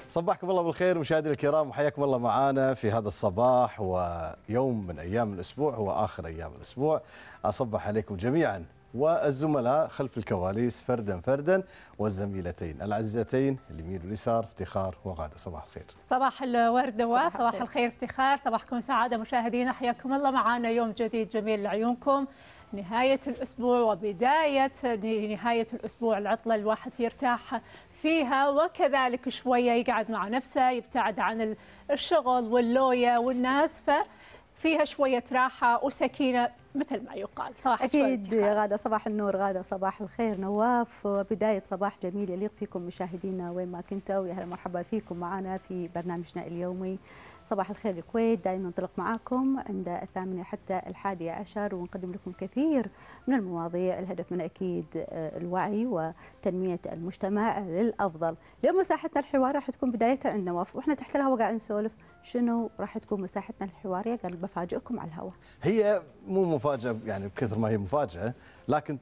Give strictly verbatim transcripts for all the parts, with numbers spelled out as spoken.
صبحكم الله بالخير مشاهدينا الكرام، وحياكم الله معنا في هذا الصباح ويوم من ايام الاسبوع، هو اخر ايام الاسبوع. اصبح عليكم جميعا والزملاء خلف الكواليس فردا فردا، والزميلتين العزيزتين اليمين واليسار افتخار وغاده. صباح الخير. صباح الورد نواف، صباح, صباح الخير افتخار، صباحكم سعاده مشاهدينا، حياكم الله معنا يوم جديد جميل لعيونكم. نهاية الأسبوع وبداية نهاية الأسبوع، العطلة الواحد يرتاح فيها وكذلك شوية يقعد مع نفسه، يبتعد عن الشغل واللوية والناس، ففيها شوية راحة وسكينة مثل ما يقال. صباح أكيد يا غادة، صباح النور غادة، صباح الخير نواف، وبداية صباح جميل يليق فيكم مشاهدينا وين ما كنتوا، ويا هلا مرحبا فيكم معنا في برنامجنا اليومي صباح الخير الكويت. دائما ننطلق معكم عند الثامنة حتى الحادية عشر، ونقدم لكم كثير من المواضيع، الهدف من أكيد الوعي وتنمية المجتمع للأفضل. اليوم مساحتنا الحوار راح تكون بدايتها عند نواف، وإحنا تحت الهواء قاعد نسولف شنو راح تكون مساحتنا الحوارية. قال بفاجئكم على الهواء. هي مو مفاجأة يعني بكثر ما هي مفاجأة، لكن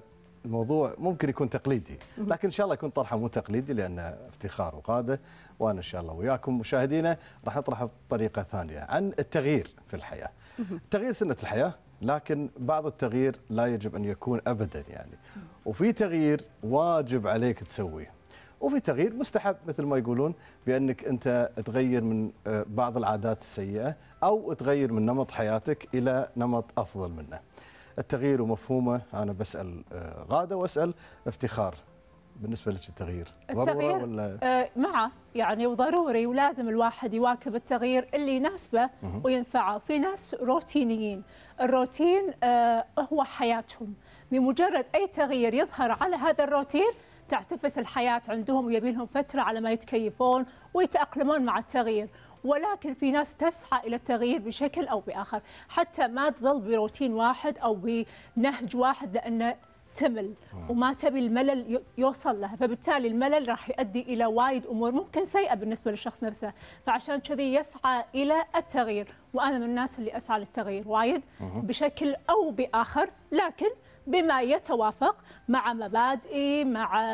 الموضوع ممكن يكون تقليدي، لكن ان شاء الله يكون طرحه مو تقليدي، لان افتخار وغاده وانا ان شاء الله وياكم مشاهدينا راح نطرحه بطريقه ثانيه عن التغيير في الحياه. التغيير سنه الحياه، لكن بعض التغيير لا يجب ان يكون ابدا يعني، وفي تغيير واجب عليك تسويه، وفي تغيير مستحب مثل ما يقولون، بانك انت تغير من بعض العادات السيئه او تغير من نمط حياتك الى نمط افضل منه. التغيير ومفهومه، أنا بسأل غادة وأسأل افتخار، بالنسبة لك التغيير ضرورة ولا؟ آه معه يعني، وضروري ولازم الواحد يواكب التغيير اللي يناسبه وينفعه. في ناس روتينيين، الروتين آه هو حياتهم، بمجرد أي تغيير يظهر على هذا الروتين تعتفس الحياة عندهم، ويبي لهم فترة على ما يتكيفون ويتأقلمون مع التغيير. ولكن في ناس تسعى إلى التغيير بشكل أو بآخر، حتى ما تظل بروتين واحد أو بنهج واحد، لأنه تمل وما تبي الملل يوصل لها، فبالتالي الملل راح يؤدي إلى وايد أمور ممكن سيئة بالنسبة للشخص نفسه، فعشان كذي يسعى إلى التغيير. وأنا من الناس اللي أسعى للتغيير وايد بشكل أو بآخر، لكن بما يتوافق مع مبادئي، مع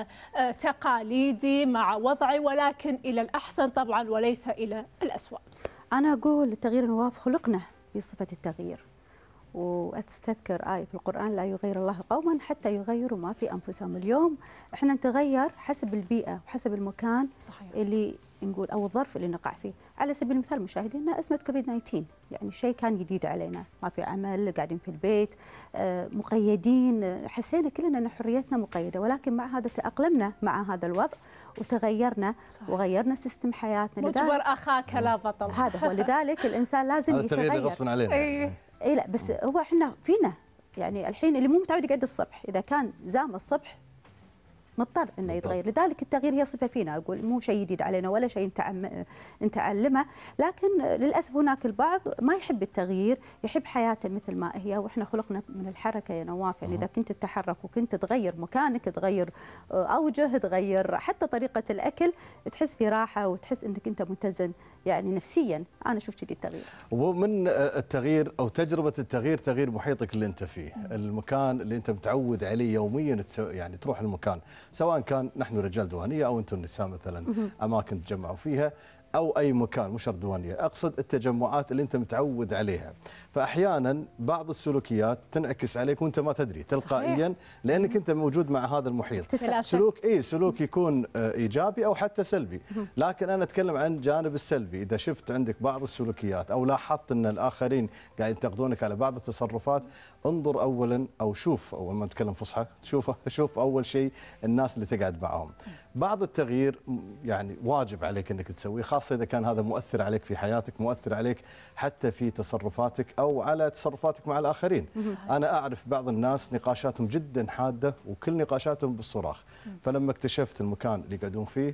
تقاليدي، مع وضعي، ولكن إلى الأحسن طبعا وليس إلى الأسوأ. أنا أقول التغيير نواف خلقنا بصفة التغيير، وأستذكر آية في القرآن: لا يغير الله قوما حتى يغيروا ما في أنفسهم. اليوم إحنا نتغير حسب البيئة وحسب المكان صحيح. اللي نقول أو الظرف اللي نقع فيه. على سبيل المثال مشاهدينا، أزمة كوفيد تسعة عشر يعني شيء كان جديد علينا، ما في عمل، قاعدين في البيت، مقيدين، حسينا كلنا أن حريتنا مقيدة، ولكن مع هذا تأقلمنا مع هذا الوضع وتغيرنا صحيح. وغيرنا سيستم حياتنا. مجبر أخاك لا بطل، هذا هو. لذلك الإنسان لازم هذا يتغير. التغيير غصبا علينا. أي اي لا بس هو احنا فينا يعني، الحين اللي مو متعود يقعد الصبح، اذا كان زام الصبح مضطر انه يتغير. لذلك التغيير هي صفه فينا، اقول مو شيء جديد علينا ولا شيء نتعلمه، لكن للاسف هناك البعض ما يحب التغيير، يحب حياته مثل ما هي، واحنا خلقنا من الحركه يا نواف يعني. اذا كنت تتحرك وكنت تغير مكانك، تغير اوجه، تغير حتى طريقه الاكل، تحس في راحه وتحس انك انت متزن يعني نفسيا. انا اشوف كذي التغيير. ومن التغيير او تجربه التغيير، تغيير محيطك اللي انت فيه، المكان اللي انت متعود عليه يوميا، يعني تروح المكان، سواء كان نحن رجال ديوانيه او انتم النساء مثلا اماكن تجمعوا فيها، او اي مكان مو شرط ديوانيه، اقصد التجمعات اللي انت متعود عليها. فاحيانا بعض السلوكيات تنعكس عليك وانت ما تدري تلقائيا، لانك انت موجود مع هذا المحيط. سلوك اي سلوك يكون ايجابي او حتى سلبي، لكن انا اتكلم عن الجانب السلبي. اذا شفت عندك بعض السلوكيات او لاحظت ان الاخرين قاعد ينتقدونك على بعض التصرفات، انظر اولا او شوف، اول ما نتكلم فصحى، شوف شوف اول شيء الناس اللي تقعد معهم. بعض التغيير يعني واجب عليك انك تسويه، خاصه اذا كان هذا مؤثر عليك في حياتك، مؤثر عليك حتى في تصرفاتك او على تصرفاتك مع الاخرين. انا اعرف بعض الناس نقاشاتهم جدا حاده، وكل نقاشاتهم بالصراخ، فلما اكتشفت المكان اللي يقعدون فيه،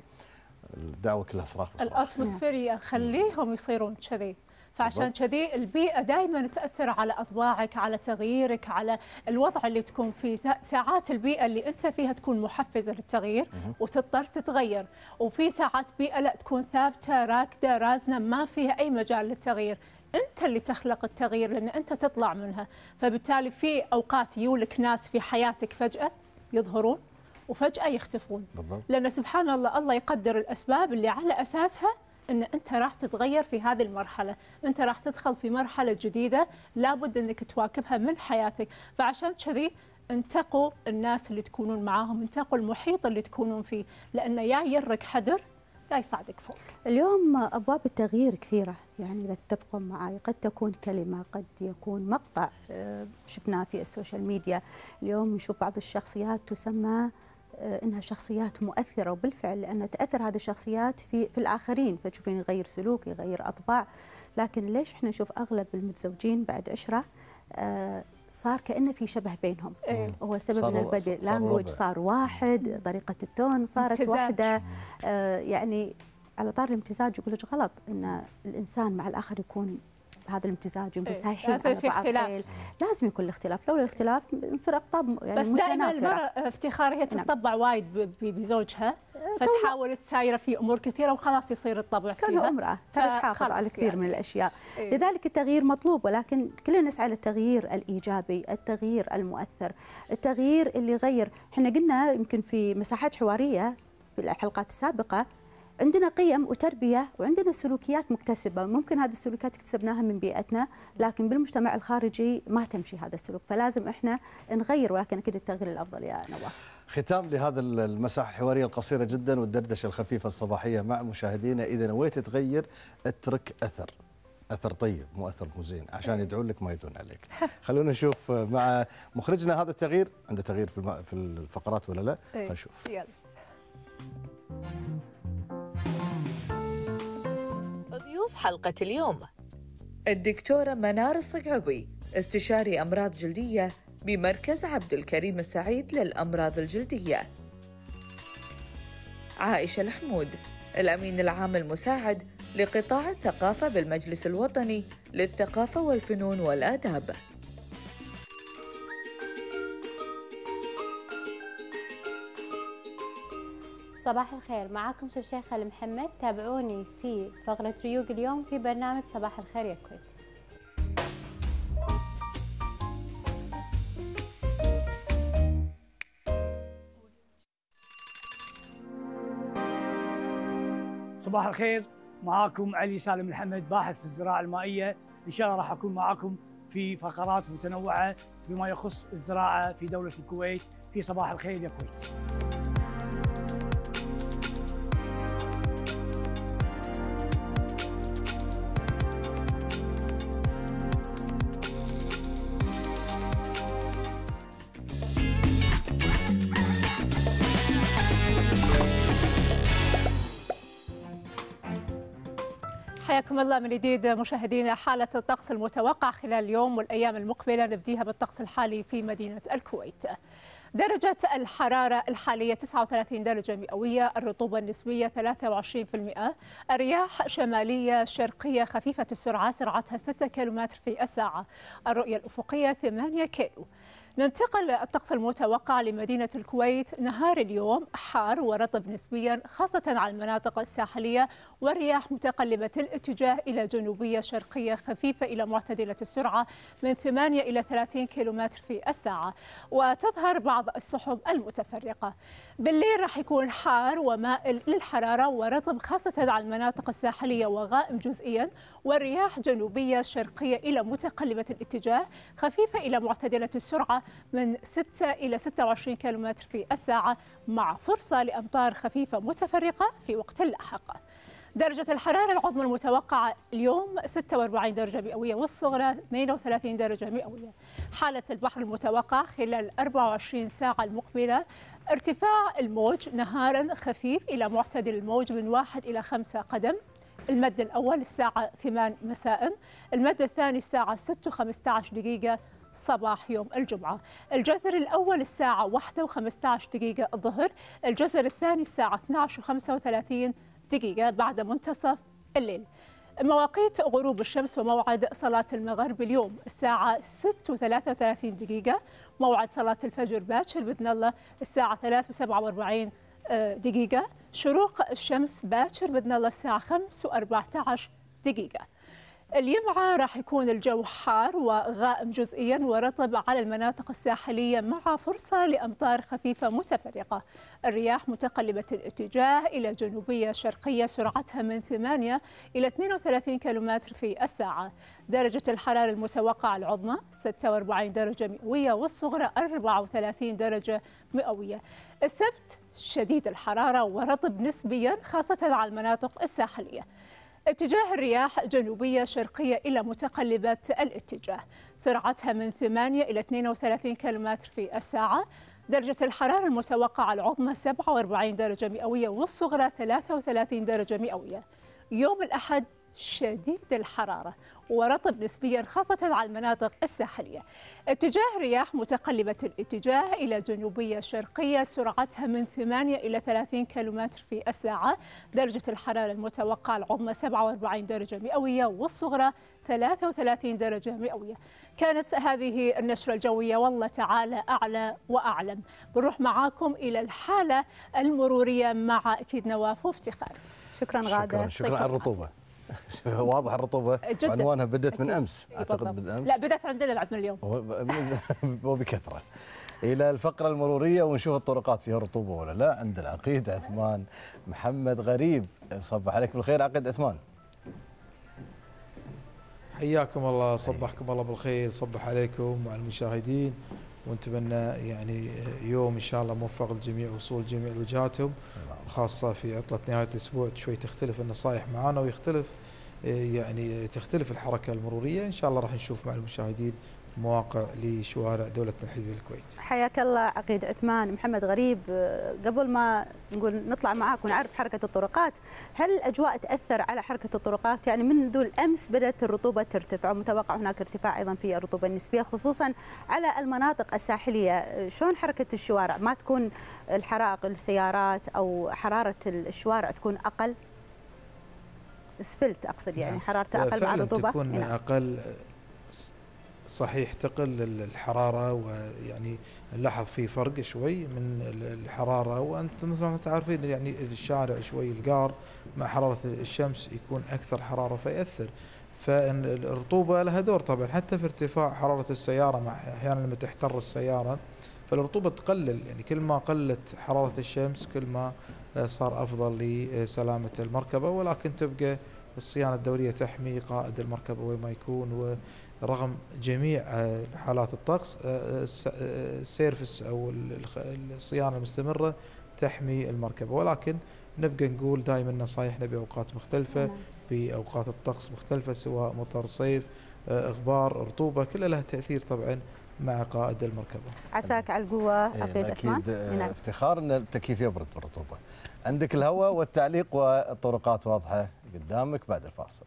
الدعوه كلها صراخ وصراخ. الاتموسفيريا خليهم يصيرون كذي، فعشان كذي البيئة دائما تأثر على أطباعك، على تغييرك، على الوضع اللي تكون فيه. ساعات البيئة اللي أنت فيها تكون محفزة للتغيير وتضطر تتغير، وفي ساعات بيئة لا تكون ثابتة راكدة رازنة ما فيها أي مجال للتغيير. أنت اللي تخلق التغيير لأن أنت تطلع منها، فبالتالي في أوقات يولك ناس في حياتك فجأة يظهرون وفجأة يختفون. بالضبط. لأن سبحان الله الله يقدر الأسباب اللي على أساسها أن أنت راح تتغير في هذه المرحلة، أنت راح تدخل في مرحلة جديدة لابد أنك تواكبها من حياتك. فعشان كذي انتقوا الناس اللي تكونون معاهم، انتقوا المحيط اللي تكونون فيه، لأنه يا يرك حذر يا يصعدك فوق. اليوم أبواب التغيير كثيرة، يعني إذا تتفقون معي قد تكون كلمة، قد يكون مقطع شفناه في السوشيال ميديا. اليوم نشوف بعض الشخصيات تسمى انها شخصيات مؤثره، وبالفعل لان تاثر هذه الشخصيات في في الاخرين، فتشوفين يغير سلوك، يغير اطباع. لكن ليش احنا نشوف اغلب المتزوجين بعد عشره آه صار كأنه في شبه بينهم؟ إيه. هو سبب من البدء لانجوج صار واحد، طريقه التون صارت امتزاج. واحده. آه يعني على طار الامتزاج يقول لك غلط ان الانسان مع الاخر يكون هذا الامتزاج، يبقى سايحين على بعض. اختلاف. لازم يكون الاختلاف، لولا الاختلاف نصير اقطاب يعني بس دائما المرأة افتخار هي تتطبع وايد بزوجها، فتحاول تسايره في امور كثيره وخلاص يصير الطبع فيها. كونها امراه ترى تحافظ على كثير يعني من الاشياء. إيه؟ لذلك التغيير مطلوب، ولكن كلنا نسعى للتغيير الايجابي، التغيير المؤثر، التغيير اللي يغير. احنا قلنا يمكن في مساحات حواريه في الحلقات السابقه عندنا قيم وتربية وعندنا سلوكيات مكتسبة، ممكن هذه السلوكيات اكتسبناها من بيئتنا، لكن بالمجتمع الخارجي ما تمشي هذا السلوك، فلازم احنا نغير، ولكن اكيد التغيير الافضل يا نواف. ختام لهذا المساحة الحوارية القصيرة جدا والدردشة الخفيفة الصباحية مع مشاهدينا، إذا نويت تغير اترك أثر، أثر طيب مو أثر مو زين، عشان يدعون لك ما يدعون عليك. خلونا نشوف مع مخرجنا هذا التغيير، عنده تغيير في في الفقرات ولا لا؟ خلينا نشوف. يلا. ضيوف حلقة اليوم الدكتورة منار الصقعبي، استشاري أمراض جلدية بمركز عبد الكريم السعيد للأمراض الجلدية. عائشة الحمود، الأمين العام المساعد لقطاع الثقافة بالمجلس الوطني للثقافة والفنون والآداب. صباح الخير، معاكم شيف شيخة المحمد. تابعوني في فقرة ريوق اليوم في برنامج صباح الخير يا كويت. صباح الخير، معاكم علي سالم محمد، باحث في الزراعة المائية. إن شاء الله راح أكون معاكم في فقرات متنوعة بما يخص الزراعة في دولة الكويت في صباح الخير يا كويت. حياكم الله من جديد مشاهدينا. حالة الطقس المتوقع خلال اليوم والأيام المقبلة، نبديها بالطقس الحالي في مدينة الكويت. درجة الحرارة الحالية تسعة وثلاثين درجة مئوية، الرطوبة النسبية ثلاثة وعشرين بالمئة، الرياح شمالية شرقية خفيفة السرعة، سرعتها ستة كيلومتر في الساعة، الرؤية الأفقية ثمانية كيلو. ننتقل الطقس المتوقع لمدينة الكويت. نهار اليوم حار ورطب نسبيا خاصة على المناطق الساحلية، والرياح متقلبة الاتجاه إلى جنوبية شرقية خفيفة إلى معتدلة السرعة من ثمانية إلى ثلاثين كيلومتر في الساعة، وتظهر بعض السحب المتفرقة. بالليل راح يكون حار ومائل للحرارة ورطب خاصة على المناطق الساحلية وغائم جزئيا، والرياح جنوبية شرقية إلى متقلبة الاتجاه خفيفة إلى معتدلة السرعة من ستة إلى ستة وعشرين كيلومتر في الساعة، مع فرصة لأمطار خفيفة متفرقة في وقت لاحق. درجة الحرارة العظمى المتوقعة اليوم ستة وأربعين درجة مئوية والصغرى اثنين وثلاثين درجة مئوية. حالة البحر المتوقع خلال أربع وعشرين ساعة المقبلة: ارتفاع الموج نهارا خفيف إلى معتدل الموج من واحد إلى خمسة قدم. المد الأول الساعة ثمان مساء، المد الثاني الساعة ستة وخمسة عشر دقيقة صباح يوم الجمعة. الجزر الأول الساعة واحدة وخمسة عشر دقيقة الظهر، الجزر الثاني الساعة اثنتي عشرة وخمسة وثلاثين دقيقة بعد منتصف الليل. مواقيت غروب الشمس وموعد صلاة المغرب اليوم الساعة ستة وثلاثة وثلاثين دقيقة، موعد صلاة الفجر باكر بإذن الله الساعة ثلاثة وسبعة وأربعين دقيقة، شروق الشمس باكر بإذن الله الساعة خمسة وأربعة عشر دقيقة. اليمعة راح يكون الجو حار وغائم جزئيا ورطب على المناطق الساحلية مع فرصة لأمطار خفيفة متفرقة. الرياح متقلبة الاتجاه إلى جنوبية شرقية سرعتها من ثمانية إلى اثنين وثلاثين كيلومتر في الساعة. درجة الحرارة المتوقعة العظمى ستة وأربعين درجة مئوية والصغرى أربعة وثلاثين درجة مئوية. السبت شديد الحرارة ورطب نسبيا خاصة على المناطق الساحلية. اتجاه الرياح جنوبية شرقية إلى متقلبة الاتجاه سرعتها من ثمانية إلى اثنين وثلاثين كيلومتر في الساعة. درجة الحرارة المتوقعة العظمى سبعة وأربعين درجة مئوية والصغرى ثلاثة وثلاثين درجة مئوية. يوم الأحد شديد الحرارة ورطب نسبيا خاصة على المناطق الساحلية. اتجاه الرياح متقلبة الاتجاه إلى جنوبية شرقية سرعتها من ثمانية إلى ثلاثين كيلومتر في الساعة. درجة الحرارة المتوقعة العظمى سبعة وأربعين درجة مئوية والصغرى ثلاثة وثلاثين درجة مئوية. كانت هذه النشرة الجوية والله تعالى أعلى وأعلم. بنروح معاكم إلى الحالة المرورية مع أكيد نواف وافتخار. شكرا غادة. شكرا, شكرا على الرطوبة. واضح الرطوبة عنوانها بدت من أمس أعتقد بدأ أمس. لا بدت عندنا بعد من اليوم وبكثرة. إلى الفقرة المرورية ونشوف الطرقات فيها رطوبة ولا لا عند العقيد عثمان محمد غريب. صبح عليك بالخير عقيد عثمان. حياكم الله، صبحكم الله بالخير، صبح عليكم وعلى المشاهدين، ونتمنى يعني يوم ان شاء الله موفق للجميع وصول جميع وجهاتهم، خاصه في عطله نهايه الاسبوع شوي تختلف النصائح معنا ويختلف يعني تختلف الحركه المروريه. ان شاء الله راح نشوف مع المشاهدين مواقع لشوارع دولتنا الحبيبه الكويت. حياك الله عقيد عثمان. محمد غريب، قبل ما نقول نطلع معاك ونعرف حركه الطرقات، هل الاجواء تاثر على حركه الطرقات؟ يعني منذ الامس بدات الرطوبه ترتفع ومتوقع هناك ارتفاع ايضا في الرطوبه النسبيه خصوصا على المناطق الساحليه. شلون حركه الشوارع؟ ما تكون الحرائق السيارات او حراره الشوارع تكون اقل؟ اسفلت اقصد يعني حرارته اقل مع الرطوبه؟ تكون اقل صحيح، تقل الحرارة ويعني نلاحظ في فرق شوي من الحرارة، وأنت مثل ما تعرفين يعني الشارع شوي القار مع حرارة الشمس يكون أكثر حرارة فيأثر، فالرطوبة لها دور طبعا حتى في ارتفاع حرارة السيارة. مع أحيانا لما تحتر السيارة فالرطوبة تقلل، يعني كل ما قلت حرارة الشمس كل ما صار أفضل لسلامة المركبة، ولكن تبقى الصيانة الدورية تحمي قائد المركبة وين ما يكون. ورغم جميع حالات الطقس السيرفس أو الصيانة المستمرة تحمي المركبة، ولكن نبقى نقول دائما نصائحنا بأوقات مختلفة بأوقات الطقس مختلفة، سواء مطر، صيف، غبار، رطوبة، كلها لها تأثير طبعا مع قائد المركبة. عساك على القوة عقيد عثمان. أكيد افتخار أن التكييف يبرد بالرطوبة. عندك الهواء والتعليق والطرقات واضحة قدامك بعد الفاصل.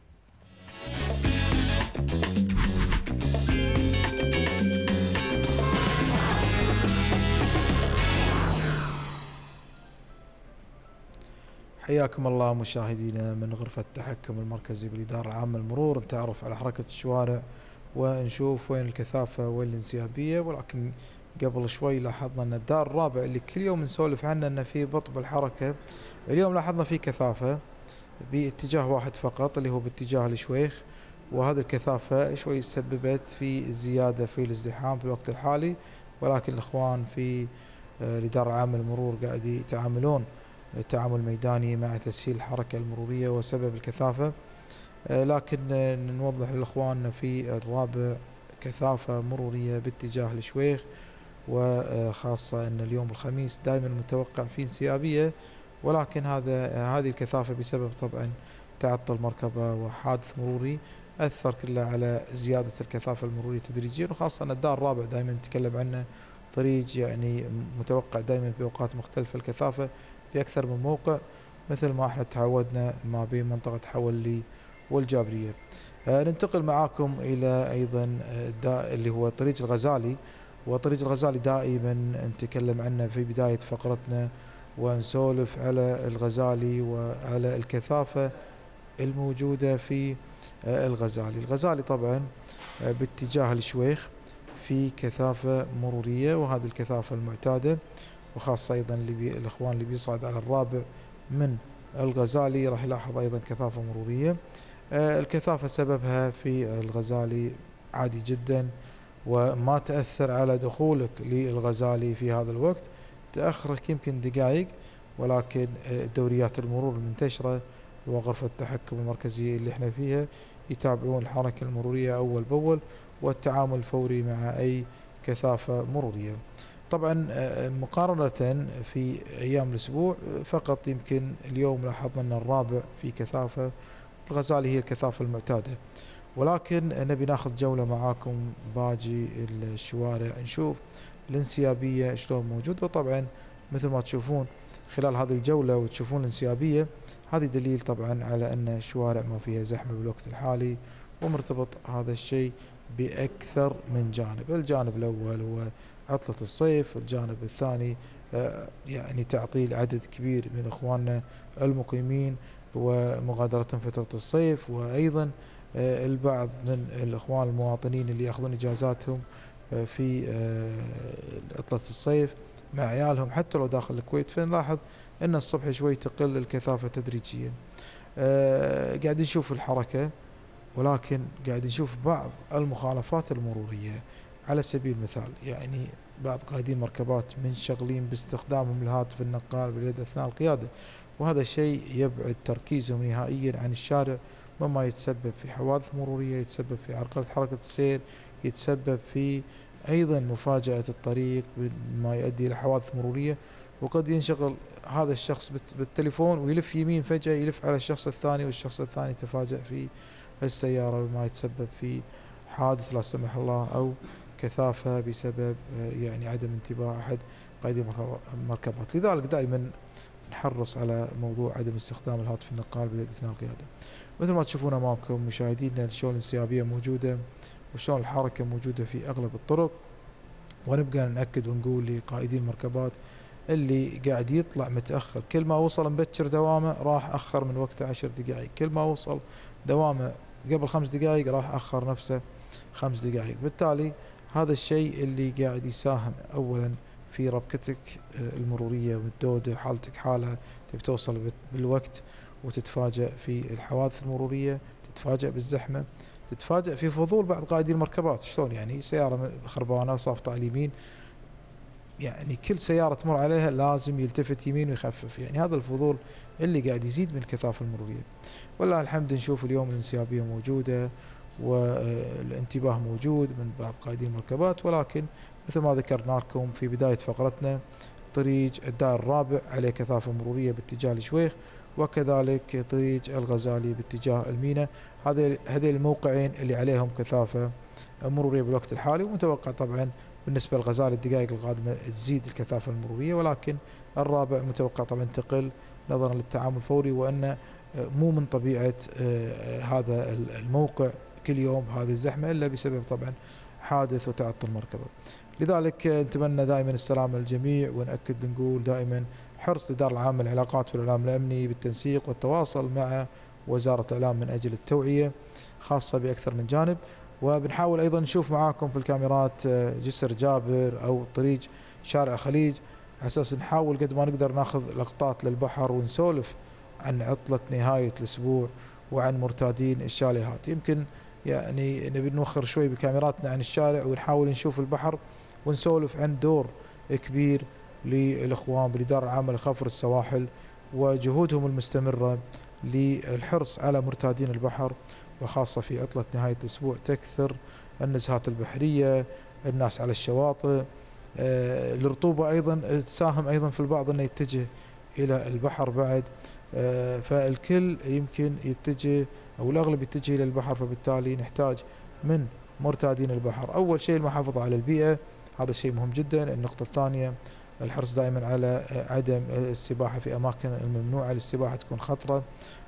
حياكم الله مشاهدينا من غرفة التحكم المركزي بالإدارة العامة للمرور، نتعرف على حركة الشوارع ونشوف وين الكثافة وين الانسيابية. ولكن قبل شوي لاحظنا أن الدار الرابع اللي كل يوم نسولف عنه أنه في بطء بالحركة، اليوم لاحظنا في كثافة باتجاه واحد فقط اللي هو باتجاه الشويخ، وهذه الكثافة شوي سببت في زيادة في الازدحام في الوقت الحالي، ولكن الإخوان في الإدارة العامة للمرور قاعد يتعاملون تعامل ميداني مع تسهيل الحركة المرورية وسبب الكثافة. لكن نوضح للإخوان في الرابع كثافة مرورية باتجاه الشويخ، وخاصة أن اليوم الخميس دائما متوقع فيه انسيابية، ولكن هذا هذه الكثافة بسبب طبعا تعطل مركبة وحادث مروري أثر كله على زيادة الكثافة المرورية تدريجيا. وخاصة أن الدار الرابع دائما نتكلم عنه طريق يعني متوقع دائما بأوقات مختلفة الكثافة في أكثر من موقع، مثل ما احنا تعودنا ما بين منطقة حولي والجابرية. آه ننتقل معاكم إلى أيضا اللي هو طريق الغزالي، وطريق الغزالي دائما نتكلم عنه في بداية فقرتنا ونسولف على الغزالي وعلى الكثافة الموجودة في آه الغزالي. الغزالي طبعا آه باتجاه الشويخ في كثافة مرورية، وهذه الكثافة المعتادة، وخاصة أيضا اللي بي الإخوان اللي بيصعد على الرابع من الغزالي راح يلاحظ أيضا كثافة مرورية. الكثافة سببها في الغزالي عادي جدا، وما تأثر على دخولك للغزالي في هذا الوقت، تأخرك يمكن دقائق، ولكن دوريات المرور المنتشرة وغرفة التحكم المركزية اللي احنا فيها يتابعون الحركة المرورية أول بأول والتعامل الفوري مع أي كثافة مرورية. طبعا مقارنة في أيام الأسبوع فقط يمكن اليوم لاحظنا أن الرابع في كثافة، الغزالي هي الكثافة المعتادة، ولكن نبي ناخذ جولة معاكم باجي الشوارع نشوف الانسيابية شلون موجودة. وطبعا مثل ما تشوفون خلال هذه الجولة وتشوفون الانسيابية، هذه دليل طبعا على أن الشوارع ما فيها زحمة بالوقت الحالي، ومرتبط هذا الشيء بأكثر من جانب. الجانب الأول هو عطلة الصيف، الجانب الثاني يعني تعطيل عدد كبير من إخواننا المقيمين ومغادرتهم فترة الصيف، وأيضا البعض من الإخوان المواطنين اللي يأخذون إجازاتهم في عطلة الصيف مع عيالهم حتى لو داخل الكويت، فنلاحظ أن الصبح شوي تقل الكثافة تدريجيا. قاعد نشوف الحركة، ولكن قاعد نشوف بعض المخالفات المرورية. على سبيل المثال يعني بعض قائدين مركبات منشغلين باستخدامهم الهاتف النقال باليد أثناء القيادة، وهذا الشيء يبعد تركيزهم نهائيا عن الشارع، مما يتسبب في حوادث مرورية، يتسبب في عرقلة حركة السير، يتسبب في أيضا مفاجأة الطريق مما يؤدي إلى حوادث مرورية. وقد ينشغل هذا الشخص بالتليفون ويلف يمين، فجأة يلف على الشخص الثاني، والشخص الثاني يتفاجأ في السيارة، وما يتسبب في حادث لا سمح الله أو كثافة بسبب يعني عدم انتباه أحد قائدي المركبات. لذلك دائما نحرص على موضوع عدم استخدام الهاتف النقال باليد أثناء القيادة. مثل ما تشوفون أمامكم مشاهدينا شلون الانسيابية موجودة وشلون الحركة موجودة في أغلب الطرق، ونبقى نأكد ونقول لقائدي المركبات اللي قاعد يطلع متأخر، كل ما وصل مبكر دوامه راح أخر من وقته عشر دقائق، كل ما وصل دوامه قبل خمس دقائق راح أخر نفسه خمس دقائق. بالتالي هذا الشيء اللي قاعد يساهم أولا في ربكتك المرورية والدودة، حالتك حالة تبي توصل بالوقت وتتفاجأ في الحوادث المرورية، تتفاجأ بالزحمة، تتفاجأ في فضول بعض قائدي المركبات. شلون يعني سيارة خربانة صافطة على اليمين، يعني كل سيارة تمر عليها لازم يلتفت يمين ويخفف، يعني هذا الفضول اللي قاعد يزيد من الكثافة المرورية. والله الحمد نشوف اليوم الانسيابية موجودة والانتباه موجود من بعض قائدي المركبات، ولكن مثل ما ذكرنا لكم في بداية فقرتنا طريق الدائر الرابع عليه كثافة مرورية باتجاه الشويخ، وكذلك طريق الغزالي باتجاه المينا. هذه هذين الموقعين اللي عليهم كثافة مرورية بالوقت الحالي، ومتوقع طبعا بالنسبة للغزالي الدقائق القادمة تزيد الكثافة المرورية، ولكن الرابع متوقع طبعا تقل نظرا للتعامل الفوري، وأن مو من طبيعة هذا الموقع كل يوم هذه الزحمة إلا بسبب طبعا حادث وتعطل مركبة. لذلك نتمنى دائما السلامة للجميع، ونأكد نقول دائما حرص الإدارة العامة للعلاقات والإعلام الأمني بالتنسيق والتواصل مع وزارة الإعلام من أجل التوعية خاصة بأكثر من جانب. وبنحاول أيضا نشوف معاكم في الكاميرات جسر جابر أو طريق شارع خليج، على أساس نحاول قد ما نقدر ناخذ لقطات للبحر ونسولف عن عطلة نهاية الأسبوع وعن مرتادين الشاليهات. يمكن يعني نبي نوخر شوي بكاميراتنا عن الشارع ونحاول نشوف البحر ونسولف عن دور كبير للإخوان بالإدارة العامة لخفر السواحل وجهودهم المستمرة للحرص على مرتادين البحر، وخاصة في عطلة نهاية الأسبوع تكثر النزهات البحرية، الناس على الشواطئ، آه الرطوبة أيضا تساهم أيضا في البعض أنه يتجه إلى البحر بعد، آه فالكل يمكن يتجه أو الأغلب يتجه إلى البحر، فبالتالي نحتاج من مرتادين البحر أول شيء المحافظة على البيئة، هذا شيء مهم جدا. النقطة الثانية الحرص دائما على عدم السباحة في أماكن الممنوعة للسباحة تكون خطرة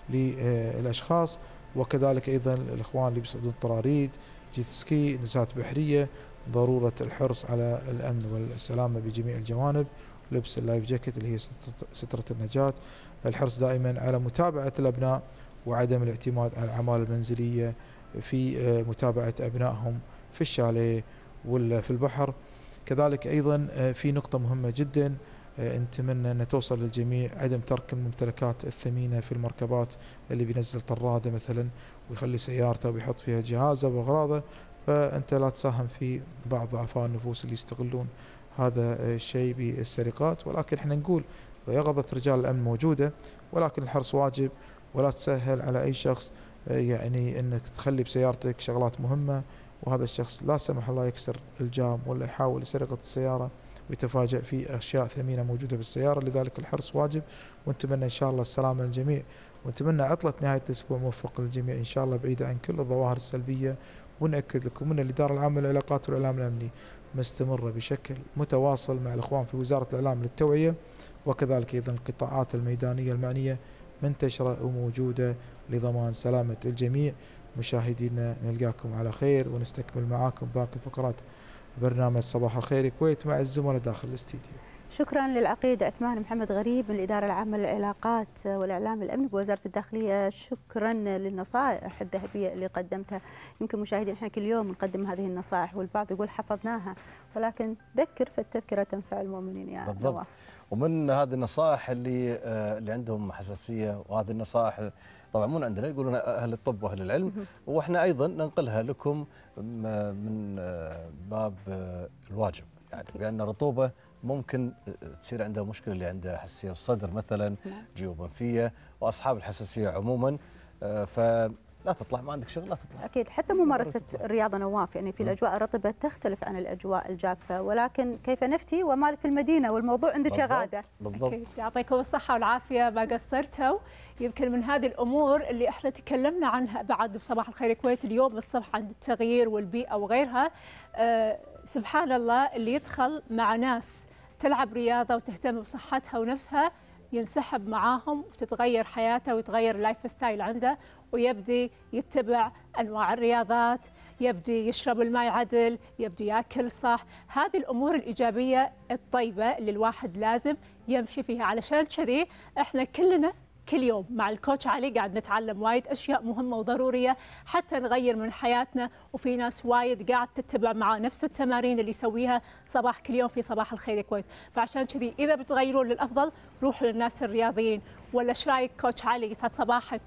للأشخاص، وكذلك أيضا الإخوان اللي بيصعدون طراريد، جيت سكي، نزهات بحرية، ضرورة الحرص على الأمن والسلامة بجميع الجوانب، لبس اللايف جاكيت اللي هي سترة النجاة، الحرص دائما على متابعة الأبناء وعدم الاعتماد على الأعمال المنزلية في متابعة أبنائهم في الشاليه ولا في البحر. كذلك أيضا في نقطة مهمة جدا نتمنى أن توصل للجميع عدم ترك الممتلكات الثمينة في المركبات، اللي بينزل طرادة مثلا ويخلي سيارته ويحط فيها جهازه وأغراضه، فأنت لا تساهم في بعض ضعفاء النفوس اللي يستغلون هذا الشيء بالسرقات. ولكن احنا نقول يقظة رجال الأمن موجودة، ولكن الحرص واجب، ولا تسهل على أي شخص يعني أنك تخلي بسيارتك شغلات مهمة وهذا الشخص لا سمح الله يكسر الجام ولا يحاول سرقة السيارة ويتفاجأ في أشياء ثمينة موجودة بالسيارة. لذلك الحرص واجب، ونتمنى إن شاء الله السلامة للجميع، ونتمنى عطلة نهاية الأسبوع موفقة للجميع إن شاء الله بعيدة عن كل الظواهر السلبية. ونأكد لكم أن الإدارة العامة للعلاقات والإعلام الأمني مستمرة بشكل متواصل مع الإخوان في وزارة الإعلام للتوعية، وكذلك أيضا القطاعات الميدانية المعنية منتشرة وموجودة لضمان سلامة الجميع. مشاهدينا نلقاكم على خير، ونستكمل معاكم باقي فقرات برنامج صباح الخير كويت مع الزملاء داخل الاستديو. شكرا للعقيد عثمان محمد غريب من الإدارة العامة للعلاقات والإعلام الأمني بوزارة الداخلية. شكرا للنصائح الذهبية اللي قدمتها. يمكن مشاهدين احنا كل يوم نقدم هذه النصائح والبعض يقول حفظناها، ولكن ذكر فالتذكرة تنفع المؤمنين يا بالضبط. نواف. ومن هذه النصائح اللي اللي عندهم حساسية، وهذه النصائح طبعا مو عندنا، يقولون أهل الطب وأهل العلم، واحنا أيضا ننقلها لكم من باب الواجب، يعني بأن الرطوبة ممكن تصير عنده مشكلة، اللي عنده حساسية الصدر مثلا، جيوب أنفية، وأصحاب الحساسية عموما، فلا تطلع، ما عندك شغل لا تطلع. أكيد. حتى ممارسة الرياضة نواف، يعني في الأجواء الرطبة تختلف عن الأجواء الجافة، ولكن كيف نفتي ومالك في المدينة والموضوع عندك شغادة. بالضبط. أكيد. يعطيكم الصحة والعافية، ما قصرتوا. يمكن من هذه الأمور اللي احنا تكلمنا عنها بعد بصباح الخير كويت اليوم الصبح عن التغيير والبيئة وغيرها. أه سبحان الله، اللي يدخل مع ناس تلعب رياضة وتهتم بصحتها ونفسها ينسحب معاهم وتتغير حياته ويتغير اللايف ستايل عنده، ويبدي يتبع أنواع الرياضات، يبدي يشرب الماء عدل، يبدي ياكل صح. هذه الأمور الإيجابية الطيبة اللي الواحد لازم يمشي فيها. علشان كذي احنا كلنا كل يوم مع الكوتش علي قاعد نتعلم وايد أشياء مهمة وضرورية حتى نغير من حياتنا، وفي ناس وايد قاعد تتبع معاه نفس التمارين اللي يسويها صباح كل يوم في صباح الخير كويت. فعشان كذي إذا بتغيرون للأفضل روحوا للناس الرياضيين. ولا ايش رايك كوتش علي؟ يسعد صباحك.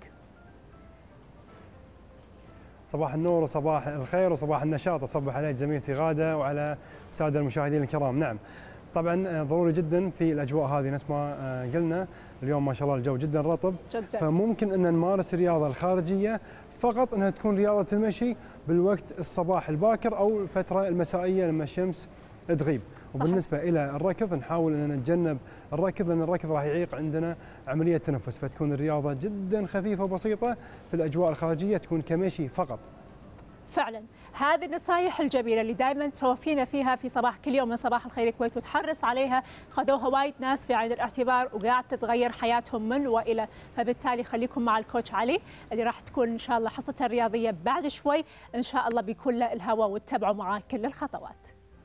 صباح النور وصباح الخير وصباح النشاط، أصبح عليك زميلتي غادة وعلى السادة المشاهدين الكرام. نعم طبعا ضروري جدا في الأجواء هذه، نفس ما قلنا اليوم ما شاء الله الجو جدا رطب جدا. فممكن أن نمارس الرياضة الخارجية فقط أنها تكون رياضة المشي بالوقت الصباح الباكر أو الفترة المسائية لما الشمس تغيب. صحيح. وبالنسبة إلى الركض نحاول أن نتجنب الركض، لأن الركض راح يعيق عندنا عملية التنفس، فتكون الرياضة جدا خفيفة وبسيطة في الأجواء الخارجية، تكون كمشي فقط. فعلا هذه النصائح الجميله اللي دائما توفينا فيها في صباح كل يوم من صباح الخير الكويت وتحرص عليها، خذوها وايد ناس في عين الاعتبار وقاعد تتغير حياتهم من والى. فبالتالي خليكم مع الكوتش علي اللي راح تكون ان شاء الله حصته الرياضيه بعد شوي ان شاء الله بيكون له الهواء وتتبعوا معاه كل الخطوات.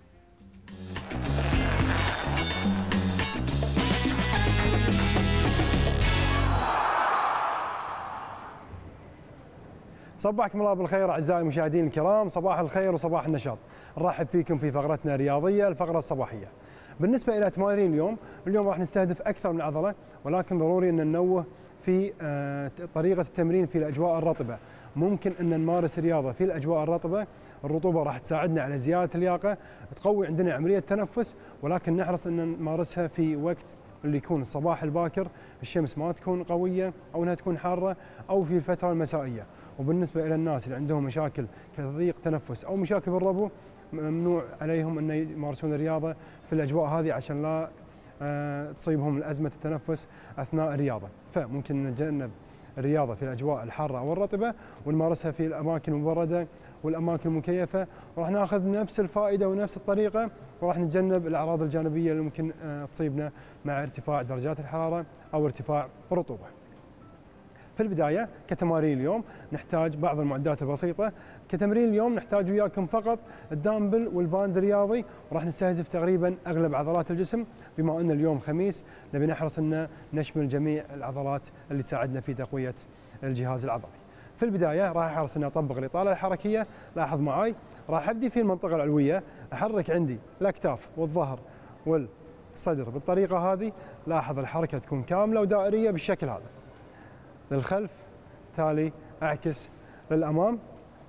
صباحكم الله بالخير اعزائي المشاهدين الكرام، صباح الخير وصباح النشاط. نرحب فيكم في فقرتنا الرياضيه، الفقره الصباحيه. بالنسبه الى تمارين اليوم، اليوم راح نستهدف اكثر من عضله، ولكن ضروري ان ننوه في طريقه التمرين في الاجواء الرطبه. ممكن ان نمارس رياضه في الاجواء الرطبه، الرطوبه راح تساعدنا على زياده اللياقه، تقوي عندنا عمليه التنفس، ولكن نحرص ان نمارسها في وقت اللي يكون الصباح الباكر، الشمس ما تكون قويه او انها تكون حاره، او في الفتره المسائيه. وبالنسبه الى الناس اللي عندهم مشاكل كضيق تنفس او مشاكل بالربو، ممنوع عليهم ان يمارسون الرياضه في الاجواء هذه عشان لا أه تصيبهم ازمه التنفس اثناء الرياضه. فممكن نتجنب الرياضه في الاجواء الحاره او الرطبه ونمارسها في الاماكن المبرده والاماكن المكيفه، وراح ناخذ نفس الفائده ونفس الطريقه، وراح نتجنب الاعراض الجانبيه اللي ممكن أه تصيبنا مع ارتفاع درجات الحراره او ارتفاع الرطوبه. في البداية كتمارين اليوم نحتاج بعض المعدات البسيطة. كتمرين اليوم نحتاج وياكم فقط الدامبل والباند الرياضي، وراح نستهدف تقريبا أغلب عضلات الجسم، بما أن اليوم خميس نبي نحرص أن نشمل جميع العضلات اللي تساعدنا في تقوية الجهاز العضلي. في البداية راح أحرص أن أطبق الإطالة الحركية. لاحظ معي راح أبدي في المنطقة العلوية، أحرك عندي الأكتاف والظهر الصدر بالطريقة هذه، لاحظ الحركة تكون كاملة ودائرية بالشكل هذا. للخلف تالي أعكس للأمام،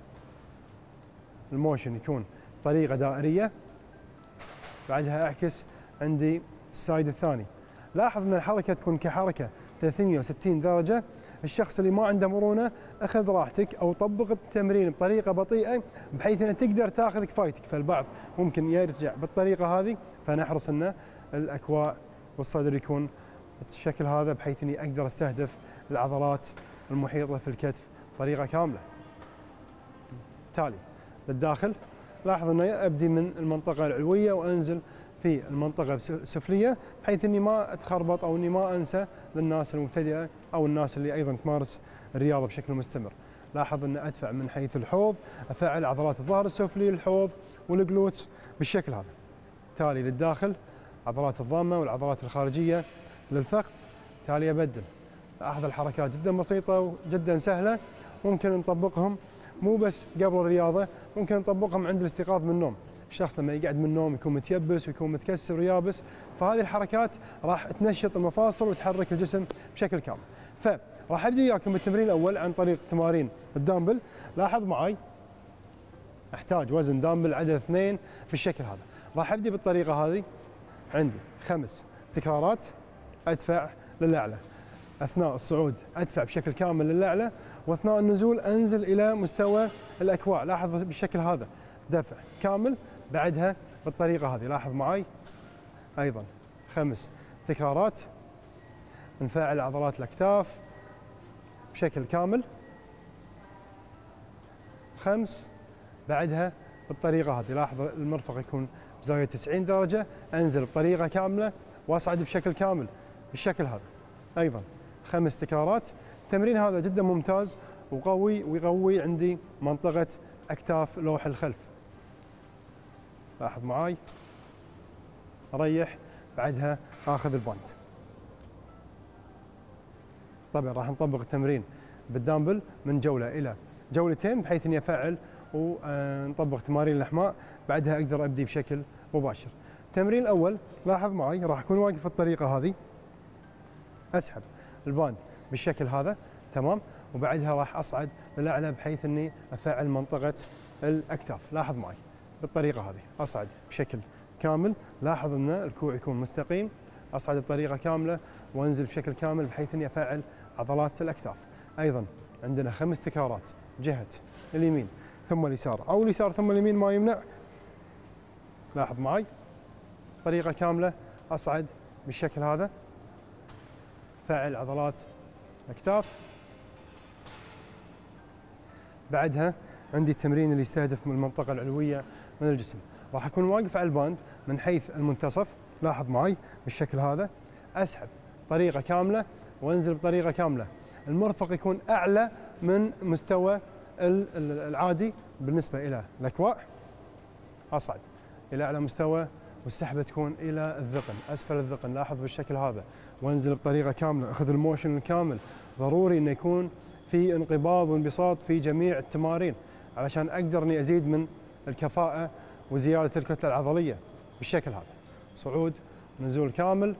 الموشن يكون طريقة دائرية، بعدها أعكس عندي السايد الثاني. لاحظ أن الحركة تكون كحركة ثلاثمئة وستين درجة. الشخص اللي ما عنده مرونة أخذ راحتك أو طبق التمرين بطريقة بطيئة بحيث أن تقدر تاخذ كفايتك. فالبعض ممكن يرجع بالطريقة هذه، فنحرص أن الأكواع والصدر يكون بالشكل هذا بحيث أني أقدر أستهدف العضلات المحيطة في الكتف بطريقة كاملة. تالي للداخل، لاحظ أني أبدي من المنطقة العلوية وأنزل في المنطقة السفلية بحيث أني ما أتخربط أو أني ما أنسى للناس المبتدئة أو الناس اللي أيضا تمارس الرياضة بشكل مستمر. لاحظ أن أدفع من حيث الحوض، أفعل عضلات الظهر السفلي، الحوض والجلوتس بالشكل هذا. تالي للداخل، عضلات الضامة والعضلات الخارجية للفخذ. تالي أبدل. لاحظ الحركات جدا بسيطة وجدا سهلة، ممكن نطبقهم مو بس قبل الرياضة، ممكن نطبقهم عند الاستيقاظ من النوم. الشخص لما يقعد من النوم يكون متيبس ويكون متكسر ويابس، فهذه الحركات راح تنشط المفاصل وتحرك الجسم بشكل كامل. فراح ابدي وياكم بالتمرين الاول عن طريق تمارين الدامبل. لاحظ معي احتاج وزن دامبل عدد اثنين بالشكل هذا. راح ابدي بالطريقه هذه، عندي خمس تكرارات ادفع للاعلى. اثناء الصعود ادفع بشكل كامل للاعلى، واثناء النزول انزل الى مستوى الاكواع. لاحظ بالشكل هذا دفع كامل، بعدها بالطريقه هذه. لاحظ معي ايضا خمس تكرارات، نفعل عضلات الاكتاف بشكل كامل، خمس، بعدها بالطريقه هذه. لاحظ المرفق يكون بزاويه تسعين درجه، انزل بطريقه كامله واصعد بشكل كامل بالشكل هذا. ايضا خمس تكرارات. التمرين هذا جدا ممتاز وقوي ويقوي عندي منطقه اكتاف لوح الخلف. لاحظ معاي، اريح، بعدها اخذ الباند. طبعا راح نطبق التمرين بالدامبل من جوله الى جولتين بحيث اني افعل ونطبق تمارين الاحماء، بعدها اقدر ابدي بشكل مباشر. التمرين الاول لاحظ معي راح اكون واقف بالطريقه هذه، اسحب الباند بالشكل هذا، تمام، وبعدها راح اصعد للاعلى بحيث اني افعل منطقه الاكتاف. لاحظ معي بالطريقه هذه اصعد بشكل كامل. لاحظ ان الكوع يكون مستقيم، اصعد بطريقه كامله وانزل بشكل كامل بحيث اني افعل عضلات الاكتاف. ايضا عندنا خمس تكرارات جهه اليمين ثم اليسار او اليسار ثم اليمين ما يمنع. لاحظ معي طريقه كامله اصعد بالشكل هذا، فعل عضلات الاكتاف. بعدها عندي التمرين اللي يستهدف من المنطقه العلويه من الجسم. راح اكون واقف على الباند من حيث المنتصف. لاحظ معي بالشكل هذا، اسحب طريقه كامله وانزل بطريقه كامله. المرفق يكون اعلى من مستوى العادي بالنسبه الى الاكواع. اصعد الى اعلى مستوى والسحبه تكون الى الذقن، اسفل الذقن. لاحظ بالشكل هذا وانزل بطريقه كامله، اخذ الموشن الكامل. ضروري انه يكون في انقباض وانبساط في جميع التمارين علشان اقدر اني ازيد من الكفاءه وزياده الكتله العضليه بالشكل هذا. صعود ونزول كامل.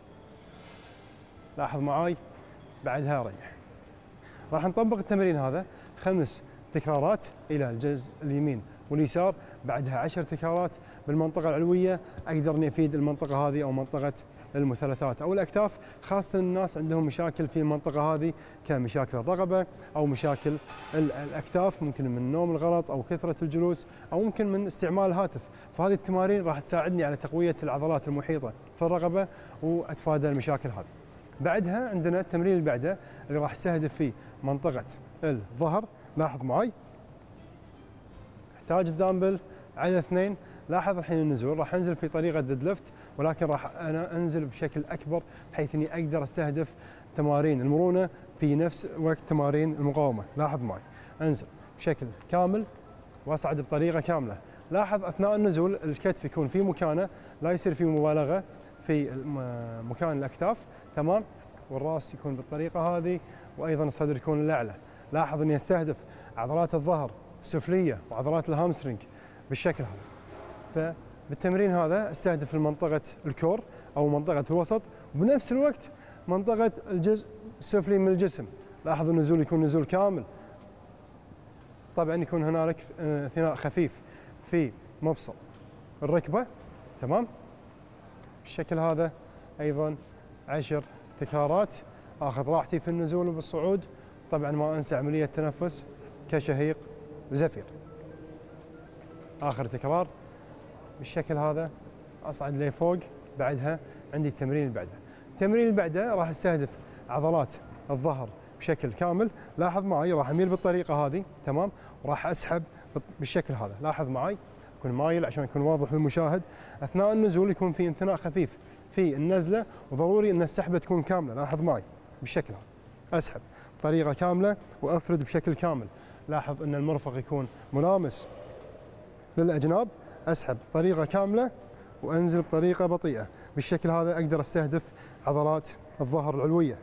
لاحظ معاي، بعدها اريح. راح نطبق التمرين هذا خمس تكرارات الى الجزء اليمين واليسار، بعدها عشر تكرارات بالمنطقه العلويه. اقدر اني افيد المنطقه هذه او منطقه المثلثات او الاكتاف، خاصه الناس عندهم مشاكل في المنطقه هذه كمشاكل الرقبه او مشاكل الاكتاف، ممكن من النوم الغلط او كثره الجلوس او ممكن من استعمال الهاتف. فهذه التمارين راح تساعدني على تقويه العضلات المحيطه في الرقبه واتفادى المشاكل هذه. بعدها عندنا التمرين اللي بعده اللي راح استهدف فيه منطقه الظهر. لاحظ معي، احتاج الدامبل عدد اثنين. لاحظ الحين النزول، راح انزل في طريقه ديد ليفت، ولكن راح انا انزل بشكل اكبر بحيث اني اقدر استهدف تمارين المرونه في نفس وقت تمارين المقاومه. لاحظ معي، انزل بشكل كامل واصعد بطريقه كامله. لاحظ اثناء النزول الكتف يكون في مكانه، لا يصير في مبالغه في مكان الاكتاف، تمام، والراس يكون بالطريقه هذه، وايضا الصدر يكون الاعلى. لاحظ اني استهدف عضلات الظهر السفليه وعضلات الهامسترنج بالشكل هذا. فبالتمرين هذا استهدف منطقه الكور او منطقه الوسط، وبنفس الوقت منطقه الجزء السفلي من الجسم. لاحظ النزول يكون نزول كامل. طبعا يكون هنالك ثناء خفيف في مفصل الركبه. تمام. بالشكل هذا ايضا عشر تكرارات. اخذ راحتي في النزول وبالصعود. طبعا ما انسى عمليه تنفس كشهيق وزفير. اخر تكرار بالشكل هذا. اصعد لفوق. بعدها عندي التمرين اللي بعده. التمرين اللي بعده راح استهدف عضلات الظهر بشكل كامل. لاحظ معي راح اميل بالطريقه هذه. تمام. وراح اسحب بالشكل هذا. لاحظ معي اكون مايل عشان يكون واضح للمشاهد. اثناء النزول يكون في انثناء خفيف في النزله، وضروري ان السحبه تكون كامله. لاحظ معي بالشكل هذا. اسحب بطريقه كامله وافرد بشكل كامل. لاحظ ان المرفق يكون ملامس للاجناب. اسحب بطريقه كامله وانزل بطريقه بطيئه. بالشكل هذا اقدر استهدف عضلات الظهر العلويه.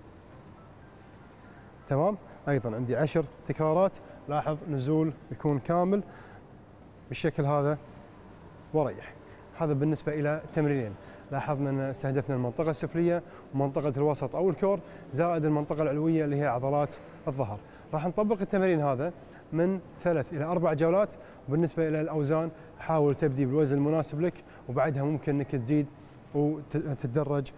تمام. ايضا عندي عشر تكرارات. لاحظ نزول يكون كامل بالشكل هذا وريح. هذا بالنسبه الى التمرينين. لاحظنا ان استهدفنا المنطقه السفليه ومنطقه الوسط او الكور، زائد المنطقه العلويه اللي هي عضلات الظهر. راح نطبق التمرين هذا من ثلاث الى اربع جولات. وبالنسبه الى الاوزان حاول تبدي بالوزن المناسب لك، وبعدها ممكن انك تزيد وتتدرج.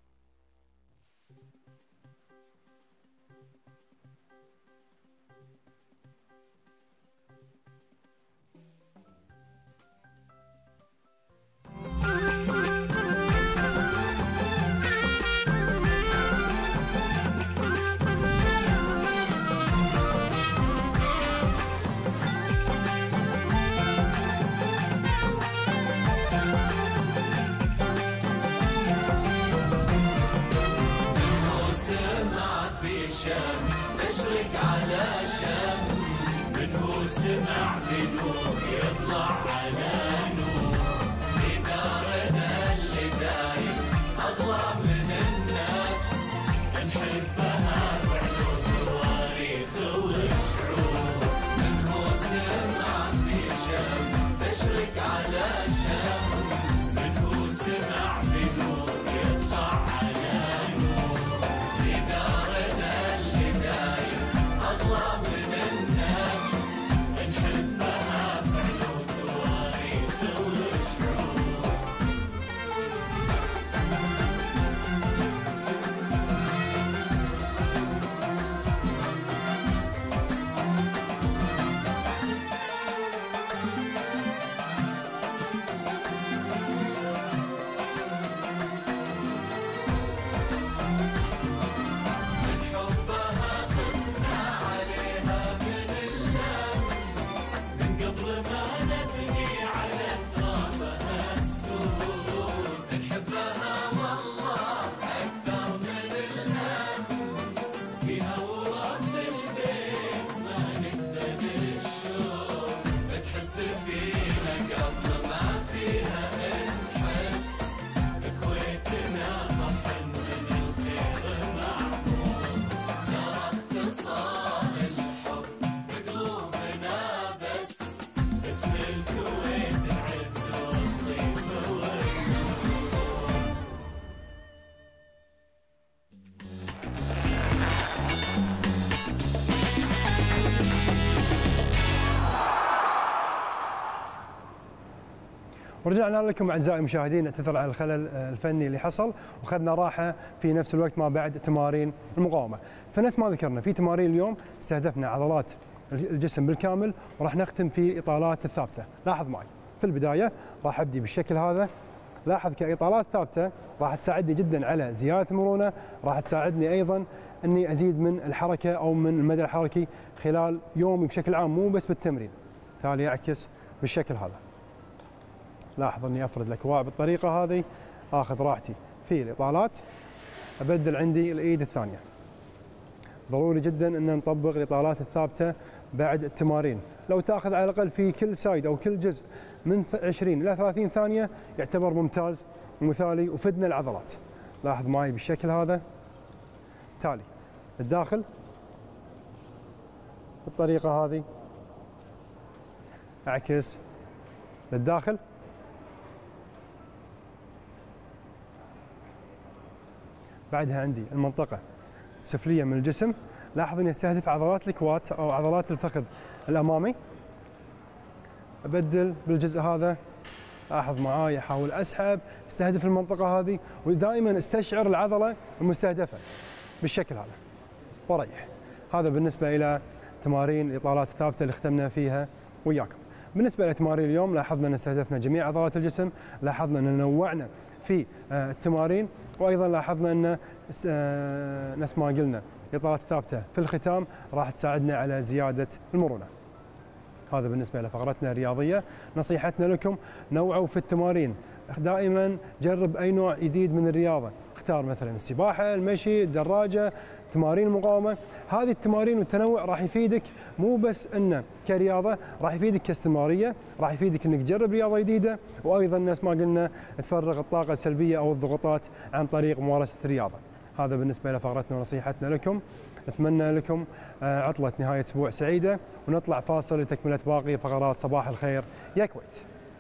سمع بنور يطلع على نور في دارنا اللي دايم أغلى من النفس نحبها بعلوم تواريخ وشعور من هو سمع في شمس تشرق على شمس من هو سمع بنور يطلع على نور في دارنا اللي دايم أغلى من النفس نحبها بعلوم تواريخ وشعور. من حبها خفنا عليها من اللمس من قبل ما نبني على ترابها السور نحبها والله أكثر من الأمس فيها ورب البيت ما نقدر الشوق تحس فينا قبل ما فيها نحس كويتنا صح من الخير معمول ترى اختصار الحب بقلوبنا بس اسم الكويت العز والطيب والنور. ورجعنا لكم اعزائي المشاهدين. نعتذر عن الخلل الفني اللي حصل، واخذنا راحه في نفس الوقت ما بعد تمارين المقاومه. فنفس ما ذكرنا في تمارين اليوم استهدفنا عضلات الجسم بالكامل، وراح نختم في الاطالات الثابته. لاحظ معي في البدايه راح ابدي بالشكل هذا. لاحظ كاطالات ثابته راح تساعدني جدا على زياده المرونه، راح تساعدني ايضا اني ازيد من الحركه او من المدى الحركي خلال يومي بشكل عام، مو بس بالتمرين. تالي اعكس بالشكل هذا. لاحظ اني افرد الاكواع بالطريقه هذه، اخذ راحتي في الاطالات، ابدل عندي الايد الثانيه. ضروري جدا ان نطبق الاطالات الثابته بعد التمارين. لو تاخذ على الاقل في كل سايد او كل جزء من عشرين الى ثلاثين ثانيه يعتبر ممتاز ومثالي وفدنا العضلات. لاحظ معي بالشكل هذا. تالي الداخل بالطريقه هذه، اعكس للداخل بعدها عندي المنطقة السفلية من الجسم، لاحظ اني استهدف عضلات الكوات او عضلات الفخذ الامامي. ابدل بالجزء هذا، لاحظ معاي احاول اسحب، استهدف المنطقة هذه، ودائما استشعر العضلة المستهدفة بالشكل هذا وريح. هذا بالنسبة الى تمارين الاطالات الثابتة اللي ختمنا فيها وياكم. بالنسبة لتمارين اليوم لاحظنا ان استهدفنا جميع عضلات الجسم، لاحظنا ان نوعنا في التمارين، وايضا لاحظنا ان نفس ما قلنا الاطالات الثابته في الختام راح تساعدنا على زياده المرونه. هذا بالنسبه لفقرتنا الرياضيه. نصيحتنا لكم نوعوا في التمارين، دائما جرب اي نوع جديد من الرياضه، اختار مثلا السباحه، المشي، الدراجه، تمارين المقاومه. هذه التمارين والتنوع راح يفيدك مو بس انه كرياضه، راح يفيدك كاستمراريه، راح يفيدك انك تجرب رياضه جديده، وايضا نفس ما قلنا تفرغ الطاقه السلبيه او الضغوطات عن طريق ممارسه الرياضه. هذا بالنسبه لفقرتنا ونصيحتنا لكم. نتمنى لكم عطله نهايه اسبوع سعيده، ونطلع فاصل لتكمله باقي فقرات صباح الخير يا كويت.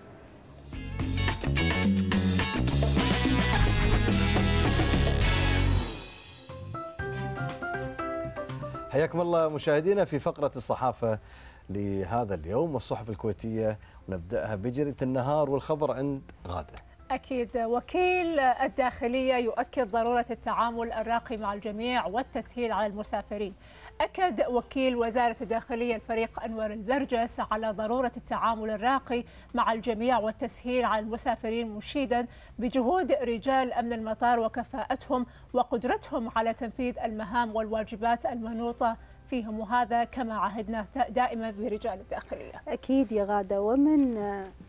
حياكم الله مشاهدينا في فقرة الصحافة لهذا اليوم والصحف الكويتية، ونبدأها بجريدة النهار والخبر عند غادة. أكيد. وكيل الداخلية يؤكد ضرورة التعامل الراقي مع الجميع والتسهيل على المسافرين. أكد وكيل وزارة الداخلية الفريق أنور البرجس على ضرورة التعامل الراقي مع الجميع والتسهيل على المسافرين، مشيدا بجهود رجال أمن المطار وكفاءتهم وقدرتهم على تنفيذ المهام والواجبات المنوطة فيهم، وهذا كما عهدنا دائما برجال الداخلية. أكيد يا غادة. ومن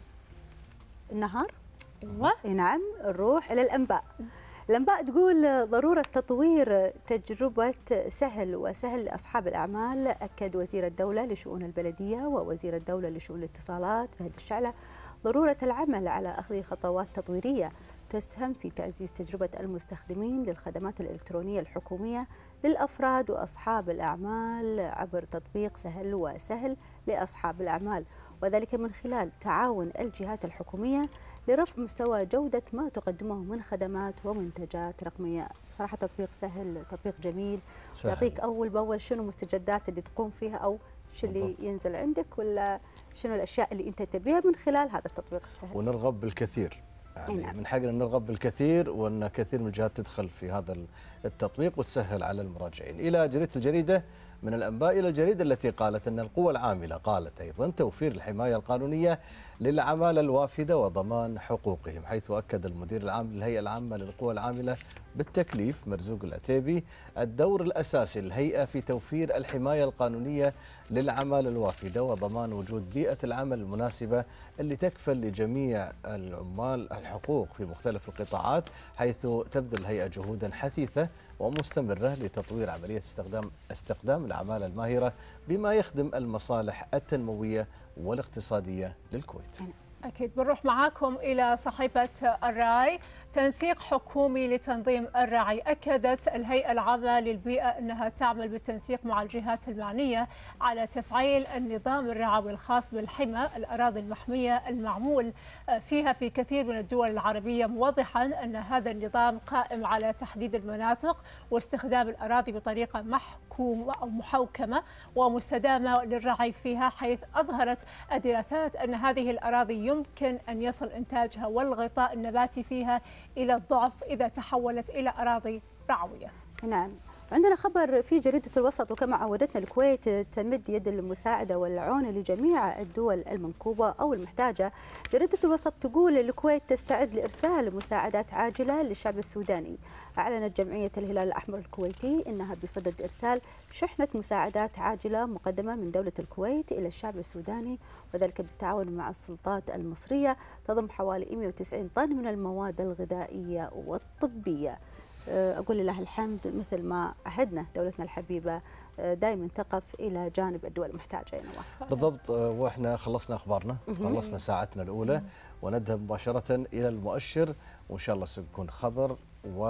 النهار ايوه نعم نروح الى الانباء. الانباء تقول ضروره تطوير تجربه سهل وسهل لاصحاب الاعمال. اكد وزير الدوله لشؤون البلديه ووزير الدوله لشؤون الاتصالات فهد الشعلة ضروره العمل على اخذ خطوات تطويريه تسهم في تعزيز تجربه المستخدمين للخدمات الالكترونيه الحكوميه للافراد واصحاب الاعمال عبر تطبيق سهل وسهل لاصحاب الاعمال، وذلك من خلال تعاون الجهات الحكوميه لرفع مستوى جودة ما تقدمه من خدمات ومنتجات رقمية. بصراحة تطبيق سهل، تطبيق جميل، سهل. يعطيك أول بأول شنو المستجدات اللي تقوم فيها أو شو اللي ينزل عندك، ولا شنو الأشياء اللي أنت تبيها من خلال هذا التطبيق السهل. ونرغب بالكثير، يعني نعم. من حقنا نرغب بالكثير، وأن كثير من الجهات تدخل في هذا التطبيق وتسهل على المراجعين. إلى جريدة الجريدة من الأنباء إلى الجريدة التي قالت أن القوى العاملة قالت أيضا توفير الحماية القانونية للعمالة الوافدة وضمان حقوقهم، حيث أكد المدير العام للهيئة العامة للقوى العاملة بالتكليف مرزوق العتيبي الدور الأساسي للهيئة في توفير الحماية القانونية للعمالة الوافدة وضمان وجود بيئة العمل المناسبة اللي تكفل لجميع العمال الحقوق في مختلف القطاعات، حيث تبذل الهيئة جهودا حثيثة ومستمرة لتطوير عملية استخدام استخدام العمالة الماهرة بما يخدم المصالح التنموية والاقتصادية للكويت. أكيد. بنروح معاكم إلى صحيفة الراي. تنسيق حكومي لتنظيم الرعي. أكدت الهيئة العامة للبيئة أنها تعمل بالتنسيق مع الجهات المعنية على تفعيل النظام الرعوي الخاص بالحمى الأراضي المحمية المعمول فيها في كثير من الدول العربية، موضحا أن هذا النظام قائم على تحديد المناطق واستخدام الأراضي بطريقة محكومة أو محوكمة ومستدامة للرعي فيها، حيث أظهرت الدراسات أن هذه الأراضي يمكن أن يصل إنتاجها والغطاء النباتي فيها إلى الضعف إذا تحولت إلى أراضي رعوية. نعم. عندنا خبر في جريدة الوسط، وكما عودتنا الكويت تمد يد المساعدة والعون لجميع الدول المنكوبة أو المحتاجة. جريدة الوسط تقول الكويت تستعد لإرسال مساعدات عاجلة للشعب السوداني. أعلنت جمعية الهلال الأحمر الكويتي أنها بصدد إرسال شحنة مساعدات عاجلة مقدمة من دولة الكويت إلى الشعب السوداني، وذلك بالتعاون مع السلطات المصرية، تضم حوالي مئة وتسعين طن من المواد الغذائية والطبية. أقول لله الحمد، مثل ما عهدنا دولتنا الحبيبة دائما تقف إلى جانب الدول المحتاجة يا نواف. بالضبط. وإحنا خلصنا أخبارنا، خلصنا ساعتنا الأولى، ونذهب مباشرة إلى المؤشر، وإن شاء الله سيكون خضر،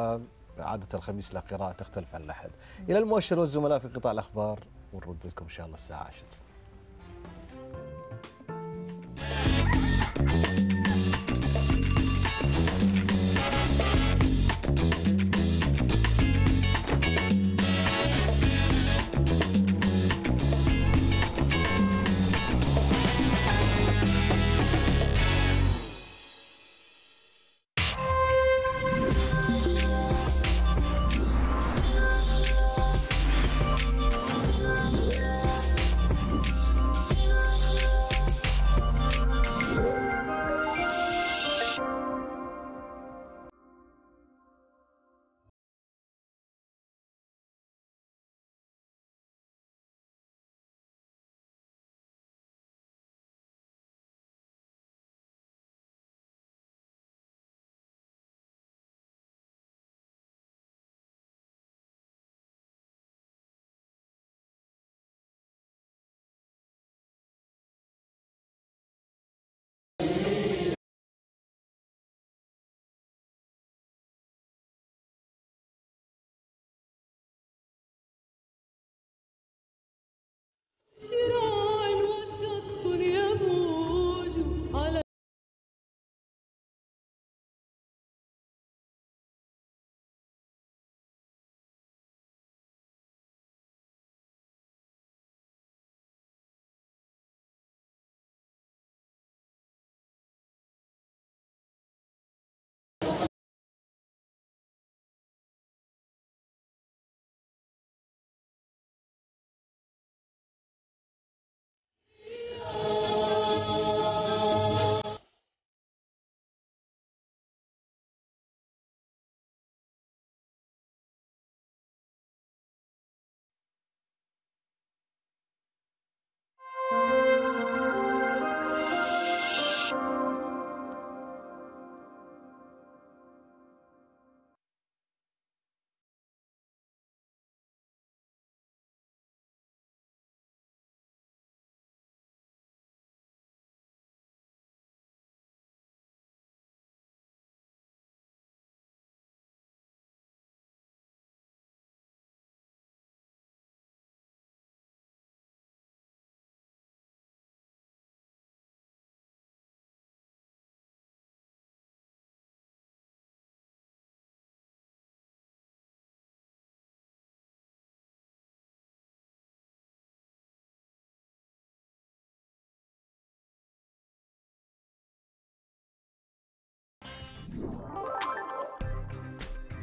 وعادة الخميس له قراءة تختلف عن الأحد. إلى المؤشر والزملاء في قطاع الأخبار، ونرد لكم إن شاء الله الساعة عشرة.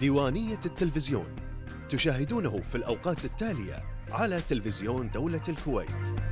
ديوانية التلفزيون تشاهدونه في الأوقات التالية على تلفزيون دولة الكويت.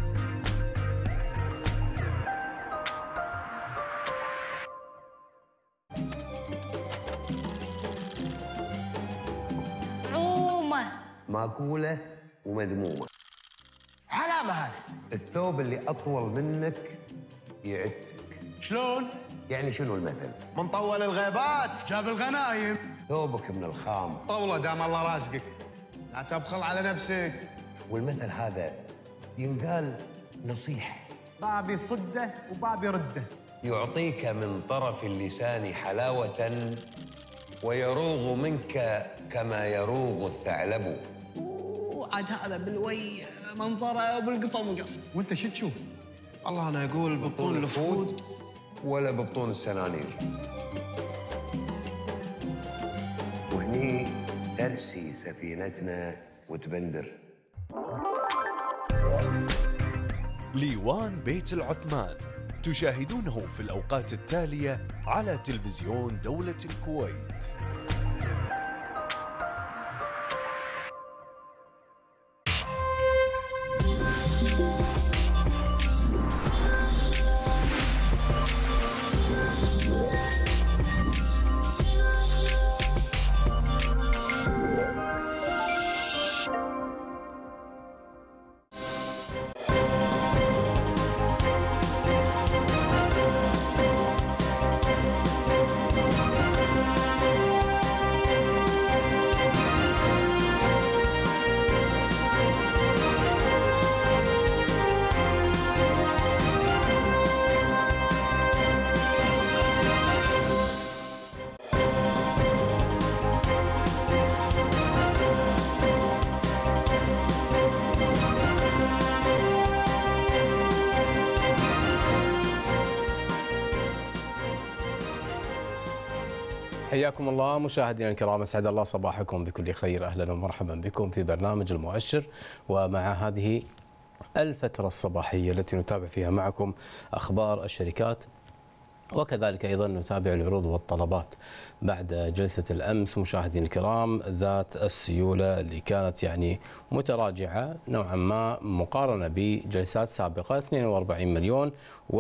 عومة ماكولة ومذمومة. علامة هذه. الثوب اللي أطول منك يعتك. شلون؟ يعني شنو المثل؟ من طول الغيبات جاب الغنايم. ثوبك من الخام. طولة دام الله رازقك، لا تبخل على نفسك. والمثل هذا ينقال نصيحة. بابي صده وبابي رده. يعطيك من طرف اللسان حلاوة ويروغ منك كما يروغ الثعلب. وعاد هذا بالوي منظره وبالقفا مقص. وانت شو تشوف؟ والله انا اقول بطون الفود ولا ببطون السنانير. وهني ترسي سفينتنا وتبندر. ليوان بيت العثمان تشاهدونه في الأوقات التالية على تلفزيون دولة الكويت. حياكم الله مشاهدينا الكرام، اسعد الله صباحكم بكل خير. اهلا ومرحبا بكم في برنامج المؤشر، ومع هذه الفترة الصباحية التي نتابع فيها معكم اخبار الشركات، وكذلك ايضا نتابع العروض والطلبات بعد جلسة الامس مشاهدينا الكرام ذات السيولة اللي كانت يعني متراجعة نوعا ما مقارنة بجلسات سابقة اثنين وأربعين مليون،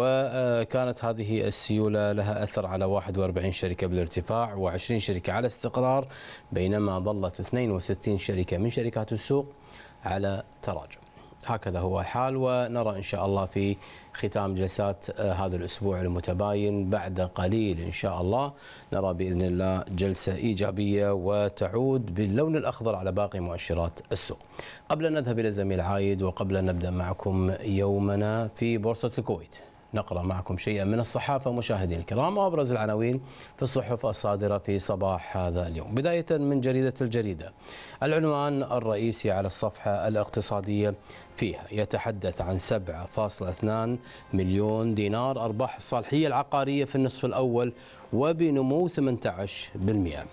وكانت هذه السيولة لها اثر على واحد وأربعين شركة بالارتفاع وعشرين شركة على استقرار، بينما ظلت اثنين وستين شركة من شركات السوق على تراجع. هكذا هو الحال، ونرى إن شاء الله في ختام جلسات هذا الأسبوع المتباين بعد قليل إن شاء الله نرى بإذن الله جلسة إيجابية وتعود باللون الأخضر على باقي مؤشرات السوق. قبل أن نذهب إلى زميل عايد وقبل أن نبدأ معكم يومنا في بورصة الكويت، نقرأ معكم شيئا من الصحافة مشاهدينا الكرام وأبرز العناوين في الصحف الصادرة في صباح هذا اليوم. بداية من جريدة الجريدة، العنوان الرئيسي على الصفحة الاقتصادية فيها يتحدث عن سبعة فاصلة اثنين مليون دينار أرباح الصالحية العقارية في النصف الأول وبنمو ثمانية عشر بالمئة.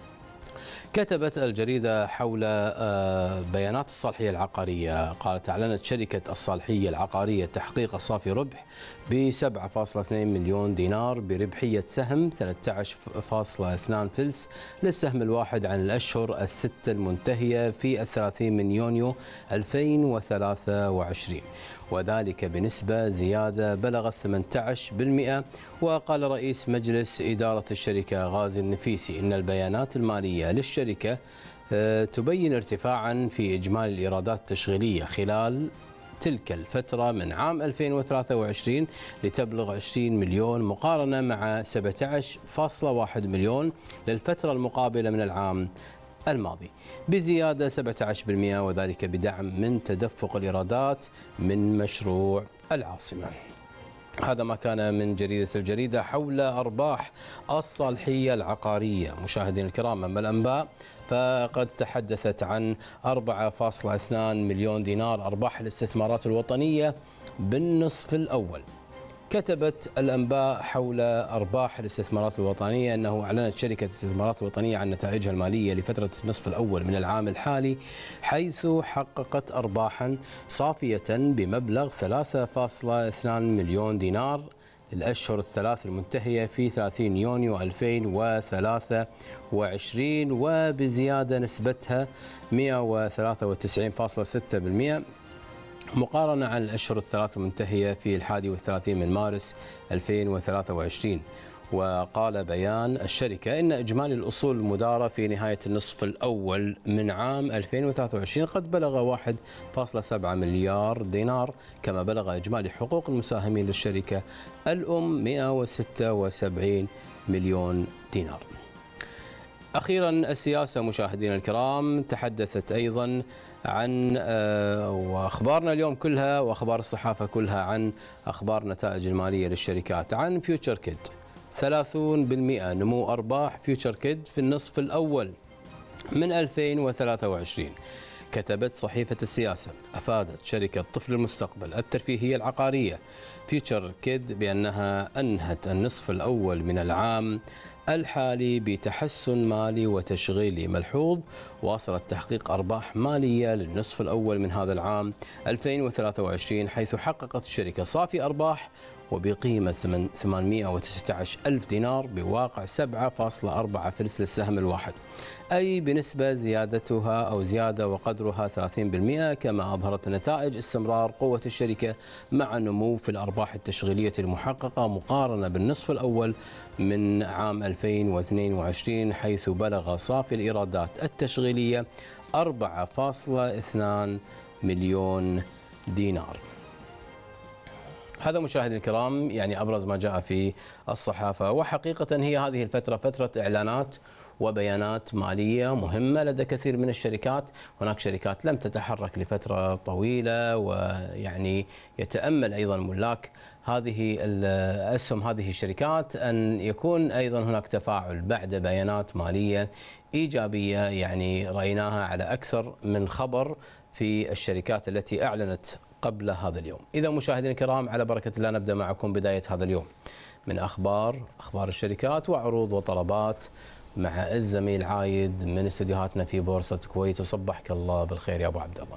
كتبت الجريدة حول بيانات الصالحية العقارية، قالت أعلنت شركة الصالحية العقارية تحقيق صافي ربح ب سبعة فاصلة اثنين مليون دينار بربحية سهم ثلاثة عشر فاصلة اثنين فلس للسهم الواحد عن الأشهر الستة المنتهية في الثلاثين من يونيو ألفين وثلاثة وعشرين، وذلك بنسبة زيادة بلغت ثمانية عشر بالمئة. وقال رئيس مجلس إدارة الشركة غازي النفيسي إن البيانات المالية للشركة تبين ارتفاعا في إجمالي الإيرادات التشغيلية خلال تلك الفترة من عام ألفين وثلاثة وعشرين لتبلغ عشرين مليون مقارنة مع سبعة عشر فاصلة واحد مليون للفترة المقابلة من العام الماضي بزيادة سبعة عشر بالمئة، وذلك بدعم من تدفق الإيرادات من مشروع العاصمة. هذا ما كان من جريدة الجريدة حول أرباح الصالحية العقارية. مشاهدينا الكرام، أما الأنباء فقد تحدثت عن أربعة فاصلة اثنين مليون دينار أرباح الاستثمارات الوطنية بالنصف الأول. كتبت الأنباء حول أرباح الاستثمارات الوطنية أنه أعلنت شركة الاستثمارات الوطنية عن نتائجها المالية لفترة النصف الأول من العام الحالي، حيث حققت أرباحا صافية بمبلغ ثلاثة فاصلة اثنين مليون دينار الأشهر الثلاث المنتهية في ثلاثين يونيو ألفين وثلاثة وعشرين، وبزيادة نسبتها مئة وثلاثة وتسعين فاصلة ستة بالمئة مقارنة عن الأشهر الثلاث المنتهية في الحادي والثلاثين من مارس ألفين وثلاثة وعشرين. وقال بيان الشركة إن إجمالي الأصول المدارة في نهاية النصف الأول من عام ألفين وثلاثة وعشرين قد بلغ واحد فاصلة سبعة مليار دينار، كما بلغ إجمالي حقوق المساهمين للشركة الأم مئة وستة وسبعين مليون دينار. أخيرا السياسة مشاهدينا الكرام تحدثت أيضا عن وأخبارنا اليوم كلها وأخبار الصحافة كلها عن أخبار النتائج المالية للشركات. عن فيوتشر كيد ثلاثين بالمئة نمو أرباح فيوتشر كيد في النصف الأول من ألفين وثلاثة وعشرين. كتبت صحيفة السياسة أفادت شركة طفل المستقبل الترفيهية العقارية فيوتشر كيد بأنها أنهت النصف الأول من العام الحالي بتحسن مالي وتشغيلي ملحوظ، واصلت تحقيق أرباح مالية للنصف الأول من هذا العام ألفين وثلاثة وعشرين، حيث حققت الشركة صافي أرباح وبقيمة ثمانمئة وتسعة عشر ألف دينار بواقع سبعة فاصلة أربعة فلس للسهم الواحد، أي بنسبة زيادتها أو زيادة وقدرها ثلاثين بالمئة. كما أظهرت النتائج استمرار قوة الشركة مع النمو في الأرباح التشغيلية المحققة مقارنة بالنصف الأول من عام ألفين واثنين وعشرين، حيث بلغ صافي الإيرادات التشغيلية أربعة فاصلة اثنين مليون دينار. هذا مشاهدينا الكرام يعني أبرز ما جاء في الصحافة، وحقيقة هي هذه الفترة فترة إعلانات وبيانات مالية مهمة لدى كثير من الشركات. هناك شركات لم تتحرك لفترة طويلة، ويعني يتأمل أيضا ملاك هذه الأسهم هذه الشركات أن يكون أيضا هناك تفاعل بعد بيانات مالية إيجابية يعني رأيناها على أكثر من خبر في الشركات التي أعلنت قبل هذا اليوم. إذا مشاهدينا الكرام على بركة الله نبدأ معكم بداية هذا اليوم من أخبار أخبار الشركات وعروض وطلبات مع الزميل عايد من استديوهاتنا في بورصة الكويت. وصبحك الله بالخير يا أبو عبد الله.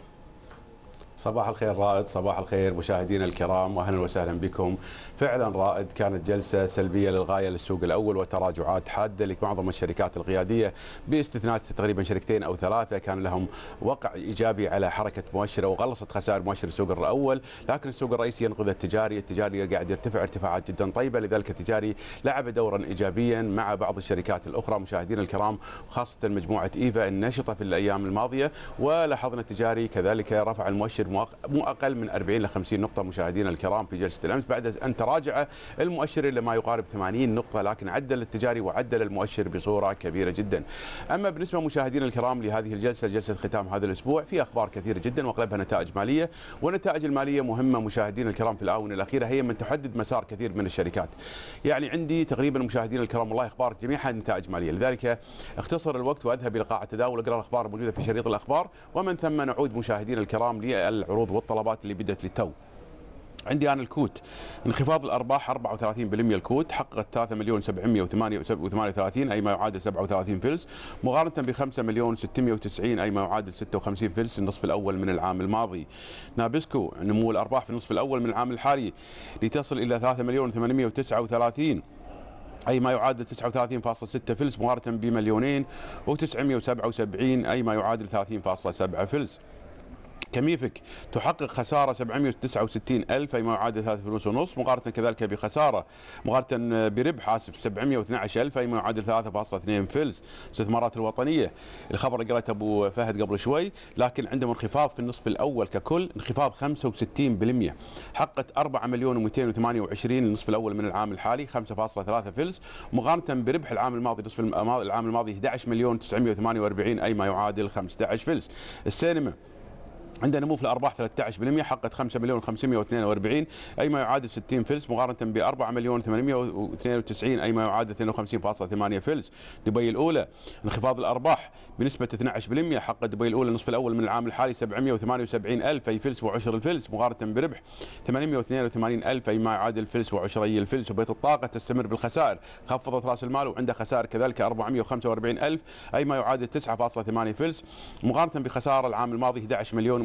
صباح الخير رائد، صباح الخير مشاهدينا الكرام واهلا وسهلا بكم. فعلا رائد كانت جلسه سلبيه للغايه للسوق الاول وتراجعات حاده لمعظم الشركات القياديه باستثناء تقريبا شركتين او ثلاثه كان لهم وقع ايجابي على حركه مؤشره وغلصت خسائر مؤشر السوق الاول، لكن السوق الرئيسي ينقذ التجاري، التجاري قاعد يرتفع ارتفاعات جدا طيبه، لذلك التجاري لعب دورا ايجابيا مع بعض الشركات الاخرى مشاهدينا الكرام، خاصه مجموعه ايفا النشطه في الايام الماضيه، ولاحظنا التجاري كذلك رفع المؤشر مو اقل من أربعين إلى خمسين نقطه مشاهدينا الكرام في جلسه الامس بعد ان تراجع المؤشر الى ما يقارب ثمانين نقطه، لكن عدل التجاري وعدل المؤشر بصوره كبيره جدا. اما بالنسبه مشاهدينا الكرام لهذه الجلسه جلسه ختام هذا الاسبوع في اخبار كثيره جدا واغلبها نتائج ماليه، والنتائج الماليه مهمه مشاهدينا الكرام في الاونه الاخيره، هي من تحدد مسار كثير من الشركات. يعني عندي تقريبا مشاهدينا الكرام والله اخبار جميعها نتائج ماليه، لذلك اختصر الوقت واذهب الى قاعه التداول اقرا الاخبار الموجوده في شريط الاخبار، ومن ثم نعود مشاهدينا الكرام للعروض والطلبات اللي بدت للتو. عندي انا الكوت انخفاض الارباح أربعة وثلاثين بالمئة، الكوت حققت ثلاثة مليون وسبعمئة وثمانية وثلاثين اي ما يعادل سبعة وثلاثين فلس مقارنه ب خمسة مليون وستمئة وتسعين اي ما يعادل ستة وخمسين فلس النصف الاول من العام الماضي. نابسكو نمو الارباح في النصف الاول من العام الحالي لتصل الى ثلاثة مليون وثمانمئة وتسعة وثلاثين اي ما يعادل تسعة وثلاثين فاصلة ستة فلس مقارنه بمليونين وتسعمئة وسبعة وسبعين اي ما يعادل ثلاثين فاصلة سبعة فلس. كميفك تحقق خساره سبعمئة وتسعة وستين ألف اي ما يعادل ثلاثة فلوس ونص مقارنه كذلك بخساره مقارنه بربح اسف سبعمئة واثني عشر ألف اي ما يعادل ثلاثة فاصلة اثنين فلس. الاستثمارات الوطنية الخبر اللي قرأته ابو فهد قبل شوي، لكن عندهم انخفاض في النصف الاول ككل انخفاض خمسة وستين بالمئة، حققت أربعة مليون ومئتين وثمانية وعشرين النصف الاول من العام الحالي خمسة فاصلة ثلاثة فلس مقارنه بربح العام الماضي نصف العام الماضي أحد عشر مليون وتسعمئة وثمانية وأربعين اي ما يعادل خمسة عشر فلس. السينما عندنا نمو في الارباح ثلاثة عشر بالمئة، حققت خمسة مليون وخمسمئة واثنين وأربعين اي ما يعادل ستين فلس مقارنه ب أربعة مليون وثمانمئة واثنين وتسعين اي ما يعادل اثنين وخمسين فاصلة ثمانية فلس. دبي الاولى انخفاض الارباح بنسبه اثني عشر بالمئة، حققت دبي الاولى النصف الاول من العام الحالي سبعمئة وثمانية وسبعين ألف اي فلس وعشر الفلس مقارنه بربح ثمانمئة واثنين وثمانين ألف اي ما يعادل فلس وعشري الفلس. وبيت الطاقه تستمر بالخسائر، خفضت راس المال وعندها خسائر كذلك أربعمئة وخمسة وأربعين ألف اي ما يعادل تسعة فاصلة ثمانية فلس مقارنه بخساره العام الماضي أحد عشر مليون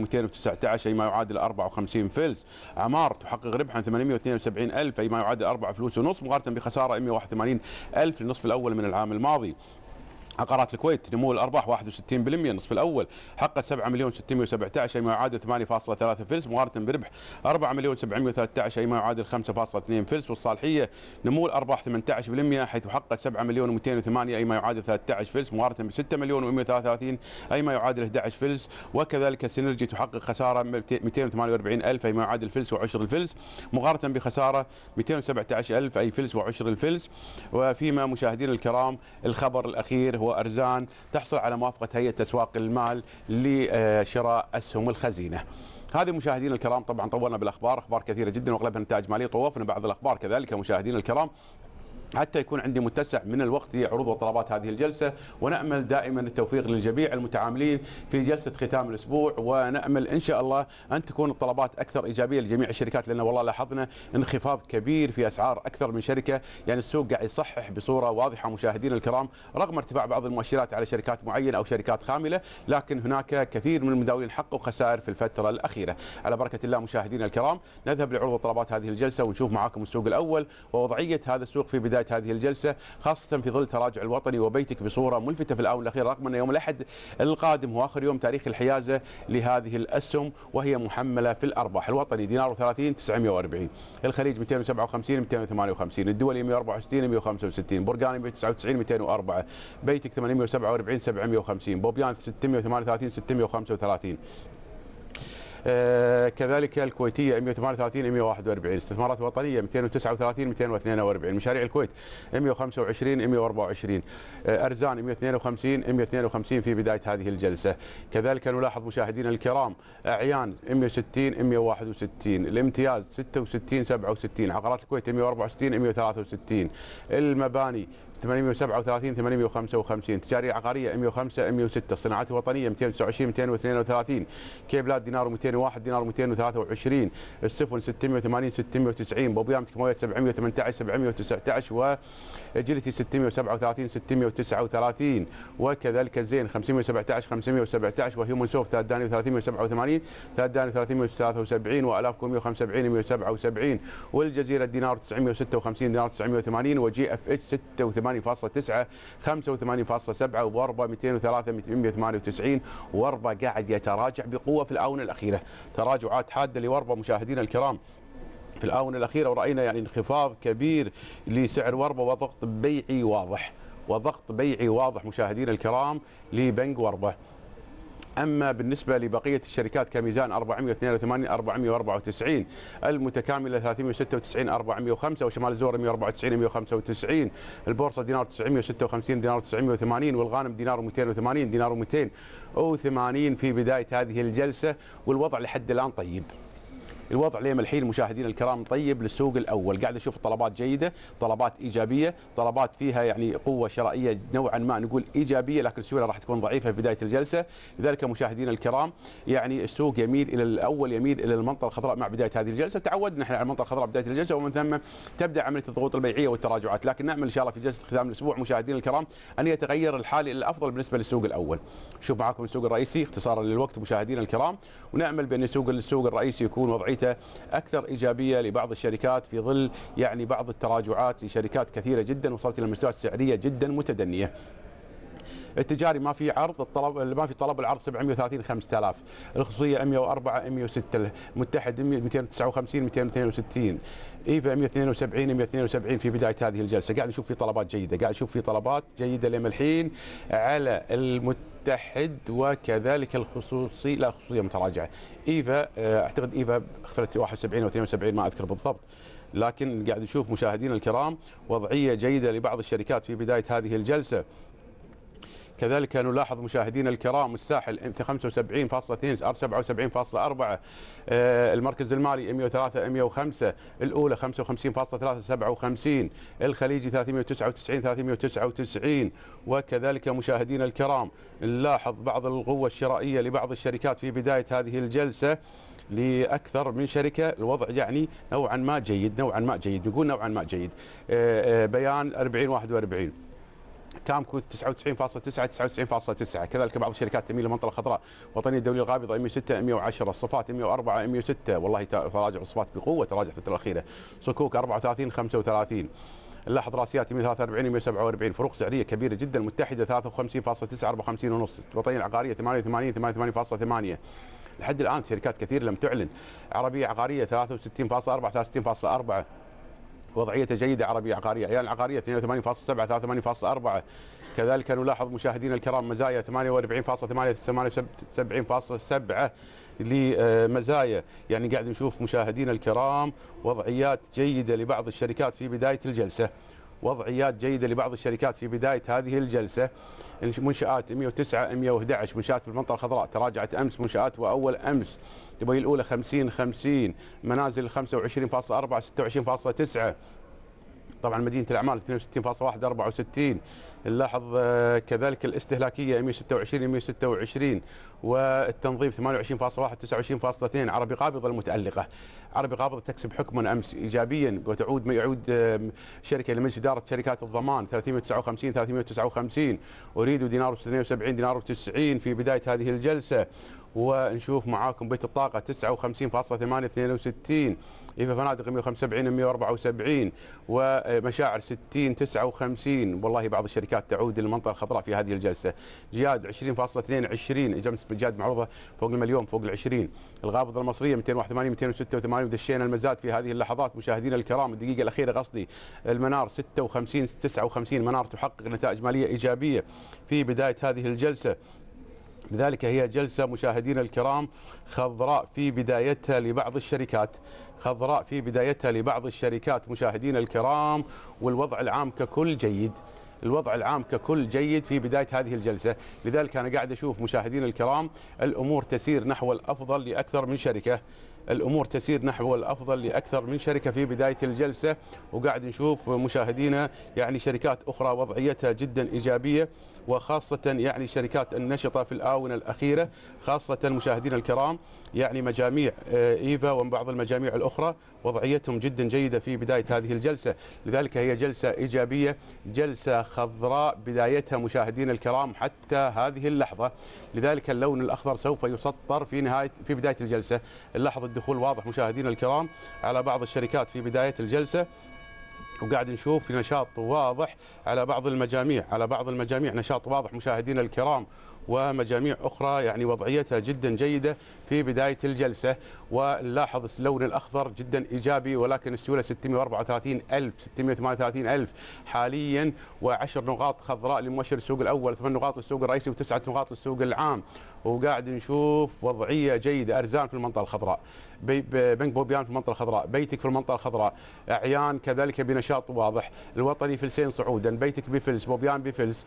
ومئتين وتسعة عشر أي ما يعادل أربعة وخمسين فلس. عمار تحقق ربحا ثمانمئة واثنين وسبعين ألف أي ما يعادل أربعة فلوس ونص مقارنة بخسارة مئة وواحد وثمانين ألف للنصف الأول من العام الماضي. عقارات الكويت نمو الارباح واحد وستين بالمئة النصف الاول، حققت سبعة مليون وستمئة وسبعة عشر اي ما يعادل ثمانية فاصلة ثلاثة فلس مقارنه بربح أربعة مليون وسبعمئة وثلاثة عشر اي ما يعادل خمسة فاصلة اثنين فلس. والصالحيه نمو الارباح ثمانية عشر بالمئة حيث حققت سبعة مليون ومئتين وثمانية اي ما يعادل ثلاثة عشر فلس مقارنه ب ستة مليون ومئة وثلاثة وثلاثين اي ما يعادل أحد عشر فلس. وكذلك سينرجي تحقق خساره مئتين وثمانية وأربعين ألف اي ما يعادل فلس وعشر الفلس مقارنه بخساره مئتين وسبعة عشر ألف اي فلس وعشر الفلس. وفيما مشاهدينا الكرام الخبر الاخير هو ارزان تحصل على موافقة هيئة أسواق المال لشراء أسهم الخزينة. هذه مشاهدينا الكرام طبعا طولنا بالأخبار، أخبار كثيرة جدا وأغلبها نتائج مالية، طوفنا بعض الأخبار كذلك مشاهدينا الكرام حتى يكون عندي متسع من الوقت لعروض وطلبات هذه الجلسة، ونأمل دائما التوفيق للجميع المتعاملين في جلسة ختام الأسبوع، ونأمل إن شاء الله أن تكون الطلبات أكثر إيجابية لجميع الشركات، لأن والله لاحظنا انخفاض كبير في أسعار أكثر من شركة، يعني السوق قاعد يصحح بصورة واضحة مشاهدينا الكرام رغم ارتفاع بعض المؤشرات على شركات معينة أو شركات خاملة، لكن هناك كثير من المداولين حققوا خسائر في الفترة الأخيرة. على بركة الله مشاهدينا الكرام نذهب لعروض وطلبات هذه الجلسة ونشوف معاكم السوق الأول ووضعية هذا السوق في بداية هذه الجلسة، خاصة في ظل تراجع الوطني وبيتك بصورة ملفتة في الآونة الأخيرة، رغم أن يوم الأحد القادم هو آخر يوم تاريخ الحيازة لهذه الأسهم وهي محملة في الأرباح. الوطني دينار وثلاثين تسعمئة وأربعين، الخليج مئتين وسبعة وخمسين مئتين وثمانية وخمسين، الدولي مئة وأربعة وستين مئة وخمسة وستين، برقاني مئة وتسعة وتسعين مئتين وأربعة، بيتك ثمانمئة وسبعة وأربعين سبعمئة وخمسين، بوبيان ستمئة وثمانية وثلاثين ستمئة وخمسة وثلاثين. آه كذلك الكويتيه مئة وثمانية وثلاثين مئة وواحد وأربعين، استثمارات وطنيه مئتين وتسعة وثلاثين مئتين واثنين وأربعين، مشاريع الكويت مئة وخمسة وعشرين مئة وأربعة وعشرين، آه ارزان مئة واثنين وخمسين مئة واثنين وخمسين في بدايه هذه الجلسه. كذلك نلاحظ مشاهدينا الكرام اعيان مئة وستين مئة وواحد وستين، الامتياز ستة وستين سبعة وستين، عقارات الكويت مئة وأربعة وستين مئة وثلاثة وستين، المباني ثمانمئة وسبعة وثلاثين ثمانمئة وخمسة وخمسين، تجارية عقارية مئة وخمسة مئة وستة، الصناعات الوطنية مئتين وتسعة وعشرين مئتين واثنين وثلاثين، كيبلات دينار ومئتين وواحد دينار ومئتين وثلاثة وعشرين، السفن ستمئة وثمانين ستمئة وتسعين، بوبيام كمويات سبعمئة وثمانية عشر سبعمئة وتسعة عشر، وجلتي ستمئة وسبعة وثلاثين ستمئة وتسعة وثلاثين، وكذلك الزين خمسمئة وسبعة عشر خمسمئة وسبعة عشر، وهيومن سوف ثلاث دنانير وثلاثمئة وسبعة وثمانين ثلاث دنانير وثلاثمئة وثلاثة وسبعين، وآلاف مئة وخمسة وسبعين مئة وسبعة وسبعين، والجزيرة دينار تسعمئة وستة وخمسين دينار تسعمئة وثمانين، وجي اف اتش ستة وثمانين فاصلة تسعة خمسة وثمانين فاصلة سبعة، ووربا مئتين وثلاثة مئة وثمانية وتسعين، وربا قاعد يتراجع بقوة في الآونة الأخيرة، تراجعات حادة لوربا مشاهدينا الكرام في الآونة الأخيرة، ورأينا يعني انخفاض كبير لسعر وربا وضغط بيعي واضح وضغط بيعي واضح مشاهدينا الكرام لبنك وربا. أما بالنسبة لبقية الشركات كميزان أربعمئة واثنين وثمانين أربعمئة وأربعة وتسعين، المتكاملة ثلاثمئة وستة وتسعين أربعمئة وخمسة، وشمال الزهرة مئة وأربعة وتسعين مئة وخمسة وتسعين، البورصة دينار تسعمئة وستة وخمسين دينار تسعمئة وثمانين، والغانم دينار ومئتين وثمانين دينار ومئتين وثمانين في بداية هذه الجلسة. والوضع لحد الآن طيب، الوضع ليه الحين مشاهدينا الكرام طيب للسوق الاول، قاعد اشوف طلبات جيده، طلبات ايجابيه، طلبات فيها يعني قوه شرائيه نوعا ما نقول ايجابيه، لكن السيوله راح تكون ضعيفه في بدايه الجلسه، لذلك مشاهدينا الكرام يعني السوق يميل الى الاول يميل الى المنطقه الخضراء مع بدايه هذه الجلسه، تعودنا احنا على المنطقه الخضراء بدايه الجلسه ومن ثم تبدا عمليه الضغوط البيعيه والتراجعات، لكن نامل ان شاء الله في جلسه ختام الاسبوع مشاهدينا الكرام ان يتغير الحال الى الافضل بالنسبه للسوق الاول. شوف معاكم السوق الرئيسي اختصارا للوقت مشاهدينا الكرام، ونامل بان السوق السوق الرئيسي يكون وضعيته اكثر ايجابيه لبعض الشركات في ظل يعني بعض التراجعات لشركات كثيره جدا وصلت الى مستويات سعريه جدا متدنيه. التجاري ما في عرض، الطلب ما في طلب، العرض سبعمئة وثلاثين خمسة آلاف، الخصوصيه مئة وأربعة مئة وستة، متحد مئتين وتسعة وخمسين مئتين واثنين وستين، ايفا مئة واثنين وسبعين مئة واثنين وسبعين في بدايه هذه الجلسه، قاعد نشوف في طلبات جيده، قاعد نشوف في طلبات جيده لما الحين على المتحد وكذلك الخصوصي، لا الخصوصيه متراجعه، ايفا اعتقد ايفا خفلت واحد وسبعين او اثنين وسبعين ما اذكر بالضبط، لكن قاعد نشوف مشاهدينا الكرام وضعيه جيده لبعض الشركات في بدايه هذه الجلسه. كذلك نلاحظ مشاهدينا الكرام الساحل خمسة وسبعين فاصلة اثنين، سبعة وسبعين فاصلة أربعة، المركز المالي مئة وثلاثة مئة وخمسة، الأولى خمسة وخمسين فاصلة ثلاثة سبعة وخمسين، الخليجي ثلاثمئة وتسعة وتسعين ثلاثمئة وتسعة وتسعين. وكذلك مشاهدينا الكرام نلاحظ بعض القوة الشرائية لبعض الشركات في بداية هذه الجلسة لأكثر من شركة، الوضع يعني نوعا ما جيد، نوعا ما جيد، نقول نوعا ما جيد. بيان أربعين واحد وأربعين، كام كويت تسعة وتسعين فاصلة تسعة تسعة وتسعين فاصلة تسعة. كذلك بعض الشركات تميل للمنطقه الخضراء. وطنيه الدوليه القابضه مئة وستة مئة وعشرة، الصفات مئة وأربعة مئة وستة، والله تراجع الصفات بقوه، تراجع الفتره الاخيره. صكوك أربعة وثلاثين خمسة وثلاثين. نلاحظ راسيات مئة وثلاثة وأربعين مئة وسبعة وأربعين، فروق سعريه كبيره جدا. المتحده ثلاثة وخمسين فاصلة تسعة أربعة وخمسين ونص، الوطنيه العقاريه ثمانية وثمانين ثمانية وثمانين فاصلة ثمانية. لحد الان شركات كثير لم تعلن. عربيه عقاريه ثلاثة وستين فاصلة أربعة ثلاثة وستين فاصلة أربعة، وضعيته جيده. عربيه عقاريه. عيال العقاريه اثنين وثمانين فاصلة سبعة ثلاثة وثمانين فاصلة أربعة. كذلك نلاحظ مشاهدينا الكرام مزايا ثمانية وأربعين فاصلة ثمانية ثمانية وسبعين فاصلة سبعة لمزايا. يعني قاعد نشوف مشاهدينا الكرام وضعيات جيده لبعض الشركات في بدايه الجلسه. وضعيات جيده لبعض الشركات في بدايه هذه الجلسه. منشآت مئة وتسعة مئة وأحد عشر منشآت في المنطقه الخضراء تراجعت امس. منشآت واول امس. دبي الاولى خمسين خمسين، منازل خمسة وعشرين فاصلة أربعة ستة وعشرين فاصلة تسعة. طبعا مدينه الاعمال اثنين وستين فاصلة واحد أربعة وستين. نلاحظ كذلك الاستهلاكيه مئة وستة وعشرين مئة وستة وعشرين، والتنظيف ثمانية وعشرين فاصلة واحد تسعة وعشرين فاصلة اثنين. عربي قابضه المتالقه. عربي قابضه تكسب حكما امس ايجابيا، وتعود يعود شركه لمجلس اداره شركات الضمان ثلاثمئة وتسعة وخمسين ثلاثمئة وتسعة وخمسين. اريد دينار واثنين وسبعين دينار وتسعين في بدايه هذه الجلسه. ونشوف معاكم بيت الطاقه تسعة وخمسين فاصلة ثمانية اثنين وستين. إيفا فنادق مئة وخمسة وسبعين مئة وأربعة وسبعين، ومشاعر ستين تسعة وخمسين. والله بعض الشركات تعود للمنطقه الخضراء في هذه الجلسه. جياد عشرين فاصلة اثنين وعشرين، جمس جياد معروضه فوق المليون فوق العشرين. الغابضه المصريه مئتين وواحد وثمانين مئتين وستة وثمانين، ودشينا المزاد في هذه اللحظات مشاهدينا الكرام. الدقيقه الاخيره قصدي. المنار ستة وخمسين تسعة وخمسين، منار تحقق نتائج ماليه ايجابيه في بدايه هذه الجلسه. لذلك هي جلسة مشاهدينا الكرام خضراء في بدايتها لبعض الشركات. خضراء في بدايتها لبعض الشركات مشاهدينا الكرام، والوضع العام ككل جيد. الوضع العام ككل جيد في بداية هذه الجلسة. لذلك أنا قاعد أشوف مشاهدينا الكرام الأمور تسير نحو الأفضل لأكثر من شركة. الأمور تسير نحو الأفضل لأكثر من شركة في بداية الجلسة. وقاعد نشوف مشاهدينا يعني شركات أخرى وضعيتها جدا إيجابية، وخاصة يعني شركات النشطة في الآونة الأخيرة، خاصة مشاهدينا الكرام يعني مجاميع إيفا وبعض المجاميع الأخرى وضعيتهم جدا جيدة في بداية هذه الجلسة. لذلك هي جلسة إيجابية، جلسة خضراء بدايتها مشاهدينا الكرام حتى هذه اللحظة. لذلك اللون الأخضر سوف يسطر في نهاية في بداية الجلسة. نلاحظ الدخول واضح مشاهدينا الكرام على بعض الشركات في بداية الجلسة، وقاعد نشوف نشاط واضح على بعض المجاميع. على بعض المجاميع نشاط واضح مشاهدينا الكرام، ومجاميع أخرى يعني وضعيتها جدا جيدة في بداية الجلسة. ونلاحظ اللون الأخضر جدا إيجابي، ولكن السيولة ستمئة وأربعة وثلاثين ألف ستمئة وثمانية وثلاثين ألف حاليا، وعشر نقاط خضراء لمؤشر السوق الأول، ثمان نقاط للسوق الرئيسي، وتسعة نقاط للسوق العام. وقاعد نشوف وضعية جيدة. أرزان في المنطقة الخضراء، بي بنك بوبيان في المنطقة الخضراء، بيتك في المنطقة الخضراء، أعيان كذلك بنشاط واضح، الوطني فلسين صعودا، بيتك بفلس، بوبيان بفلس.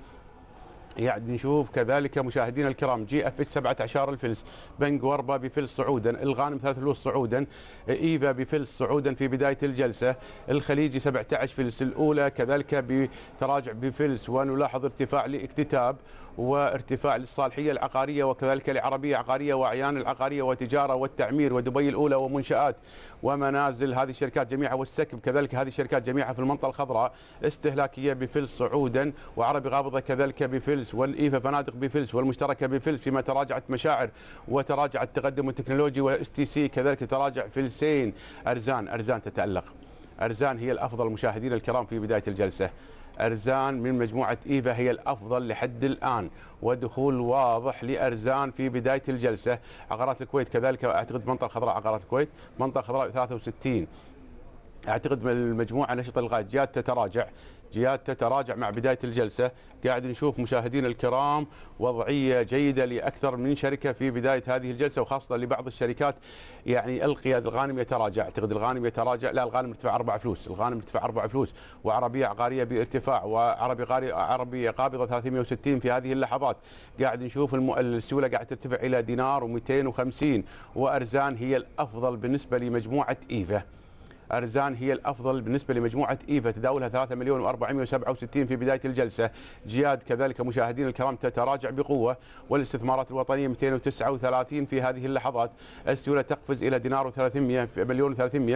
يعني نشوف كذلك مشاهدينا الكرام جي اف اتش سبعة عشر الفلس، بنك وربا بفلس صعودا، الغانم ثلاث فلوس صعودا، ايفا بفلس صعودا في بدايه الجلسه، الخليجي سبعة عشر فلس الاولى كذلك بتراجع بفلس، ونلاحظ ارتفاع لاكتتاب وارتفاع للصالحيه العقاريه، وكذلك العربيه عقاريه واعيان العقاريه وتجاره والتعمير ودبي الاولى ومنشات ومنازل. هذه الشركات جميعها والسكب كذلك هذه الشركات جميعها في المنطقه الخضراء. استهلاكيه بفلس صعودا، وعربي غابضه كذلك بفلس، والايفا فنادق بفلس، والمشتركه بفلس، فيما تراجعت مشاعر وتراجعت تقدم التكنولوجي واس تي سي كذلك تراجع فلسين. ارزان ارزان تتالق. ارزان هي الافضل مشاهدينا الكرام في بدايه الجلسه. أرزان من مجموعة إيفا هي الأفضل لحد الآن، ودخول واضح لأرزان في بداية الجلسة. عقارات الكويت كذلك أعتقد منطقة خضراء، عقارات الكويت منطقة خضراء ثلاثة وستين. أعتقد المجموعة نشطة للغاية. جياد تتراجع، جياد تتراجع مع بداية الجلسة. قاعد نشوف مشاهدينا الكرام وضعية جيدة لأكثر من شركة في بداية هذه الجلسة، وخاصة لبعض الشركات. يعني القياد الغانم يتراجع، أعتقد الغانم يتراجع، لا الغانم ارتفاع أربع فلوس، الغانم ارتفاع أربع فلوس، وعربية عقارية بارتفاع، وعربي غاري عربية قابضة ثلاثمئة وستين في هذه اللحظات. قاعد نشوف الم... السيولة قاعد ترتفع إلى دينار ومئتين وخمسين، وأرزان هي الأفضل بالنسبة لمجموعة إيفا. أرزان هي الأفضل بالنسبة لمجموعة إيفا، تداولها ثلاثة مليون وأربعمئة وسبعة وستين في بداية الجلسة. جياد كذلك مشاهدين الكرام تتراجع بقوة، والاستثمارات الوطنية مئتين وتسعة وثلاثين في هذه اللحظات. السيولة تقفز إلى دينار وثلاثمئة مليون وثلاثمئة.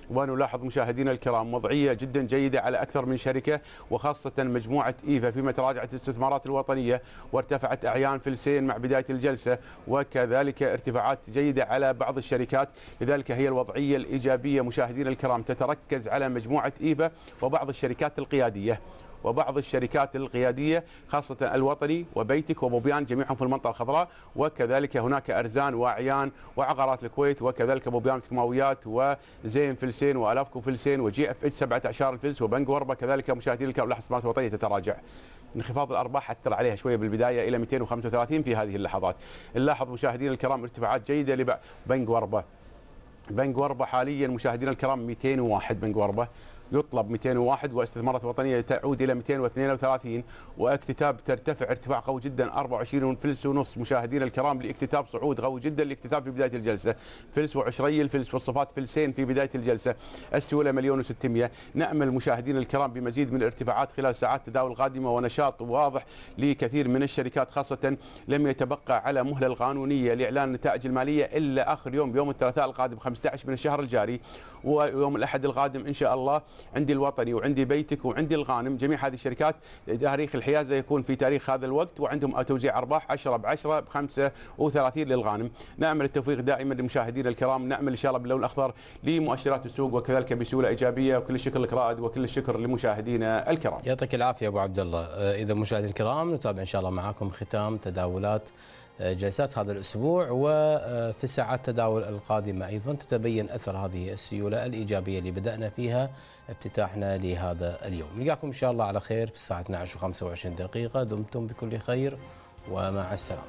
ونلاحظ مشاهدينا الكرام وضعية جدا جيدة على أكثر من شركة، وخاصة مجموعة إيفا فيما تراجعت الاستثمارات الوطنية وارتفعت أعيان فلسين مع بداية الجلسة، وكذلك ارتفاعات جيدة على بعض الشركات. لذلك هي الوضعية الإيجابية مشاهدينا الكرام تتركز على مجموعة إيفا وبعض الشركات القيادية وبعض الشركات القيادية خاصة الوطني وبيتك وبوبيان جميعهم في المنطقة الخضراء، وكذلك هناك أرزان وأعيان وعقارات الكويت، وكذلك بوبيان كيماويات وزين فلسين وألافكو فلسين وجي اف اتش سبعة عشر الفلس وبنك وربة. كذلك مشاهدينا الكرام الاستثمارات الوطنية تتراجع، انخفاض الأرباح أثر عليها شوية بالبداية إلى مئتين وخمسة وثلاثين في هذه اللحظات. نلاحظ مشاهدينا الكرام ارتفاعات جيدة لبنك وربة. بنك وربة حاليا مشاهدينا الكرام مئتين وواحد، بنك وربة يطلب مئتين وواحد، واستثمارات وطنيه تعود الى مئتين واثنين وثلاثين، واكتتاب ترتفع ارتفاع قوي جدا أربعة وعشرين فلس ونص مشاهدينا الكرام، لاكتتاب صعود قوي جدا لاكتتاب في بدايه الجلسه، فلس وعشري الفلس والصفات فلسين في بدايه الجلسه، السيوله مليون وستمئة. نامل مشاهدينا الكرام بمزيد من الارتفاعات خلال ساعات التداول القادمه، ونشاط واضح لكثير من الشركات، خاصه لم يتبقى على مهله القانونيه لاعلان النتائج الماليه الا اخر يوم بيوم الثلاثاء القادم خمسة عشر من الشهر الجاري، ويوم الاحد القادم ان شاء الله عندي الوطني وعندي بيتك وعندي الغانم. جميع هذه الشركات تاريخ الحيازه يكون في تاريخ هذا الوقت، وعندهم توزيع ارباح عشرة بعشرة ب خمسة وثلاثين للغانم. نامل التوفيق دائما لمشاهدينا الكرام، نامل ان شاء الله باللون الاخضر لمؤشرات السوق وكذلك بسيوله ايجابيه، وكل الشكر لك رائد وكل الشكر لمشاهدينا الكرام. يعطيك العافيه ابو عبد الله. اذا مشاهدينا الكرام نتابع ان شاء الله معاكم ختام تداولات جلسات هذا الأسبوع، وفي الساعات التداول القادمة أيضا تتبين أثر هذه السيولة الإيجابية اللي بدأنا فيها افتتاحنا لهذا اليوم. نلقاكم إن شاء الله على خير في الساعة اثنعش وخمسة وعشرين دقيقة. دمتم بكل خير ومع السلامة.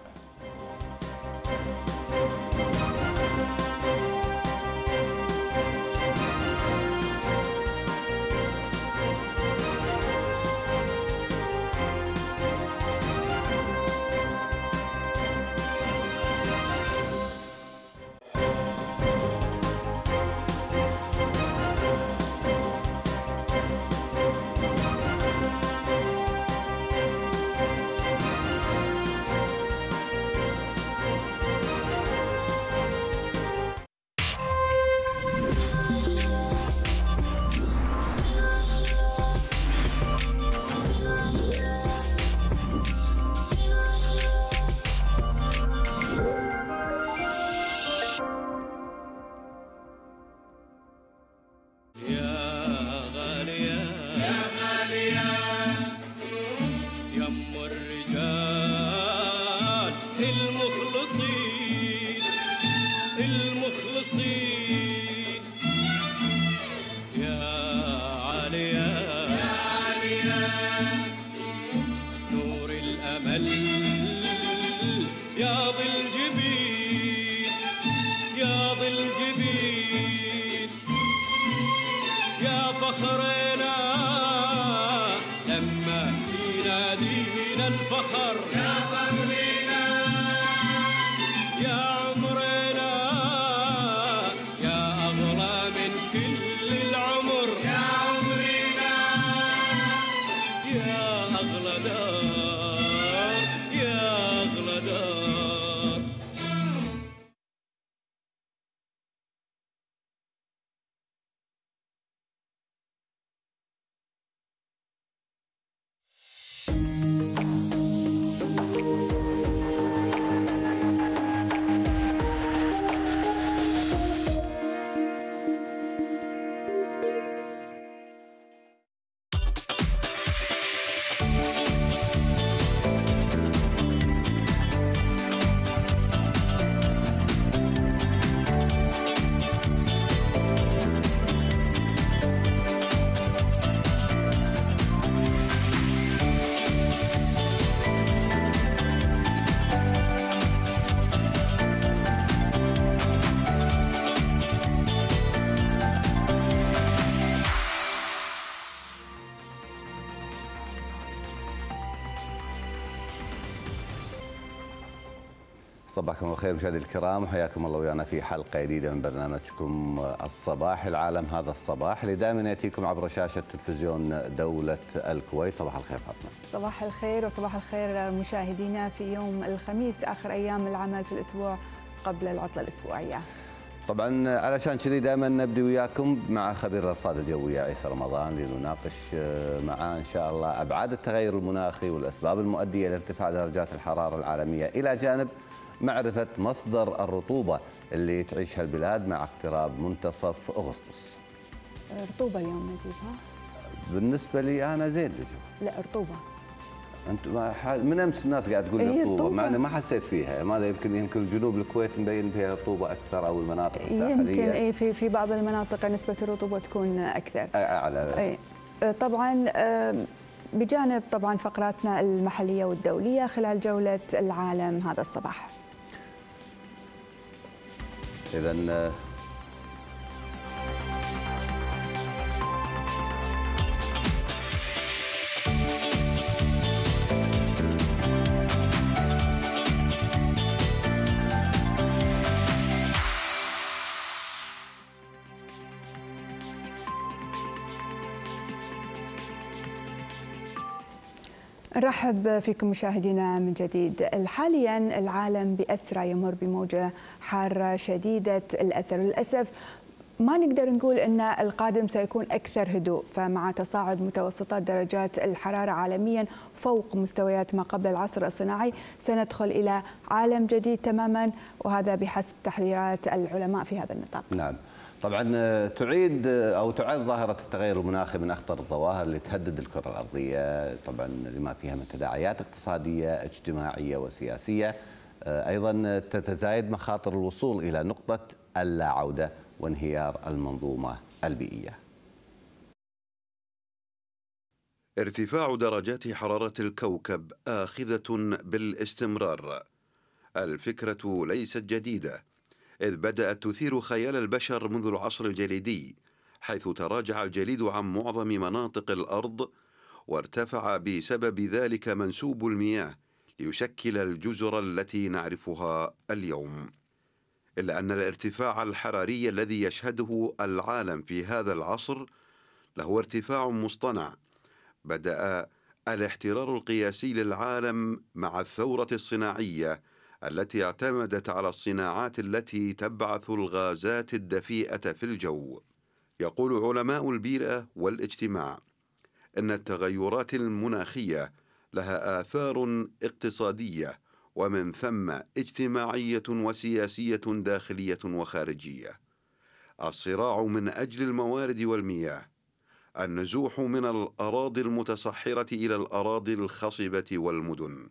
صباحكم الخير مشاهدي الكرام، وحياكم الله ويانا في حلقه جديده من برنامجكم الصباح العالم هذا الصباح اللي دائما ياتيكم عبر شاشه تلفزيون دوله الكويت. صباح الخير فاطمه. صباح الخير وصباح الخير مشاهدينا في يوم الخميس اخر ايام العمل في الاسبوع قبل العطله الاسبوعيه. طبعا علشان كذي دائما نبدي وياكم مع خبير الارصاد الجويه عيسى رمضان لنناقش معاه ان شاء الله ابعاد التغير المناخي والاسباب المؤديه لارتفاع درجات الحراره العالميه، الى جانب معرفه مصدر الرطوبه اللي تعيشها البلاد مع اقتراب منتصف اغسطس. رطوبه اليوم نجيب ها؟ بالنسبه لي انا زين الجو. لا رطوبه. انت من امس الناس قاعد تقول لي رطوبه، مع اني ما حسيت فيها، ماذا يمكن يمكن جنوب الكويت مبين فيها رطوبه اكثر او المناطق الساحليه؟ يمكن اي في في بعض المناطق نسبه الرطوبه تكون اكثر. اعلى. اي طبعا بجانب طبعا فقراتنا المحليه والدوليه خلال جوله العالم هذا الصباح. اذا نرحب فيكم مشاهدينا من جديد. حاليا العالم بأسرى يمر بموجة حارة شديدة الأثر، للأسف ما نقدر نقول أن القادم سيكون أكثر هدوء، فمع تصاعد متوسطات درجات الحرارة عالميا فوق مستويات ما قبل العصر الصناعي سندخل إلى عالم جديد تماما، وهذا بحسب تحذيرات العلماء في هذا النطاق. نعم طبعا تعيد او تعد ظاهره التغير المناخي من اخطر الظواهر اللي تهدد الكره الارضيه، طبعا لما فيها من تداعيات اقتصاديه اجتماعيه وسياسيه، ايضا تتزايد مخاطر الوصول الى نقطه اللا عوده وانهيار المنظومه البيئيه. ارتفاع درجات حراره الكوكب آخذة بالاستمرار. الفكره ليست جديده، إذ بدأت تثير خيال البشر منذ العصر الجليدي، حيث تراجع الجليد عن معظم مناطق الأرض، وارتفع بسبب ذلك منسوب المياه ليشكل الجزر التي نعرفها اليوم. إلا أن الارتفاع الحراري الذي يشهده العالم في هذا العصر له ارتفاع مصطنع. بدأ الاحترار القياسي للعالم مع الثورة الصناعية التي اعتمدت على الصناعات التي تبعث الغازات الدفيئة في الجو. يقول علماء البيئة والاجتماع إن التغيرات المناخية لها آثار اقتصادية ومن ثم اجتماعية وسياسية داخلية وخارجية. الصراع من أجل الموارد والمياه، النزوح من الأراضي المتصحرة إلى الأراضي الخصبة والمدن،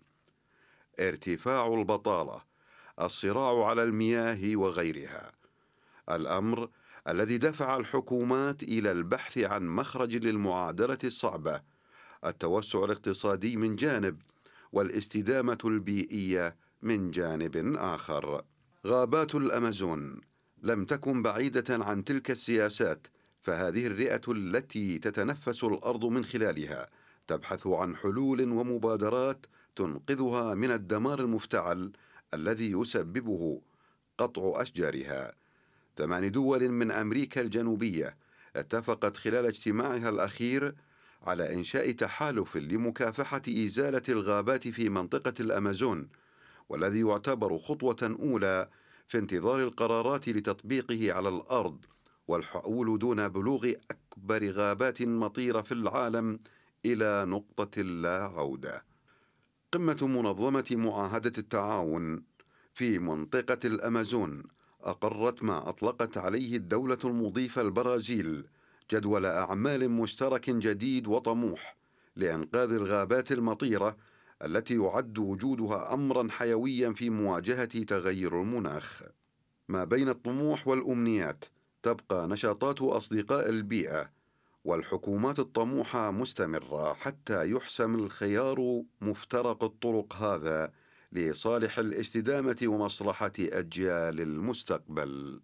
ارتفاع البطالة، الصراع على المياه وغيرها. الأمر الذي دفع الحكومات إلى البحث عن مخرج للمعادلة الصعبة، التوسع الاقتصادي من جانب والاستدامة البيئية من جانب آخر. غابات الأمازون لم تكن بعيدة عن تلك السياسات، فهذه الرئة التي تتنفس الأرض من خلالها تبحث عن حلول ومبادرات تنقذها من الدمار المفتعل الذي يسببه قطع أشجارها. ثمان دول من أمريكا الجنوبية اتفقت خلال اجتماعها الأخير على إنشاء تحالف لمكافحة إزالة الغابات في منطقة الأمازون، والذي يعتبر خطوة أولى في انتظار القرارات لتطبيقه على الأرض والحؤول دون بلوغ أكبر غابات مطيرة في العالم إلى نقطة اللا عودة. قمة منظمة معاهدة التعاون في منطقة الأمازون أقرت ما أطلقت عليه الدولة المضيفة البرازيل جدول أعمال مشترك جديد وطموح لإنقاذ الغابات المطيرة التي يعد وجودها أمرا حيويا في مواجهة تغير المناخ. ما بين الطموح والأمنيات تبقى نشاطات أصدقاء البيئة والحكومات الطموحة مستمرة حتى يحسم الخيار مفترق الطرق هذا لصالح الاستدامة ومصلحة أجيال المستقبل.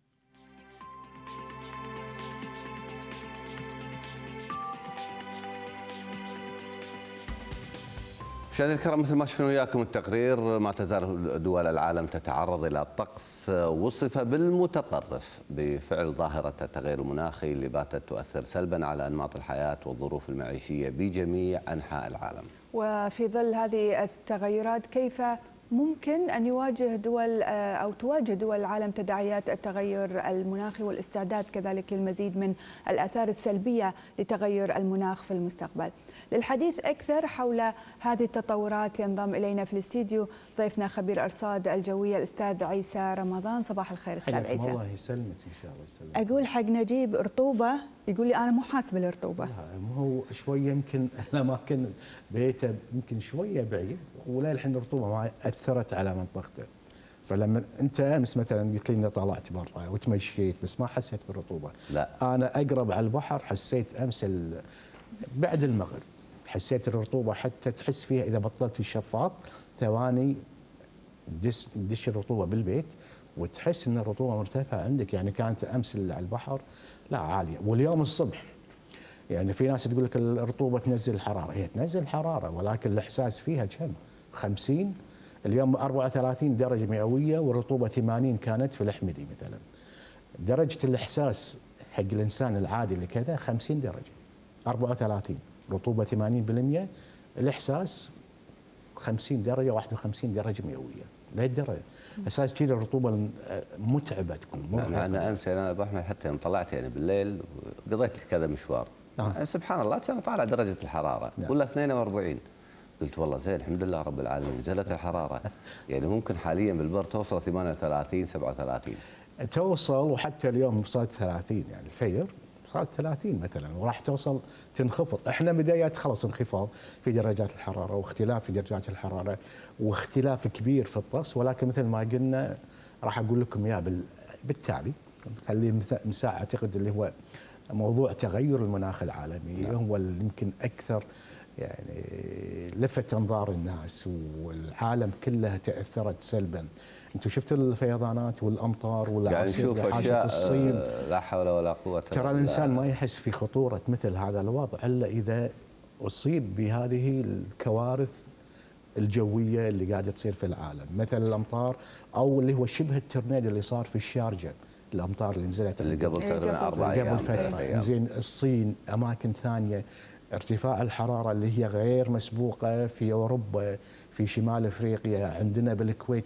مشاهدينا الكرام، مثل ما شفنا وياكم التقرير، ما تزال دول العالم تتعرض الى طقس وصف بالمتطرف بفعل ظاهره التغير المناخي اللي باتت تؤثر سلبا على انماط الحياه والظروف المعيشيه بجميع انحاء العالم. وفي ظل هذه التغيرات كيف ممكن أن يواجه دول أو تواجه دول العالم تداعيات التغير المناخي والاستعداد كذلك للمزيد من الآثار السلبية لتغير المناخ في المستقبل. للحديث أكثر حول هذه التطورات ينضم إلينا في الاستديو ضيفنا خبير الأرصاد الجوية الأستاذ عيسى رمضان. صباح الخير أستاذ عيسى. الله يسلمك إن شاء الله يسلمك. أقول حق نجيب رطوبة، يقول لي أنا مو حاسب الرطوبة. لا هو شوية يمكن الأماكن بيته يمكن شوية بعيد ولا الحين الرطوبة ما أثرت على منطقته. فلما أنت أمس مثلا قلت لي إني طلعت برا وتمشيت بس ما حسيت بالرطوبة. لا أنا أقرب على البحر حسيت أمس بعد المغرب حسيت الرطوبة حتى تحس فيها إذا بطلت الشفاط ثواني دش, دش الرطوبة بالبيت وتحس ان الرطوبه مرتفعه عندك. يعني كانت امس على البحر لا عاليه، واليوم الصبح يعني في ناس تقول لك الرطوبه تنزل الحراره، هي تنزل الحراره ولكن الاحساس فيها كم؟ خمسين. اليوم أربعة وثلاثين درجه مئويه والرطوبه ثمانين كانت في الحمدي مثلا. درجه الاحساس حق الانسان العادي اللي كذا خمسين درجه، أربعة وثلاثين رطوبه ثمانين بالمئة، الاحساس خمسين درجه واحد وخمسين درجه مئويه. لهالدرجه اساس كذا الرطوبه متعبه تكون. انا امس انا ابو احمد حتى يوم طلعت يعني بالليل قضيت كذا مشوار آه. سبحان الله كان طالع درجه الحراره نعم. ولا اثنين وأربعين. قلت والله زين الحمد لله رب العالمين نزلت الحراره. يعني ممكن حاليا بالبر توصل ثمانية وثلاثين سبعة وثلاثين توصل، وحتى اليوم صارت ثلاثين يعني الفجر صارت ثلاثين مثلا وراح توصل تنخفض. احنا بدايات خلاص انخفاض في درجات الحراره واختلاف في درجات الحراره واختلاف كبير في الطقس، ولكن مثل ما قلنا راح اقول لكم اياه بالتالي خليه مساحه اعتقد اللي هو موضوع تغير المناخ العالمي نعم. هو اللي يمكن اكثر يعني لفت انظار الناس والعالم كلها تاثرت سلبا. انتم شفتوا الفيضانات والامطار والاعاصير يعني نشوف اشياء الصين لا حول ولا قوه الا ترى الانسان ما يحس في خطوره مثل هذا الوضع الا اذا اصيب بهذه الكوارث الجويه اللي قاعده تصير في العالم، مثل الامطار او اللي هو شبه التورنيدو اللي صار في الشارجه، الامطار اللي نزلت اللي قبل تقريبا اربع ايام قبل فتره. زين الصين اماكن ثانيه ارتفاع الحراره اللي هي غير مسبوقه في اوروبا في شمال افريقيا، عندنا بالكويت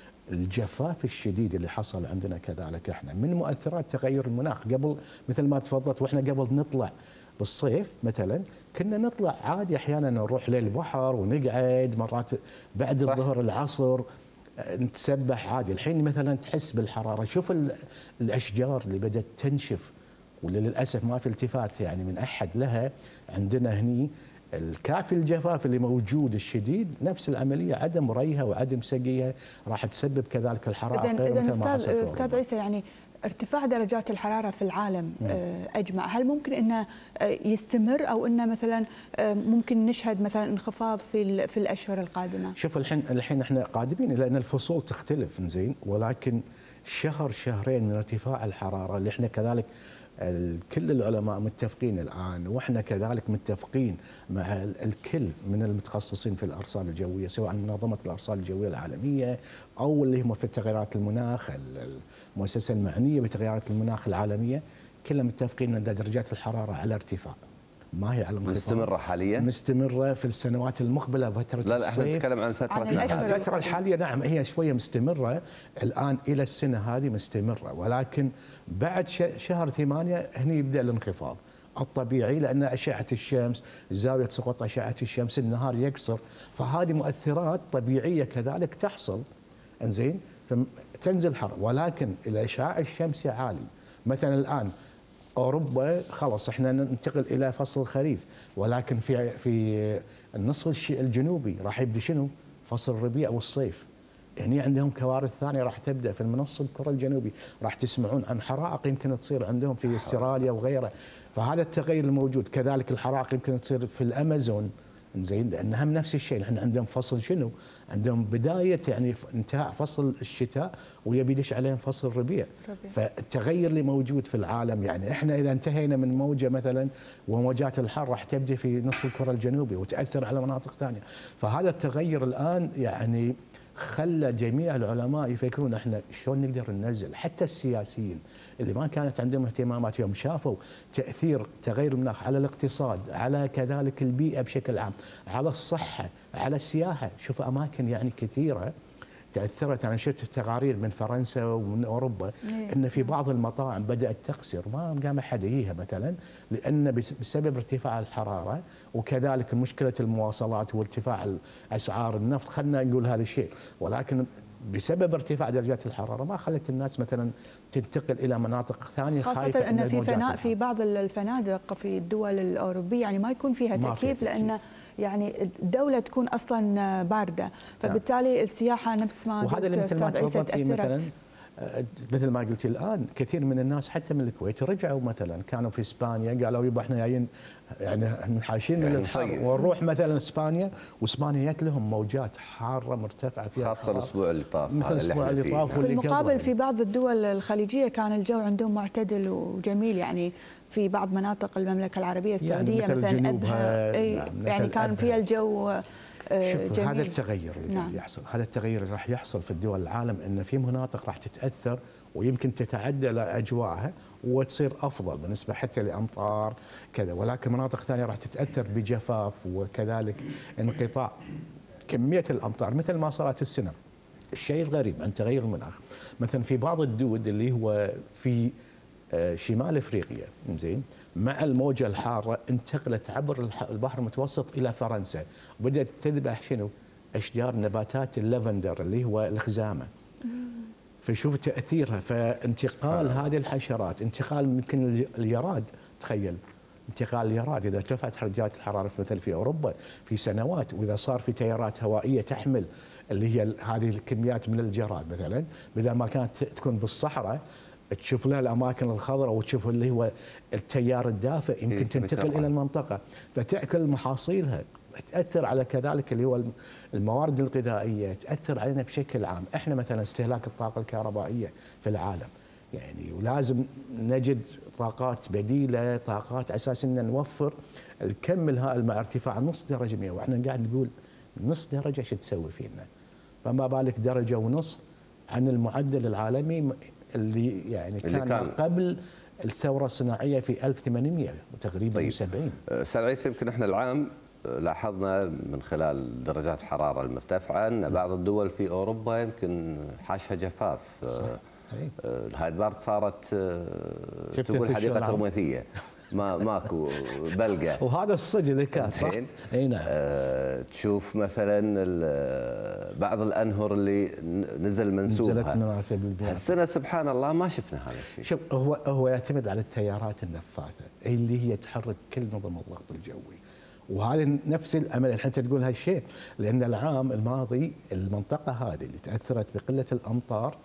الجفاف الشديد اللي حصل عندنا كذلك احنا من مؤثرات تغير المناخ. قبل مثل ما تفضلت واحنا قبل نطلع بالصيف مثلا كنا نطلع عادي احيانا نروح للبحر ونقعد مرات بعد الظهر العصر نتسبح عادي. الحين مثلا تحس بالحراره، شوف الاشجار اللي بدات تنشف وللاسف ما في التفات يعني من احد لها. عندنا هني الكافي الجفاف اللي موجود الشديد نفس العمليه عدم ريها وعدم سقيها راح تسبب كذلك الحراره. اذا اذا استاذ استاذ عيسى يعني ارتفاع درجات الحراره في العالم م. اجمع، هل ممكن انه يستمر او انه مثلا ممكن نشهد مثلا انخفاض في في الاشهر القادمه؟ شوف الحين الحين احنا قادمين الى ان الفصول تختلف زين، ولكن شهر شهرين من ارتفاع الحراره اللي احنا كذلك كل العلماء متفقين الآن واحنا كذلك متفقين مع الكل من المتخصصين في الأرصاد الجوية سواء منظمة الأرصاد الجوية العالمية أو اللي هم في تغيرات المناخ المؤسسة المعنية بتغيرات المناخ العالمية، كلهم متفقين أن درجات الحرارة على ارتفاع ما هي على انخفاض. مستمرة حاليا؟ مستمرة في السنوات المقبلة فترة لا لا احنا نتكلم عن الفترة الحالية. الفترة الحالية نعم هي شوية مستمرة الآن إلى السنة هذه مستمرة، ولكن بعد شهر ثمانية هني يبدأ الانخفاض الطبيعي لأن أشعة الشمس زاوية سقوط أشعة الشمس النهار يقصر، فهذه مؤثرات طبيعية كذلك تحصل انزين فتنزل حر. ولكن الإشعاع الشمسي عالي مثلا الآن اوروبا خلاص احنا ننتقل الى فصل الخريف، ولكن في في النصف الجنوبي راح يبدا شنو؟ فصل الربيع والصيف. هني عندهم كوارث ثانيه راح تبدا في المنص الكره الجنوبي، راح تسمعون عن حرائق يمكن تصير عندهم في استراليا وغيرها. فهذا التغير الموجود، كذلك الحرائق يمكن تصير في الامازون زين لانها نفس الشيء. احنا عندهم فصل شنو؟ عندهم بدايه يعني انتهاء فصل الشتاء ويبي يدش عليهم فصل الربيع. فالتغير اللي موجود في العالم يعني احنا اذا انتهينا من موجه مثلا وموجات الحر راح تبدا في نصف الكره الجنوبي وتاثر على مناطق ثانيه. فهذا التغير الان يعني خلى جميع العلماء يفكرون احنا شلون نقدر ننزل، حتى السياسيين اللي ما كانت عندهم اهتمامات يوم شافوا تاثير تغير المناخ على الاقتصاد، على كذلك البيئه بشكل عام، على الصحه، على السياحه، شوف اماكن يعني كثيره تاثرت. انا شفت تقارير من فرنسا ومن اوروبا إيه. ان في بعض المطاعم بدات تخسر، ما قام احد يجيها مثلا، لان بسبب ارتفاع الحراره وكذلك مشكله المواصلات وارتفاع اسعار النفط. خلينا نقول هذا الشيء، ولكن بسبب ارتفاع درجات الحراره ما خلت الناس مثلا تنتقل الى مناطق ثانيه، خاصة ان في فناء في بعض الفنادق في الدول الاوروبيه يعني ما يكون فيها ما تكييف، فيها لان يعني الدوله تكون اصلا بارده، فبالتالي السياحه نفس ما وهذا اللي قلت مثل ما استاذ عيسى تفضلتي مثلا تاثرت. آه، مثل ما قلت الان كثير من الناس حتى من الكويت رجعوا مثلا كانوا في اسبانيا قالوا يبا احنا جايين يعني منحاشين من الحر ونروح مثلا اسبانيا، واسبانيا جات لهم موجات حاره مرتفعه فيها خاصه الاسبوع اللي طاف، مثل الاسبوع اللي طاف. في المقابل في بعض الدول الخليجيه كان الجو عندهم معتدل وجميل، يعني في بعض مناطق المملكه العربيه السعوديه يعني مثل مثلا ابها اي نعم يعني كان فيها الجو شوف جميل. هذا التغير اللي نعم. قاعد يحصل، هذا التغير اللي راح يحصل في الدول العالم، ان في مناطق راح تتاثر ويمكن تتعدل اجواءها وتصير افضل بالنسبه حتى لامطار كذا، ولكن مناطق ثانيه راح تتاثر بجفاف وكذلك انقطاع كميه الامطار مثل ما صارت السنه. الشيء الغريب عن تغير المناخ مثلا في بعض الدول اللي هو في شمال افريقيا زين مع الموجه الحاره انتقلت عبر البحر المتوسط الى فرنسا وبدات تذبح شنو؟ اشجار نباتات اللافندر اللي هو الخزامه. فشوف تاثيرها، فانتقال هذه الحشرات، انتقال يمكن اليراد، تخيل انتقال اليراد اذا ارتفعت درجات الحراره مثل في اوروبا في سنوات، واذا صار في تيارات هوائيه تحمل اللي هي هذه الكميات من الجراد مثلا، بدل ما كانت تكون بالصحراء تشوف لها الاماكن الخضراء وتشوف اللي هو التيار الدافئ يمكن إيه تنتقل الى المنطقه فتاكل محاصيلها، تاثر على كذلك اللي هو الموارد الغذائيه، تاثر علينا بشكل عام. احنا مثلا استهلاك الطاقه الكهربائيه في العالم يعني، ولازم نجد طاقات بديله، طاقات على اساس ان نوفر الكم الهائل مع ارتفاع نص درجه مئويه، واحنا قاعد نقول نص درجه شو تسوي فينا؟ فما بالك درجه ونص عن المعدل العالمي اللي يعني كان, اللي كان قبل الثوره الصناعيه في ألف وثمانمئة وتقريبا طيب. سبعين. استاذ عيسى يمكن احنا العام لاحظنا من خلال درجات الحراره المرتفعه ان بعض الدول في اوروبا يمكن حاشها جفاف. الهايدبارد صارت تقول حديقه رميثيه، ما ماكو بلقه، وهذا الصدق اللي كان صح؟ اي نعم. آه تشوف مثلا بعض الانهر اللي نزل منسوبها هالسنه سبحان الله ما شفنا هذا الشيء. شوف هو هو يعتمد على التيارات النفاثه اللي هي تحرك كل نظم الضغط الجوي، وهذا نفس الامل الحين تقول هالشيء، لان العام الماضي المنطقه هذه اللي تاثرت بقله الامطار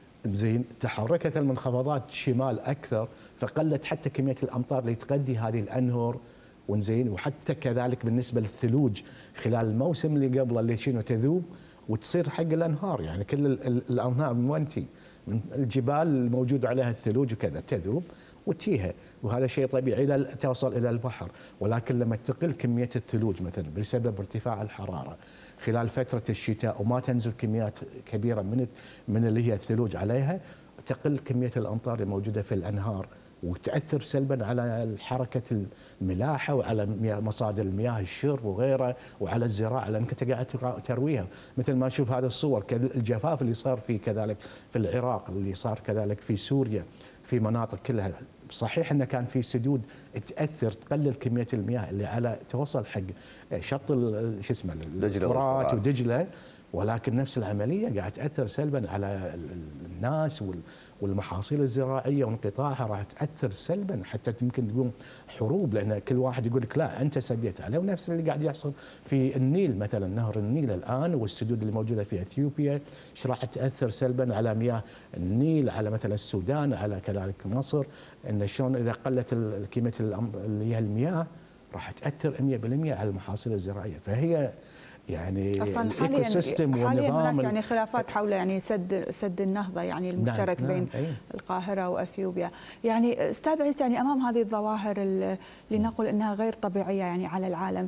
زين تحركت المنخفضات شمال اكثر، فقلت حتى كميه الامطار اللي تغذي هذه الانهر ونزين، وحتى كذلك بالنسبه للثلوج خلال الموسم اللي قبله اللي شنو تذوب وتصير حق الانهار، يعني كل الانهار من وين تي؟ من الجبال الموجود عليها الثلوج وكذا تذوب وتيها، وهذا شيء طبيعي الى توصل الى البحر، ولكن لما تقل كميه الثلوج مثلا بسبب ارتفاع الحراره خلال فتره الشتاء وما تنزل كميات كبيره من من اللي هي الثلوج عليها، تقل كميه الامطار الموجوده في الانهار وتاثر سلبا على حركه الملاحه وعلى مصادر المياه الشرب وغيره وعلى الزراعه، لانك انت قاعد ترويها، مثل ما نشوف هذا الصور الجفاف اللي صار في كذلك في العراق، اللي صار كذلك في سوريا، في مناطق كلها. صحيح انه كان في سدود تاثر تقلل كميه المياه اللي على توصل حق شط شو اسمه الفرات ودجله، ولكن نفس العمليه قاعد تاثر سلبا على الناس والمحاصيل الزراعيه وانقطاعها، راح تاثر سلبا حتى يمكن تقوم حروب، لان كل واحد يقول لك لا انت سديت عليه، ونفس اللي قاعد يحصل في النيل مثلا، نهر النيل الان والسدود اللي موجوده في اثيوبيا ايش راح تاثر سلبا على مياه النيل، على مثلا السودان، على كذلك مصر، ان شلون اذا قلت كميه اللي هي المياه راح تاثر مئة بالمئة على المحاصيل الزراعيه، فهي يعني اصلا حاليا حاليا هناك يعني خلافات حول يعني سد سد النهضه يعني المشترك نعم بين نعم القاهره واثيوبيا. يعني استاذ عيسى يعني امام هذه الظواهر اللي نقول انها غير طبيعيه يعني على العالم،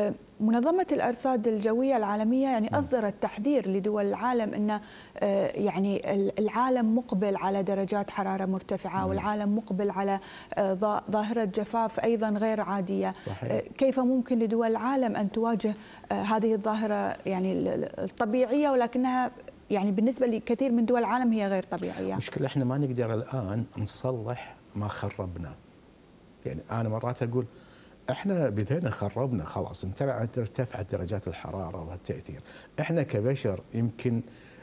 منظمه الارصاد الجويه العالميه يعني اصدرت تحذير لدول العالم ان يعني العالم مقبل على درجات حراره مرتفعه والعالم مقبل على ظاهره جفاف ايضا غير عاديه. صحيح. كيف ممكن لدول العالم ان تواجه هذه الظاهره يعني الطبيعيه ولكنها يعني بالنسبه لكثير من دول العالم هي غير طبيعيه. مشكلة احنا ما نقدر الان نصلح ما خربنا. يعني انا مرات اقول احنا بدينا خربنا خلاص، ارتفعت درجات الحراره والتاثير. احنا كبشر يمكن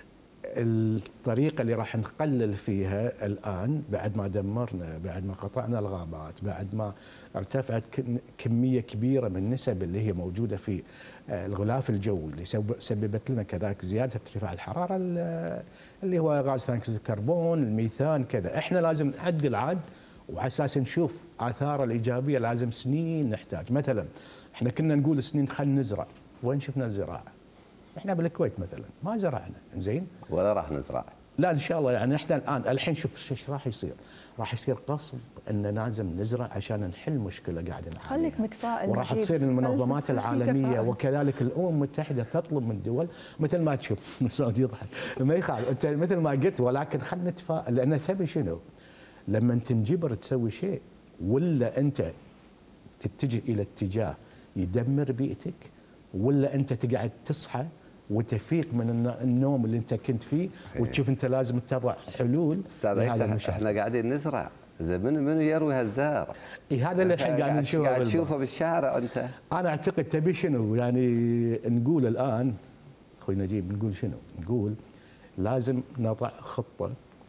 الطريقه اللي راح نقلل فيها الان بعد ما دمرنا، بعد ما قطعنا الغابات، بعد ما ارتفعت كميه كبيره من النسب اللي هي موجوده في الغلاف الجوي اللي سببت لنا كذلك زياده ارتفاع الحراره اللي هو غاز ثاني اكسيد الكربون، الميثان كذا. احنا لازم نعدل عاد وعلى اساس نشوف اثاره الايجابيه لازم سنين نحتاج. مثلا احنا كنا نقول سنين خلينا نزرع، وين شفنا الزراعه؟ احنا بالكويت مثلا ما زرعنا، زين؟ ولا راح نزرع. لا ان شاء الله يعني احنا الان الحين شوف ايش راح يصير؟ راح يصير قصب ان لازم نزرع عشان نحل مشكله قاعده نعانيها. خليك متفائل. وراح تصير المنظمات العالميه وكذلك الامم المتحده تطلب من الدول مثل ما تشوف سعود يضحك ما يخالف انت مثل ما قلت، ولكن خلينا نتفائل لان تبي شنو؟ لما تنجبر تسوي شيء ولا انت تتجه الى اتجاه يدمر بيئتك، ولا انت تقعد تصحى وتفيق من النوم اللي انت كنت فيه وتشوف انت لازم تضع حلول لهذا المشكل. احنا قاعدين نزرع، زين منو منو يروي هالزرع؟ إيه هذا اللي الحين قاعد نشوفه قاعد تشوفه بالشارع انت. انا اعتقد تبي شنو يعني نقول الان اخوي نجيب، نقول شنو؟ نقول لازم نضع خطه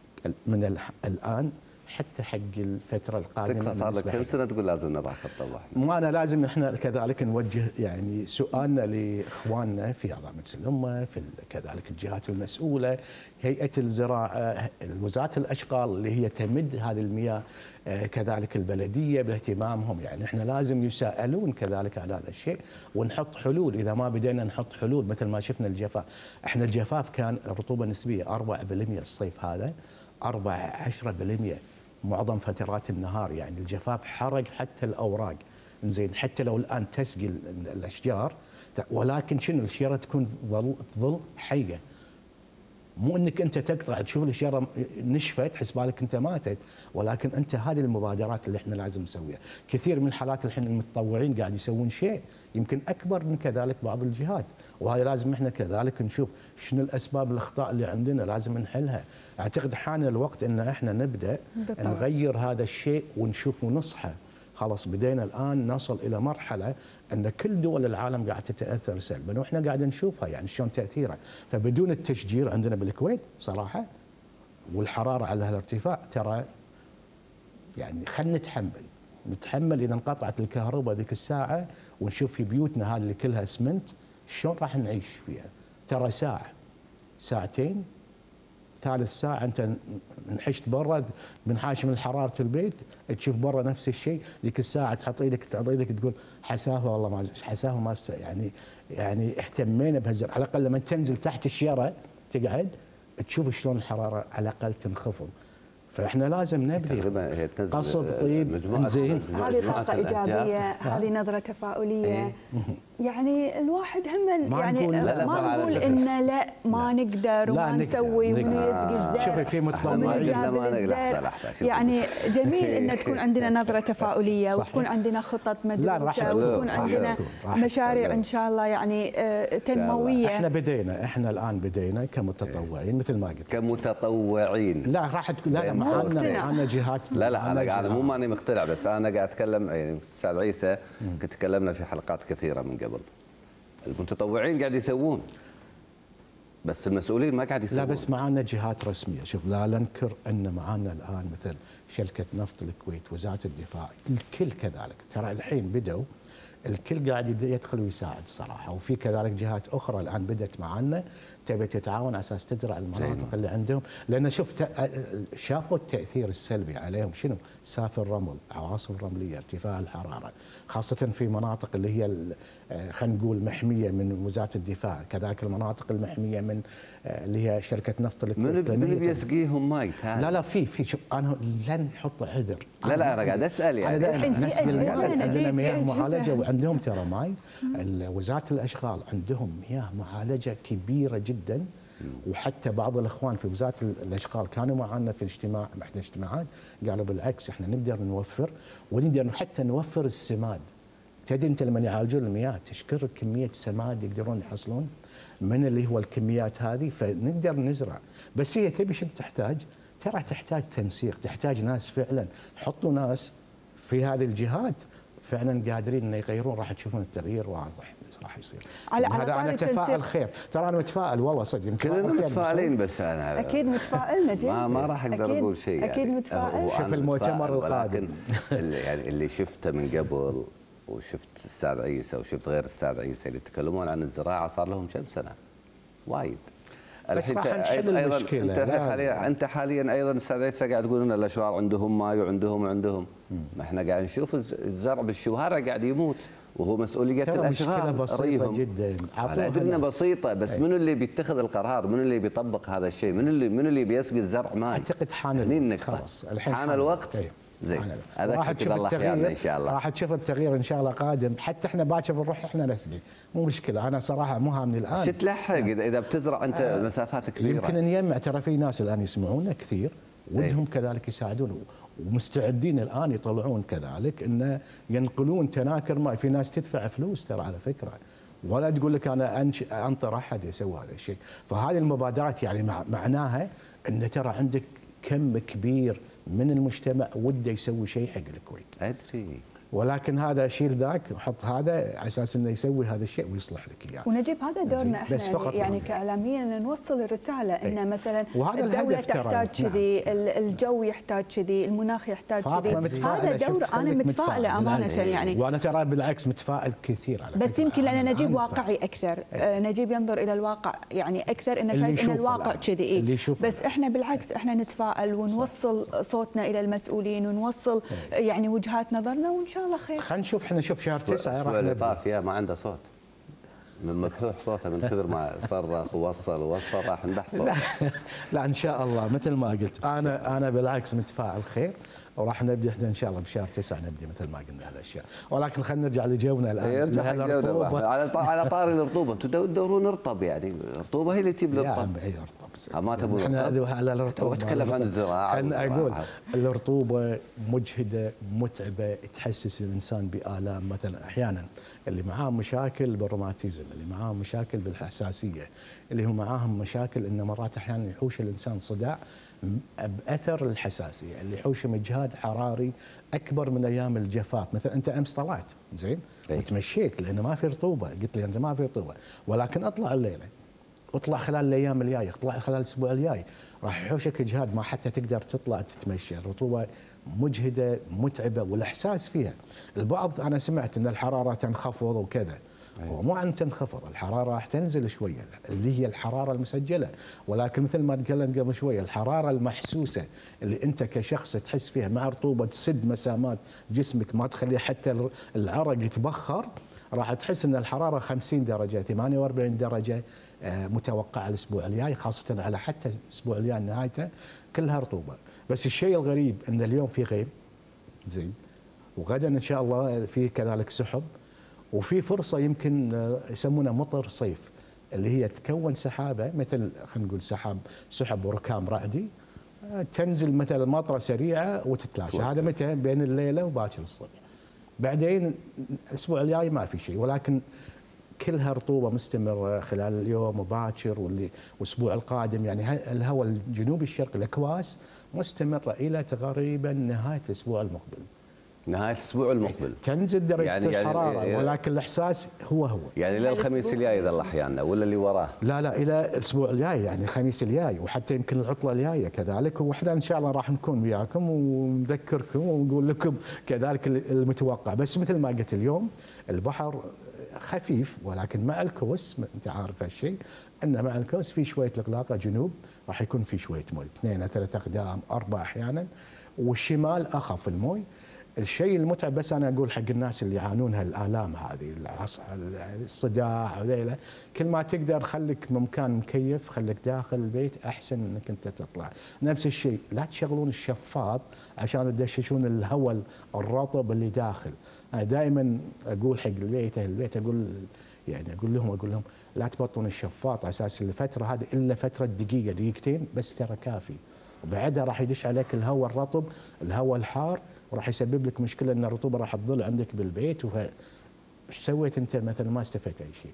من الان حتى حق الفتره القادمه. تكفى صار لك كم سنه تقول لازم نضع خطه واحده؟ ما انا لازم احنا كذلك نوجه يعني سؤالنا لاخواننا في اعضاء مجلس الامه، في كذلك الجهات المسؤوله، هيئه الزراعه، وزاره الاشغال اللي هي تمد هذه المياه، كذلك البلديه باهتمامهم. يعني احنا لازم يساءلون كذلك على هذا الشيء ونحط حلول. اذا ما بدينا نحط حلول مثل ما شفنا الجفاف، احنا الجفاف كان رطوبه نسبيه أربعة بالمئة الصيف هذا، أربعة عشرة بالمئة معظم فترات النهار. يعني الجفاف حرق حتى الاوراق، زين حتى لو الان تسقي الاشجار، ولكن شنو الشجره تكون ظل تظل حيه. مو انك انت تقطع تشوف الشجره نشفت تحس بالك انت ماتت، ولكن انت هذه المبادرات اللي احنا لازم نسويها. كثير من الحالات الحين المتطوعين قاعد يسوون شيء يمكن اكبر من كذلك بعض الجهات، وهذا لازم احنا كذلك نشوف شنو الاسباب الاخطاء اللي عندنا لازم نحلها. اعتقد حان الوقت ان احنا نبدا بالطبع. نغير هذا الشيء ونشوف ونصحى. خلاص بدينا الان نصل الى مرحله ان كل دول العالم قاعده تتاثر سلبا واحنا قاعد نشوفها يعني شلون تاثيرها. فبدون التشجير عندنا بالكويت صراحه والحراره على هالارتفاع ترى يعني خلينا نتحمل نتحمل اذا انقطعت الكهرباء ذيك الساعه ونشوف في بيوتنا هذه اللي كلها اسمنت شلون راح نعيش فيها. ترى ساعه ساعتين ثالث ساعه انت انحشت برا بنحاش من حراره البيت تشوف برا نفس الشيء. ذيك الساعه تحط ايدك تعطي ايدك تقول حسافه والله ما حسافه ما يعني يعني اهتمينا بهالزرع. على الاقل لما تنزل تحت الشيره تقعد تشوف شلون الحراره على الاقل تنخفض. فاحنا لازم نبدي قصب طيب زين. هذه طاقه ايجابيه، هذه نظره تفاؤليه. يعني الواحد هم يعني ما نقول ان لا ما نقدر وما نسوي ونسقي الزرع. شوفي في متطوعين يعني جميل ان تكون عندنا نظره تفاؤليه وتكون عندنا خطط مدروسه وتكون عندنا مشاريع ان شاء الله يعني تنمويه. احنا بدينا احنا الان بدينا كمتطوعين مثل ما قلت كمتطوعين. لا راح تكون لا معنا معنا جهات. لا لا انا انا مو ماني مقتنع بس انا قاعد اتكلم يعني استاذ عيسى كنت تكلمنا في حلقات كثيره من قبل. المتطوعين قاعد يسوون بس المسؤولين ما قاعد يسوون. لا بس معنا جهات رسميه. شوف لا ننكر ان معنا الان مثل شركه نفط الكويت، وزاره الدفاع، الكل كذلك ترى الحين بدوا الكل قاعد يدخل ويساعد صراحه. وفي كذلك جهات اخرى الان بدات معنا تبي تتعاون على اساس تزرع المناطق اللي عندهم، لان شوف شافوا التاثير السلبي عليهم شنو؟ سافر الرمل، عواصف رمليه، ارتفاع الحراره، خاصه في مناطق اللي هي خلينا نقول محميه من وزاره الدفاع، كذلك المناطق المحميه من اللي هي شركه نفط الكويت. من من بيسقيهم ماي؟ لا لا في في شوف انا لن احط عذر. لا لا انا قاعد اسال يعني نسقي الماي عندنا مياه معالجه وعندهم ترى ماي. وزاره الاشغال عندهم مياه معالجه كبيره جدا. وحتى بعض الاخوان في وزاره الاشغال كانوا معنا في الاجتماع احدى الاجتماعات قالوا بالعكس احنا نقدر نوفر ونقدر حتى نوفر السماد. تدري انت لما يعالجون المياه تشكر كميه سماد يقدرون يحصلون. من اللي هو الكميات هذه فنقدر نزرع. بس هي تبي شو تحتاج؟ ترى تحتاج تنسيق، تحتاج ناس فعلا، حطوا ناس في هذه الجهات فعلا قادرين ان يغيرون، راح تشوفون التغيير واضح راح يصير. على على هذا انا اتفائل خير، ترى انا متفائل والله صدق. كلنا متفائلين بس انا اكيد متفائل نجيب. ما ما راح اقدر اقول شيء يعني. اكيد متفائل. شوف المؤتمر القادم اللي يعني اللي شفته من قبل وشفت الاستاذ عيسى وشفت غير الاستاذ عيسى اللي يتكلمون عن الزراعه صار لهم كم سنه؟ وايد. الحين ايضا انت حاليا انت حاليا ايضا الاستاذ عيسى قاعد تقول ان الاشغال عندهم ماي وعندهم وعندهم، ما احنا قاعد نشوف الزرع بالشوارع قاعد يموت وهو مسؤوليه الاشغال. بسيطه جدا، على ادري بسيطه بس أي. منو اللي بيتخذ القرار؟ منو اللي بيطبق هذا الشيء؟ منو اللي منو اللي بيسقي الزرع ماي؟ اعتقد حان خلاص الحين حان الوقت. أي. زين راح تشوف التغيير ان شاء الله، راح تشوف التغيير ان شاء الله قادم. حتى احنا باكر بنروح احنا نسقي مو مشكله. انا صراحه مو هامني الان شو تلحق اذا اذا بتزرع انت آه مسافات كبيره. يمكن نجمع، ترى في ناس الان يسمعونا كثير ودهم أي. كذلك يساعدون ومستعدين الان يطلعون كذلك انه ينقلون تناكر ماء. في ناس تدفع فلوس ترى على فكره، ولا تقول لك انا انطر احد يسوي هذا الشيء. فهذه المبادرات يعني معناها ان ترى عندك كم كبير من المجتمع وده يسوي شيء حق الكويت. ادري، ولكن هذا شيل ذاك وحط هذا على اساس انه يسوي هذا الشيء ويصلح لك اياه. ونجيب هذا دورنا احنا يعني, يعني كاعلاميين ان نوصل الرساله ان مثلا الدوله تحتاج كذي، نعم. الجو يحتاج كذي، المناخ يحتاج كذي. هذا دور انا متفائله امانه يعني. وانا ترى بالعكس متفائل كثير على بس يمكن لان نجيب واقعي اكثر، أي. نجيب ينظر الى الواقع يعني اكثر، انه شايف ان الواقع كذي. بس احنا بالعكس احنا نتفائل ونوصل صوتنا الى المسؤولين ونوصل أي. يعني وجهات نظرنا وان شاء الله خير. خلينا نشوف احنا نشوف شهر تسعة راح اللي طاف يا ما عنده صوت من مكحوح صوته من كثر ما صرخ ووصل ووصل راح نبحصه. لا, لا ان شاء الله مثل ما قلت انا انا بالعكس متفائل خير، وراح نبدا احنا ان شاء الله بشهر تسعة نبدا مثل ما قلنا هالاشياء. ولكن خلينا نرجع لجونا الان. يرجع حق جونا على على طاري الرطوبه، انتم تدورون رطب يعني الرطوبه هي اللي تجيب الرطب. اي رطب ما تبون احنا على الرطوبه. اتكلم عن الزراعه. خلينا اقول الرطوبه مجهده متعبه، تحسس الانسان بالام. مثلا احيانا اللي معاه مشاكل بالروماتيزم، اللي معاه مشاكل بالحساسيه، اللي هم معاهم مشاكل انه مرات احيانا يحوش الانسان صداع باثر الحساسيه، اللي يحوشهم اجهاد حراري اكبر من ايام الجفاف. مثلا انت امس طلعت زين وتمشيت لانه ما في رطوبه، قلت لي انت ما في رطوبه، ولكن اطلع الليله واطلع خلال الايام الجايه، اطلع خلال الاسبوع الجاي، راح يحوشك اجهاد ما حتى تقدر تطلع تتمشى. الرطوبه مجهده متعبه والاحساس فيها. البعض انا سمعت ان الحراره تنخفض وكذا، ومو عن تنخفض، الحراره راح تنزل شويه اللي هي الحراره المسجله، ولكن مثل ما تكلمت قبل شويه الحراره المحسوسه اللي انت كشخص تحس فيها مع رطوبه تسد مسامات جسمك ما تخليه حتى العرق يتبخر، راح تحس ان الحراره خمسين درجه ثمانية وأربعين درجه متوقعه الاسبوع الجاي، خاصه على حتى الاسبوع الجاي نهايته كلها رطوبه. بس الشيء الغريب ان اليوم في غيم زين، وغدا ان شاء الله في كذلك سحب، وفي فرصه يمكن يسمونها مطر صيف، اللي هي تكون سحابه مثل خلينا نقول سحاب سحب وركام رعدي، تنزل مثلا مطره سريعه وتتلاشى. هذا متى؟ بين الليله وباكر الصبح. بعدين الاسبوع الجاي ما في شيء، ولكن كلها رطوبه مستمره خلال اليوم وباكر واللي والاسبوع القادم. يعني الهواء الجنوبي الشرقي الاكواس مستمره الى تقريبا نهايه الاسبوع المقبل. نهايه الاسبوع المقبل تنزل درجه يعني الحراره يعني ولكن الاحساس هو هو. يعني الى الخميس الجاي اذا الله احيانا ولا اللي وراه؟ لا لا الى الاسبوع الجاي، يعني الخميس الجاي وحتى يمكن العطله الجايه كذلك. واحنا ان شاء الله راح نكون وياكم ونذكركم ونقول لكم كذلك المتوقع. بس مثل ما قلت اليوم البحر خفيف، ولكن مع الكوس انت عارف هالشيء، ان مع الكوس في شويه لقلاقه جنوب راح يكون في شويه موي، اثنين ثلاث اقدام اربع احيانا، والشمال اخف الموي. الشيء المتعب بس انا اقول حق الناس اللي يعانون هالالام هذه الصداع هذيلا، كل ما تقدر خليك بمكان مكيف، خليك داخل البيت احسن انك انت تطلع. نفس الشيء لا تشغلون الشفاط عشان تدششون الهواء الرطب اللي داخل. انا دائما اقول حق البيت اهل البيت اقول يعني اقول لهم اقول لهم لا تبطلون الشفاط على اساس الفتره هذه الا فتره دقيقه دقيقتين بس ترى كافي، وبعدها راح يدش عليك الهواء الرطب الهواء الحار وراح يسبب لك مشكله ان الرطوبه راح تظل عندك بالبيت. وف ايش سويت انت مثلا؟ ما استفدت اي شيء.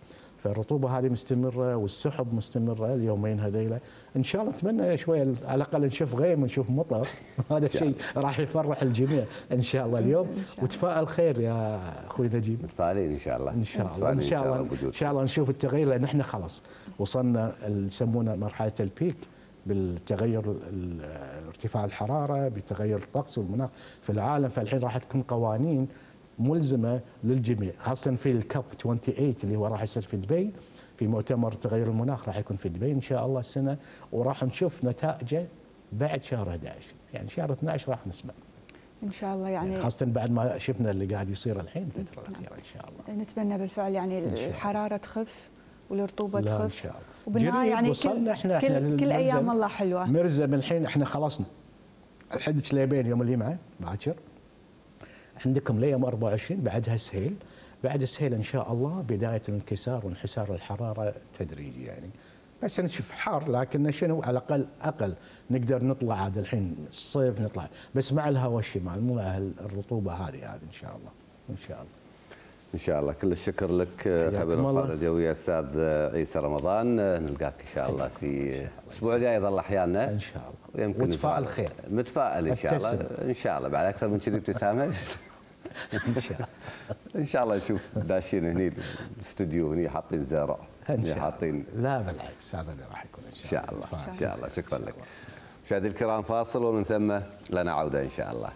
فالرطوبه هذه مستمره والسحب مستمره اليومين هذيلا. ان شاء الله نتمنى شويه على الاقل نشوف غيم ونشوف مطر. هذا شيء راح يفرح الجميع ان شاء الله اليوم. وتفائل خير يا اخوي نجيب. متفائلين ان شاء الله. ان شاء الله ان شاء الله ان شاء الله نشوف التغيير، لان احنا خلاص وصلنا يسمونه مرحله البيك بالتغير ارتفاع الحراره بتغير الطقس والمناخ في العالم. فالحين راح تكون قوانين ملزمه للجميع، خاصه في الكاب ثمانية وعشرين اللي هو راح يصير في دبي، في مؤتمر تغير المناخ راح يكون في دبي ان شاء الله السنه، وراح نشوف نتائجه بعد شهر أحد عشر، يعني شهر اثني عشر راح نسمع ان شاء الله. يعني, يعني خاصه بعد ما شفنا اللي قاعد يصير الحين الفتره الاخيره ان شاء الله. نتمنى بالفعل يعني الحراره تخف والرطوبه تخف ان شاء الله. وبالنهايه يعني كل احنا كل, كل ايام الله حلوه. مرزم الحين احنا خلصنا الحين شليبين يوم الجمعه باكر، عندكم ليوم أربعة وعشرين بعدها سهيل، بعد السهيل ان شاء الله بدايه الانكسار وانحسار الحراره تدريجي يعني. بس نشوف حار لكن شنو على الاقل اقل نقدر نطلع عاد الحين الصيف نطلع، بس مع الهواء الشمال مو مع الرطوبه هذه هذه ان شاء الله ان شاء الله. ان شاء الله. كل الشكر لك خبير الارصاد الجويه استاذ عيسى رمضان. نلقاك ان شاء الله في الاسبوع الجاي يظل احيانا ان شاء الله. ويمكن متفائل خير. متفائل ان شاء الله ان شاء الله. بعد اكثر من كذي ابتسامه ان شاء الله. ان شاء الله نشوف داشين هني الاستوديو هني حاطين زرع هني حاطين. لا بالعكس هذا اللي راح يكون ان شاء الله ان شاء الله. شكرا لك. مشاهدي الكرام فاصل ومن ثم لنا عوده ان شاء الله.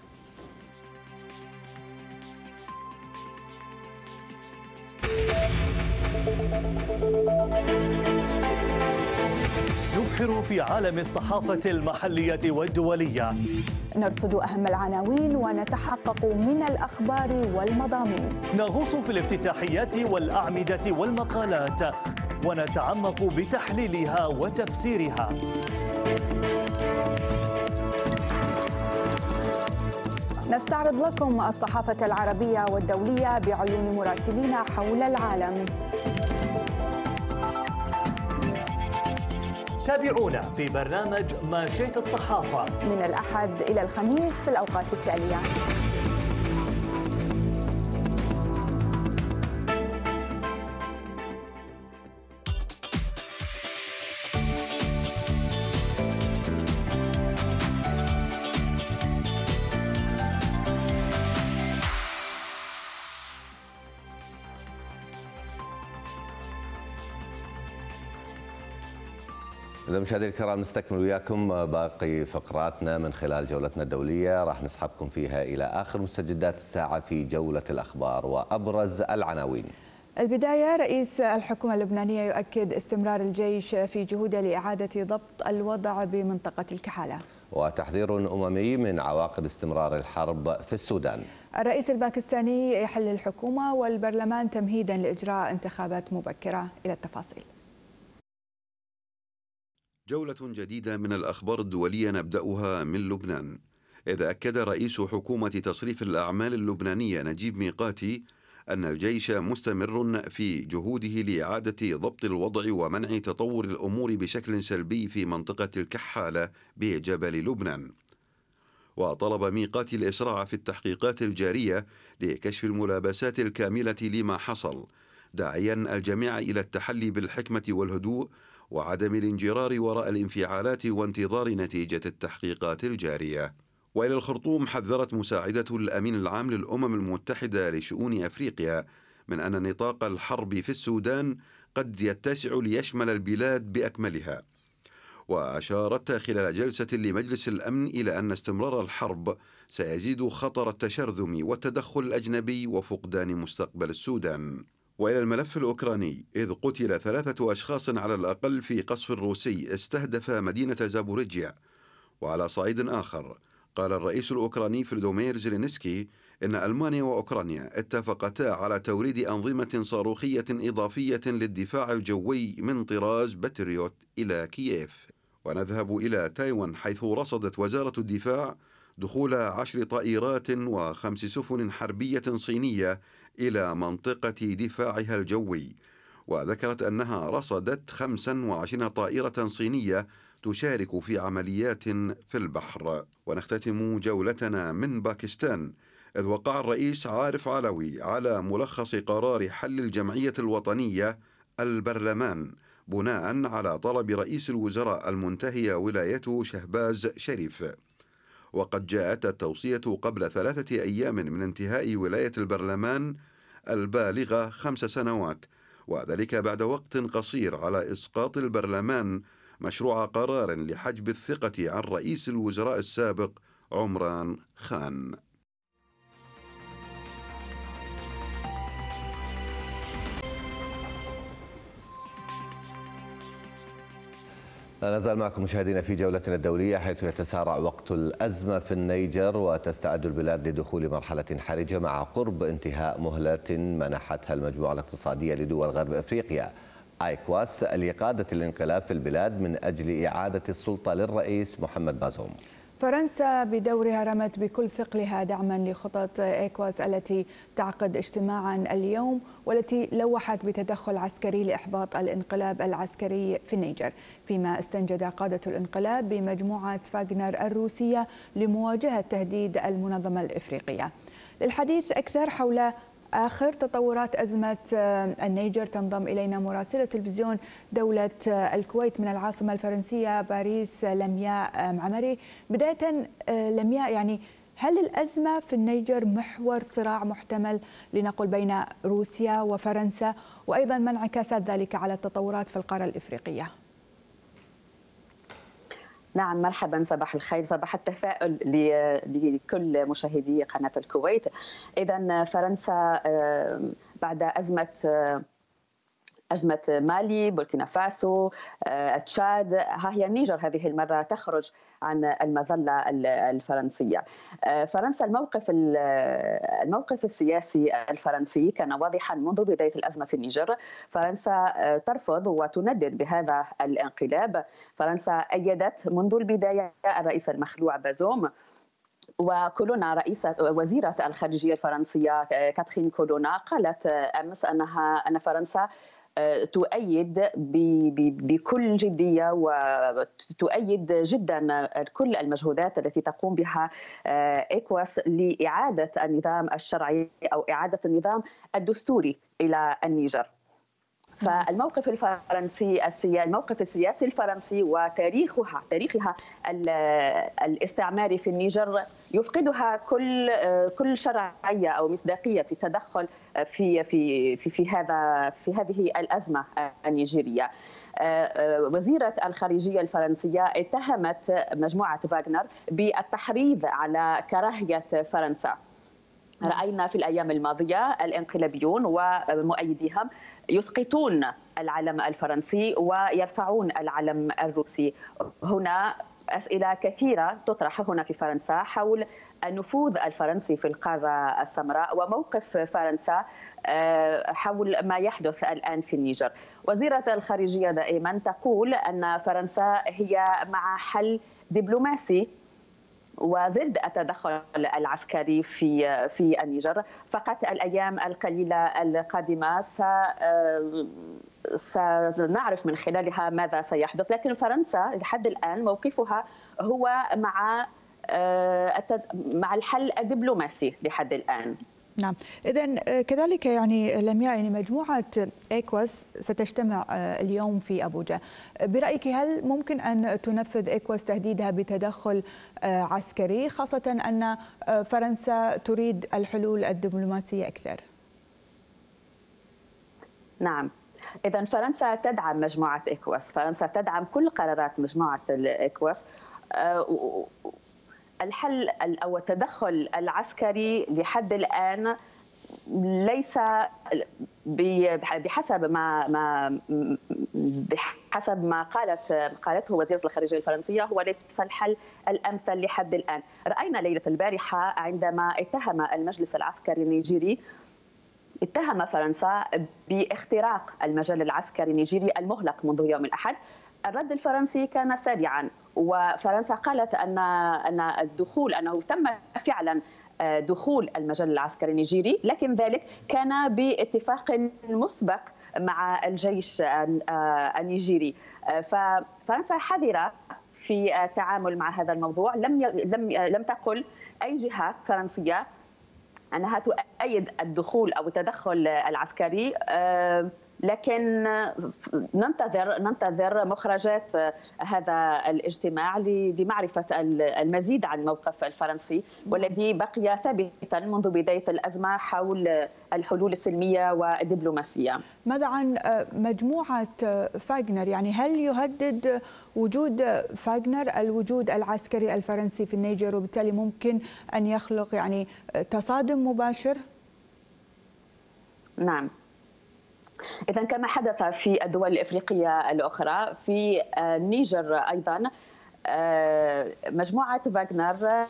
نبحر في عالم الصحافة المحلية والدولية، نرصد أهم العناوين ونتحقق من الأخبار والمضامين، نغوص في الافتتاحيات والأعمدة والمقالات ونتعمق بتحليلها وتفسيرها. نستعرض لكم الصحافة العربية والدولية بعيون مراسلين حول العالم. تابعونا في برنامج ماشية الصحافة من الأحد إلى الخميس في الأوقات التالية. مشاهدينا الكرام نستكمل وياكم باقي فقراتنا من خلال جولتنا الدولية، راح نسحبكم فيها إلى آخر مستجدات الساعة في جولة الأخبار وأبرز العناوين. البداية، رئيس الحكومة اللبنانية يؤكد استمرار الجيش في جهوده لإعادة ضبط الوضع بمنطقة الكحالة. وتحذير أممي من عواقب استمرار الحرب في السودان. الرئيس الباكستاني يحل الحكومة والبرلمان تمهيدا لإجراء انتخابات مبكرة. إلى التفاصيل. جولة جديدة من الأخبار الدولية نبدأها من لبنان، إذ أكد رئيس حكومة تصريف الأعمال اللبنانية نجيب ميقاتي أن الجيش مستمر في جهوده لإعادة ضبط الوضع ومنع تطور الأمور بشكل سلبي في منطقة الكحالة بجبل لبنان. وطلب ميقاتي الإسراع في التحقيقات الجارية لكشف الملابسات الكاملة لما حصل، داعيا الجميع إلى التحلي بالحكمة والهدوء وعدم الانجرار وراء الانفعالات وانتظار نتيجة التحقيقات الجارية. وإلى الخرطوم، حذرت مساعدة الأمين العام للأمم المتحدة لشؤون أفريقيا من أن نطاق الحرب في السودان قد يتسع ليشمل البلاد بأكملها. وأشارت خلال جلسة لمجلس الأمن إلى أن استمرار الحرب سيزيد خطر التشرذم والتدخل الأجنبي وفقدان مستقبل السودان. وإلى الملف الأوكراني، إذ قتل ثلاثة أشخاص على الأقل في قصف روسي استهدف مدينة زابوريجيا. وعلى صعيد آخر، قال الرئيس الأوكراني فلودومير زيلينسكي إن ألمانيا وأوكرانيا اتفقتا على توريد أنظمة صاروخية إضافية للدفاع الجوي من طراز باتريوت إلى كييف. ونذهب إلى تايوان، حيث رصدت وزارة الدفاع دخول عشر طائرات وخمس سفن حربية صينية إلى منطقة دفاعها الجوي، وذكرت أنها رصدت خمسا وعشرين طائرة صينية تشارك في عمليات في البحر. ونختتم جولتنا من باكستان، إذ وقع الرئيس عارف علوي على ملخص قرار حل الجمعية الوطنية البرلمان بناء على طلب رئيس الوزراء المنتهي ولايته شهباز شريف. وقد جاءت التوصية قبل ثلاثة أيام من انتهاء ولاية البرلمان البالغة خمس سنوات، وذلك بعد وقت قصير على إسقاط البرلمان مشروع قرار لحجب الثقة عن رئيس الوزراء السابق عمران خان. لا نزال معكم مشاهدينا في جولتنا الدولية، حيث يتسارع وقت الأزمة في النيجر وتستعد البلاد لدخول مرحلة حرجة مع قرب انتهاء مهلة منحتها المجموعة الاقتصادية لدول غرب أفريقيا آيكواس لإقادة الانقلاب في البلاد من أجل إعادة السلطة للرئيس محمد بازوم. فرنسا بدورها رمت بكل ثقلها دعما لخطط إيكواس التي تعقد اجتماعا اليوم، والتي لوحت بتدخل عسكري لإحباط الانقلاب العسكري في النيجر، فيما استنجد قادة الانقلاب بمجموعة فاغنر الروسية لمواجهة تهديد المنظمة الإفريقية. للحديث أكثر حول آخر تطورات أزمة النيجر تنضم إلينا مراسلة تلفزيون دولة الكويت من العاصمة الفرنسية باريس لمياء معمري. بداية لمياء، يعني هل الأزمة في النيجر محور صراع محتمل لنقل بين روسيا وفرنسا، وأيضا ما انعكاسات ذلك على التطورات في القارة الإفريقية؟ نعم، مرحبا، صباح الخير، صباح التفاؤل لكل مشاهدي قناة الكويت. إذن فرنسا بعد أزمة أزمة مالي، بوركينا فاسو، تشاد، ها هي النيجر هذه المرة تخرج عن المظلة الفرنسية. فرنسا الموقف الموقف السياسي الفرنسي كان واضحا منذ بداية الأزمة في النيجر. فرنسا ترفض وتندد بهذا الانقلاب. فرنسا أيدت منذ البداية الرئيس المخلوع بازوم، وكولونا رئيسة وزيرة الخارجية الفرنسية كاترين كولونا قالت أمس أنها أن فرنسا تؤيد بكل جدية وتؤيد جدا كل المجهودات التي تقوم بها إيكواس لإعادة النظام الشرعي أو إعادة النظام الدستوري إلى النيجر. فالموقف الفرنسي الموقف السياسي الفرنسي وتاريخها تاريخها الاستعماري في النيجر يفقدها كل كل شرعيه او مصداقيه في التدخل في في في في هذا في هذه الازمه النيجيريه. وزيره الخارجيه الفرنسيه اتهمت مجموعه فاغنر بالتحريض على كراهيه فرنسا. رأينا في الأيام الماضية الانقلابيون ومؤيديهم يسقطون العلم الفرنسي ويرفعون العلم الروسي. هنا أسئلة كثيرة تطرح هنا في فرنسا حول النفوذ الفرنسي في القارة السمراء وموقف فرنسا حول ما يحدث الآن في النيجر. وزيرة الخارجية دائما تقول أن فرنسا هي مع حل دبلوماسي وضد التدخل العسكري في في النيجر. فقط الايام القليله القادمه سنعرف من خلالها ماذا سيحدث، لكن فرنسا لحد الان موقفها هو مع مع الحل الدبلوماسي لحد الان. نعم، إذن كذلك يعني لمياء، يعني مجموعة إيكواس ستجتمع اليوم في أبوجا. برأيك هل ممكن أن تنفذ إيكواس تهديدها بتدخل عسكري، خاصة أن فرنسا تريد الحلول الدبلوماسية أكثر؟ نعم، إذن فرنسا تدعم مجموعة إيكواس، فرنسا تدعم كل قرارات مجموعة إيكواس. الحل أو التدخل العسكري لحد الآن ليس بحسب ما ما بحسب ما قالت قالته وزيرة الخارجية الفرنسية هو ليس الحل الأمثل لحد الآن. رأينا ليلة البارحة عندما اتهم المجلس العسكري النيجيري اتهم فرنسا باختراق المجال العسكري النيجيري المغلق منذ يوم الأحد. الرد الفرنسي كان سريعا، وفرنسا قالت أن أن الدخول أنه تم فعلا دخول المجال العسكري النيجيري، لكن ذلك كان باتفاق مسبق مع الجيش النيجيري. ففرنسا حذرة في التعامل مع هذا الموضوع. لم لم لم تقل أي جهة فرنسية أنها تؤيد الدخول أو التدخل العسكري. لكن ننتظر ننتظر مخرجات هذا الاجتماع لمعرفة المزيد عن الموقف الفرنسي والذي بقي ثابتا منذ بداية الأزمة حول الحلول السلمية والدبلوماسية. ماذا عن مجموعة فاغنر؟ يعني هل يهدد وجود فاغنر الوجود العسكري الفرنسي في النيجر وبالتالي ممكن أن يخلق يعني تصادم مباشر؟ نعم. إذا كما حدث في الدول الإفريقية الأخرى في النيجر أيضا مجموعة فاغنر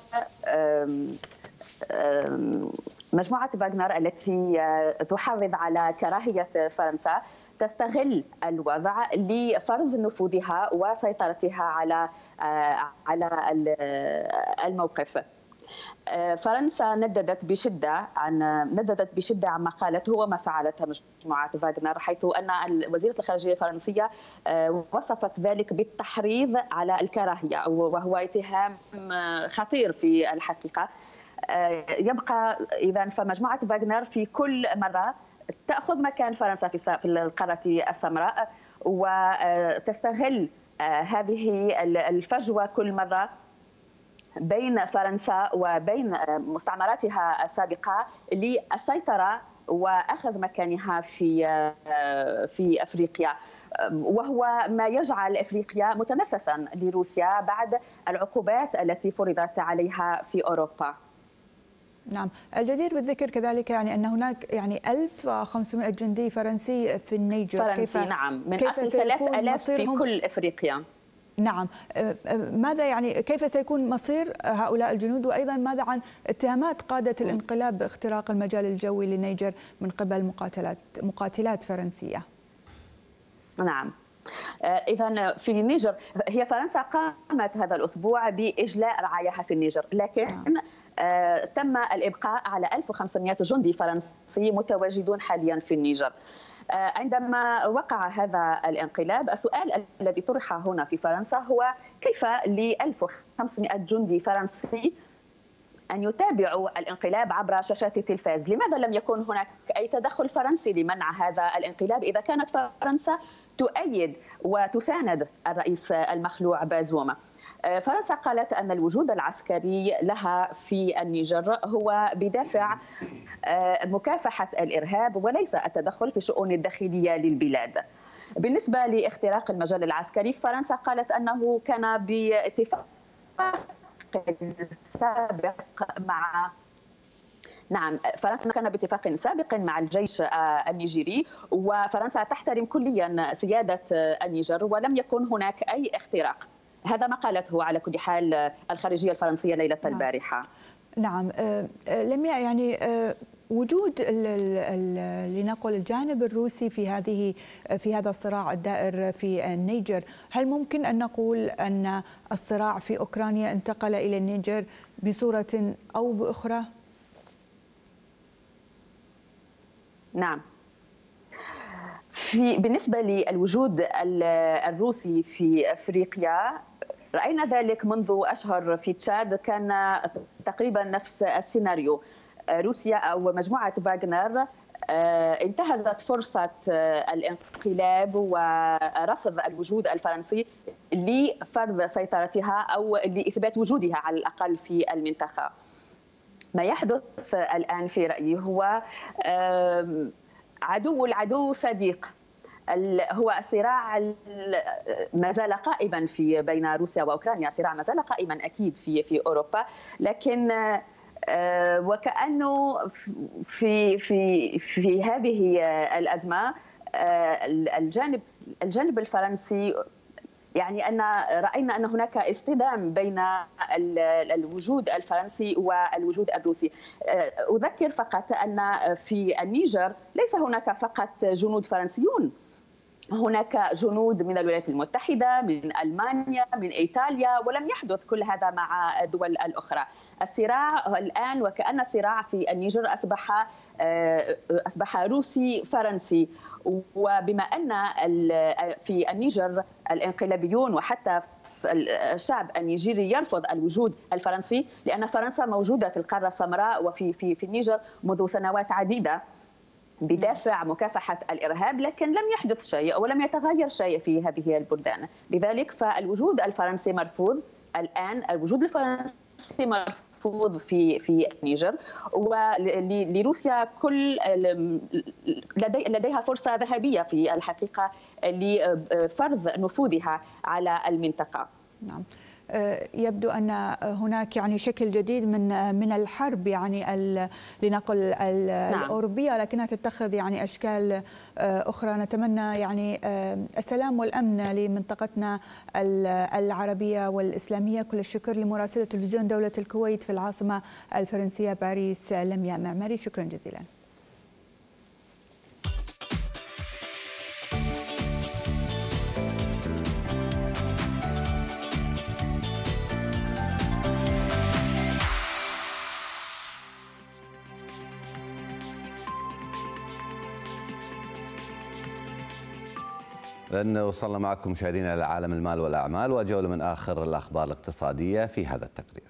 مجموعة فاغنر التي تحرض المحافظ على كراهية فرنسا تستغل الوضع لفرض نفوذها وسيطرتها على على الموقف. فرنسا نددت بشده عن نددت بشده عما قالت هو ما فعلته مجموعه فاغنر، حيث ان وزيره الخارجيه الفرنسيه وصفت ذلك بالتحريض على الكراهيه، وهو اتهام خطير في الحقيقه. يبقى اذا فمجموعه فاغنر في كل مره تاخذ مكان فرنسا في القاره السمراء وتستغل هذه الفجوه كل مره بين فرنسا وبين مستعمراتها السابقة للسيطرة وأخذ مكانها في في أفريقيا، وهو ما يجعل أفريقيا متنفسا لروسيا بعد العقوبات التي فرضت عليها في أوروبا. نعم، الجدير بالذكر كذلك يعني أن هناك يعني ألف وخمسمائة جندي فرنسي في النيجر. فرنسي كيف نعم، من أصل ثلاث آلاف في كل أفريقيا. نعم، ماذا يعني كيف سيكون مصير هؤلاء الجنود، وأيضا ماذا عن اتهامات قادة الانقلاب باختراق المجال الجوي للنيجر من قبل مقاتلات مقاتلات فرنسية؟ نعم، إذا في النيجر هي فرنسا قامت هذا الأسبوع بإجلاء رعاياها في النيجر، لكن تم الإبقاء على ألف وخمسمائة جندي فرنسي متواجدون حاليا في النيجر. عندما وقع هذا الانقلاب السؤال الذي طرح هنا في فرنسا هو كيف ل ألف وخمسمائة جندي فرنسي أن يتابعوا الانقلاب عبر شاشات التلفاز؟ لماذا لم يكن هناك أي تدخل فرنسي لمنع هذا الانقلاب إذا كانت فرنسا تؤيد وتساند الرئيس المخلوع بازوم؟ فرنسا قالت أن الوجود العسكري لها في النيجر هو بدافع مكافحة الإرهاب وليس التدخل في الشؤون الداخلية للبلاد. بالنسبة لاختراق المجال العسكري، فرنسا قالت أنه كان باتفاق سابق مع نعم فرنسا كان باتفاق سابق مع الجيش النيجيري، وفرنسا تحترم كليا سيادة النيجر ولم يكن هناك أي اختراق. هذا ما قالته على كل حال الخارجية الفرنسية ليلة نعم. البارحة. نعم، لمياء يعني وجود لنقل الجانب الروسي في هذه في هذا الصراع الدائر في النيجر، هل ممكن أن نقول أن الصراع في أوكرانيا انتقل إلى النيجر بصورة أو بأخرى؟ نعم، في بالنسبة للوجود الروسي في أفريقيا رأينا ذلك منذ أشهر. في تشاد كان تقريبا نفس السيناريو. روسيا أو مجموعة فاغنر انتهزت فرصة الانقلاب ورفض الوجود الفرنسي لفرض سيطرتها أو لإثبات وجودها على الأقل في المنطقة. ما يحدث الآن في رأيي هو عدو العدو صديق. هو الصراع ما زال قائما في بين روسيا واوكرانيا، صراع ما زال قائما اكيد في في اوروبا، لكن وكانه في في في هذه الازمه الجانب الجانب الفرنسي يعني أن رأينا أن هناك اصطدام بين الوجود الفرنسي والوجود الروسي. أذكر فقط أن في النيجر ليس هناك فقط جنود فرنسيون، هناك جنود من الولايات المتحدة، من ألمانيا، من إيطاليا، ولم يحدث كل هذا مع الدول الأخرى. الصراع الآن وكأن الصراع في النيجر أصبح أصبح روسي فرنسي، وبما أن في النيجر الانقلابيون وحتى الشعب النيجيري يرفض الوجود الفرنسي، لأن فرنسا موجودة في القارة السمراء وفي في في النيجر منذ سنوات عديدة، بدافع مكافحة الإرهاب، لكن لم يحدث شيء ولم يتغير شيء في هذه البلدان. لذلك فالوجود الفرنسي مرفوض الآن، الوجود الفرنسي مرفوض في في النيجر، ولروسيا كل لدي لديها فرصة ذهبية في الحقيقة لفرض نفوذها على المنطقة. نعم. يبدو أن هناك يعني شكل جديد من من الحرب يعني لنقل نعم. الأوروبية، لكنها تتخذ يعني أشكال أخرى. نتمنى يعني السلام والأمن لمنطقتنا العربية والإسلامية. كل الشكر لمراسلة تلفزيون دولة الكويت في العاصمة الفرنسية باريس لمياء معمري، شكرا جزيلا. لأن وصلنا معكم مشاهدينا إلى عالم المال والأعمال وجولة من آخر الأخبار الاقتصادية في هذا التقرير.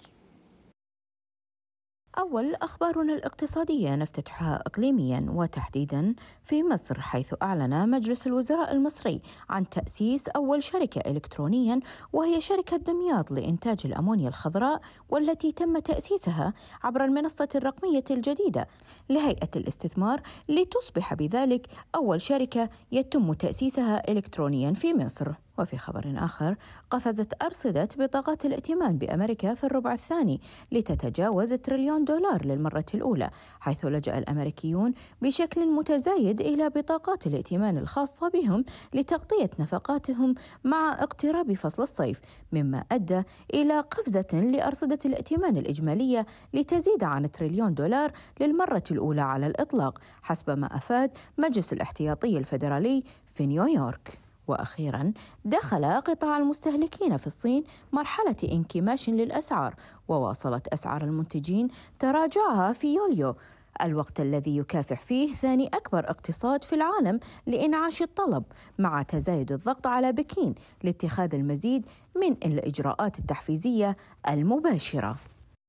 أول أخبارنا الاقتصادية نفتتحها إقليميا وتحديدا في مصر، حيث أعلن مجلس الوزراء المصري عن تأسيس أول شركة إلكترونيا، وهي شركة دمياط لإنتاج الأمونيا الخضراء، والتي تم تأسيسها عبر المنصة الرقمية الجديدة لهيئة الاستثمار، لتصبح بذلك أول شركة يتم تأسيسها إلكترونيا في مصر. وفي خبر آخر، قفزت أرصدة بطاقات الائتمان بأمريكا في الربع الثاني لتتجاوز تريليون دولار للمرة الأولى، حيث لجأ الأمريكيون بشكل متزايد إلى بطاقات الائتمان الخاصة بهم لتغطية نفقاتهم مع اقتراب فصل الصيف، مما أدى إلى قفزة لأرصدة الائتمان الإجمالية لتزيد عن تريليون دولار للمرة الأولى على الإطلاق، حسب ما أفاد مجلس الاحتياطي الفيدرالي في نيويورك. وأخيرا، دخل قطاع المستهلكين في الصين مرحلة انكماش للأسعار، وواصلت أسعار المنتجين تراجعها في يوليو، الوقت الذي يكافح فيه ثاني أكبر اقتصاد في العالم لإنعاش الطلب، مع تزايد الضغط على بكين لاتخاذ المزيد من الإجراءات التحفيزية المباشرة.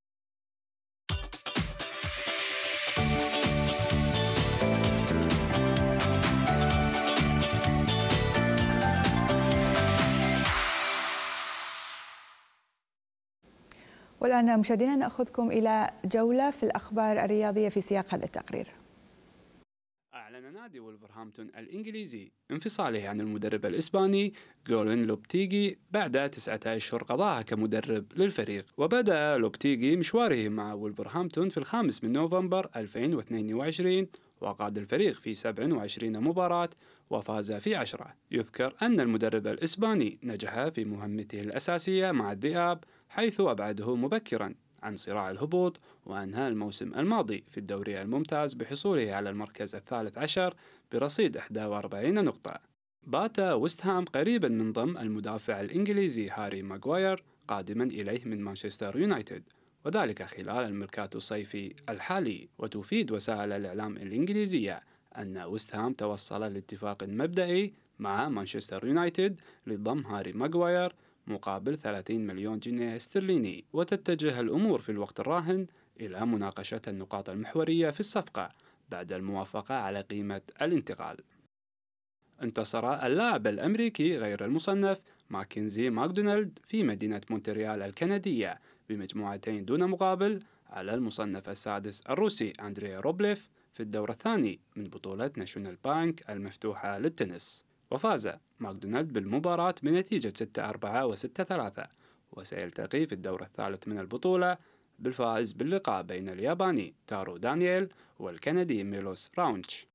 والآن مشاهدينا نأخذكم إلى جولة في الأخبار الرياضية في سياق هذا التقرير. أعلن نادي وولفرهامبتون الإنجليزي انفصاله عن المدرب الإسباني غولين لوبتيغي بعد تسعة أشهر قضاها كمدرب للفريق. وبدأ لوبتيغي مشواره مع وولفرهامبتون في الخامس من نوفمبر ألفين واثنين وعشرين، وقاد الفريق في سبع وعشرين مباراة وفاز في عشرة. يذكر أن المدرب الإسباني نجح في مهمته الأساسية مع الذئاب، حيث أبعده مبكرا عن صراع الهبوط، وأنهى الموسم الماضي في الدوري الممتاز بحصوله على المركز الثالث عشر برصيد إحدى وأربعين نقطة. بات ويست هام قريبا من ضم المدافع الإنجليزي هاري ماغواير قادما إليه من مانشستر يونايتد، وذلك خلال الميركاتو الصيفي الحالي. وتفيد وسائل الإعلام الإنجليزية أن ويست هام توصل لاتفاق مبدئي مع مانشستر يونايتد لضم هاري ماغواير مقابل ثلاثين مليون جنيه استرليني، وتتجه الأمور في الوقت الراهن إلى مناقشة النقاط المحورية في الصفقة بعد الموافقة على قيمة الانتقال. انتصر اللاعب الأمريكي غير المصنف ماكنزي ماكدونالد في مدينة مونتريال الكندية بمجموعتين دون مقابل على المصنف السادس الروسي أندري روبليف في الدور الثاني من بطولة ناشونال بانك المفتوحة للتنس. وفاز ماكدونالد بالمباراة بنتيجة ستة أربعة وستة ثلاثة، وسيلتقي في الدور الثالث من البطولة بالفائز باللقاء بين الياباني تارو دانييل والكندي ميلوس راونتش.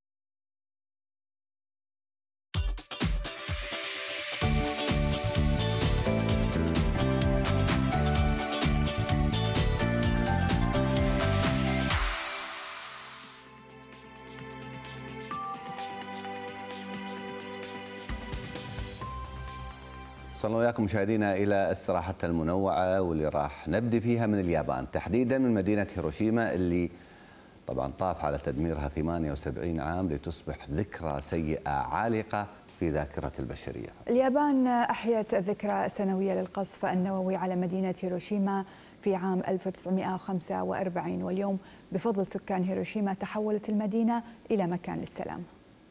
وصلنا وياكم مشاهدينا إلى استراحتنا المنوعة، واللي راح نبدي فيها من اليابان، تحديدا من مدينة هيروشيما اللي طبعا طاف على تدميرها ثمانية وسبعين عام لتصبح ذكرى سيئة عالقة في ذاكرة البشرية. اليابان أحيت الذكرى السنوية للقصف النووي على مدينة هيروشيما في عام ألف وتسعمئة وخمسة وأربعين، واليوم بفضل سكان هيروشيما تحولت المدينة إلى مكان للسلام.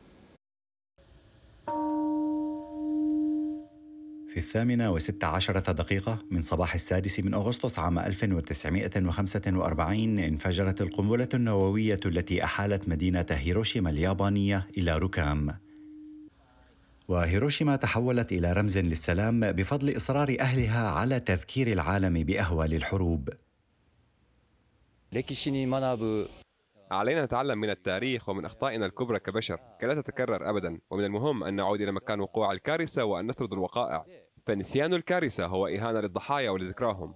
في الثامنة وستة عشرة دقيقة من صباح السادس من أغسطس عام ألف وتسعمئة وخمسة وأربعين انفجرت القنبلة النووية التي أحالت مدينة هيروشيما اليابانية إلى ركام. وهيروشيما تحولت إلى رمز للسلام بفضل إصرار أهلها على تذكير العالم بأهوال الحروب. علينا نتعلم من التاريخ ومن أخطائنا الكبرى كبشر كي لا تتكرر أبدا، ومن المهم أن نعود إلى مكان وقوع الكارثة وأن نسرد الوقائع، فنسيان الكارثة هو إهانة للضحايا ولذكراهم.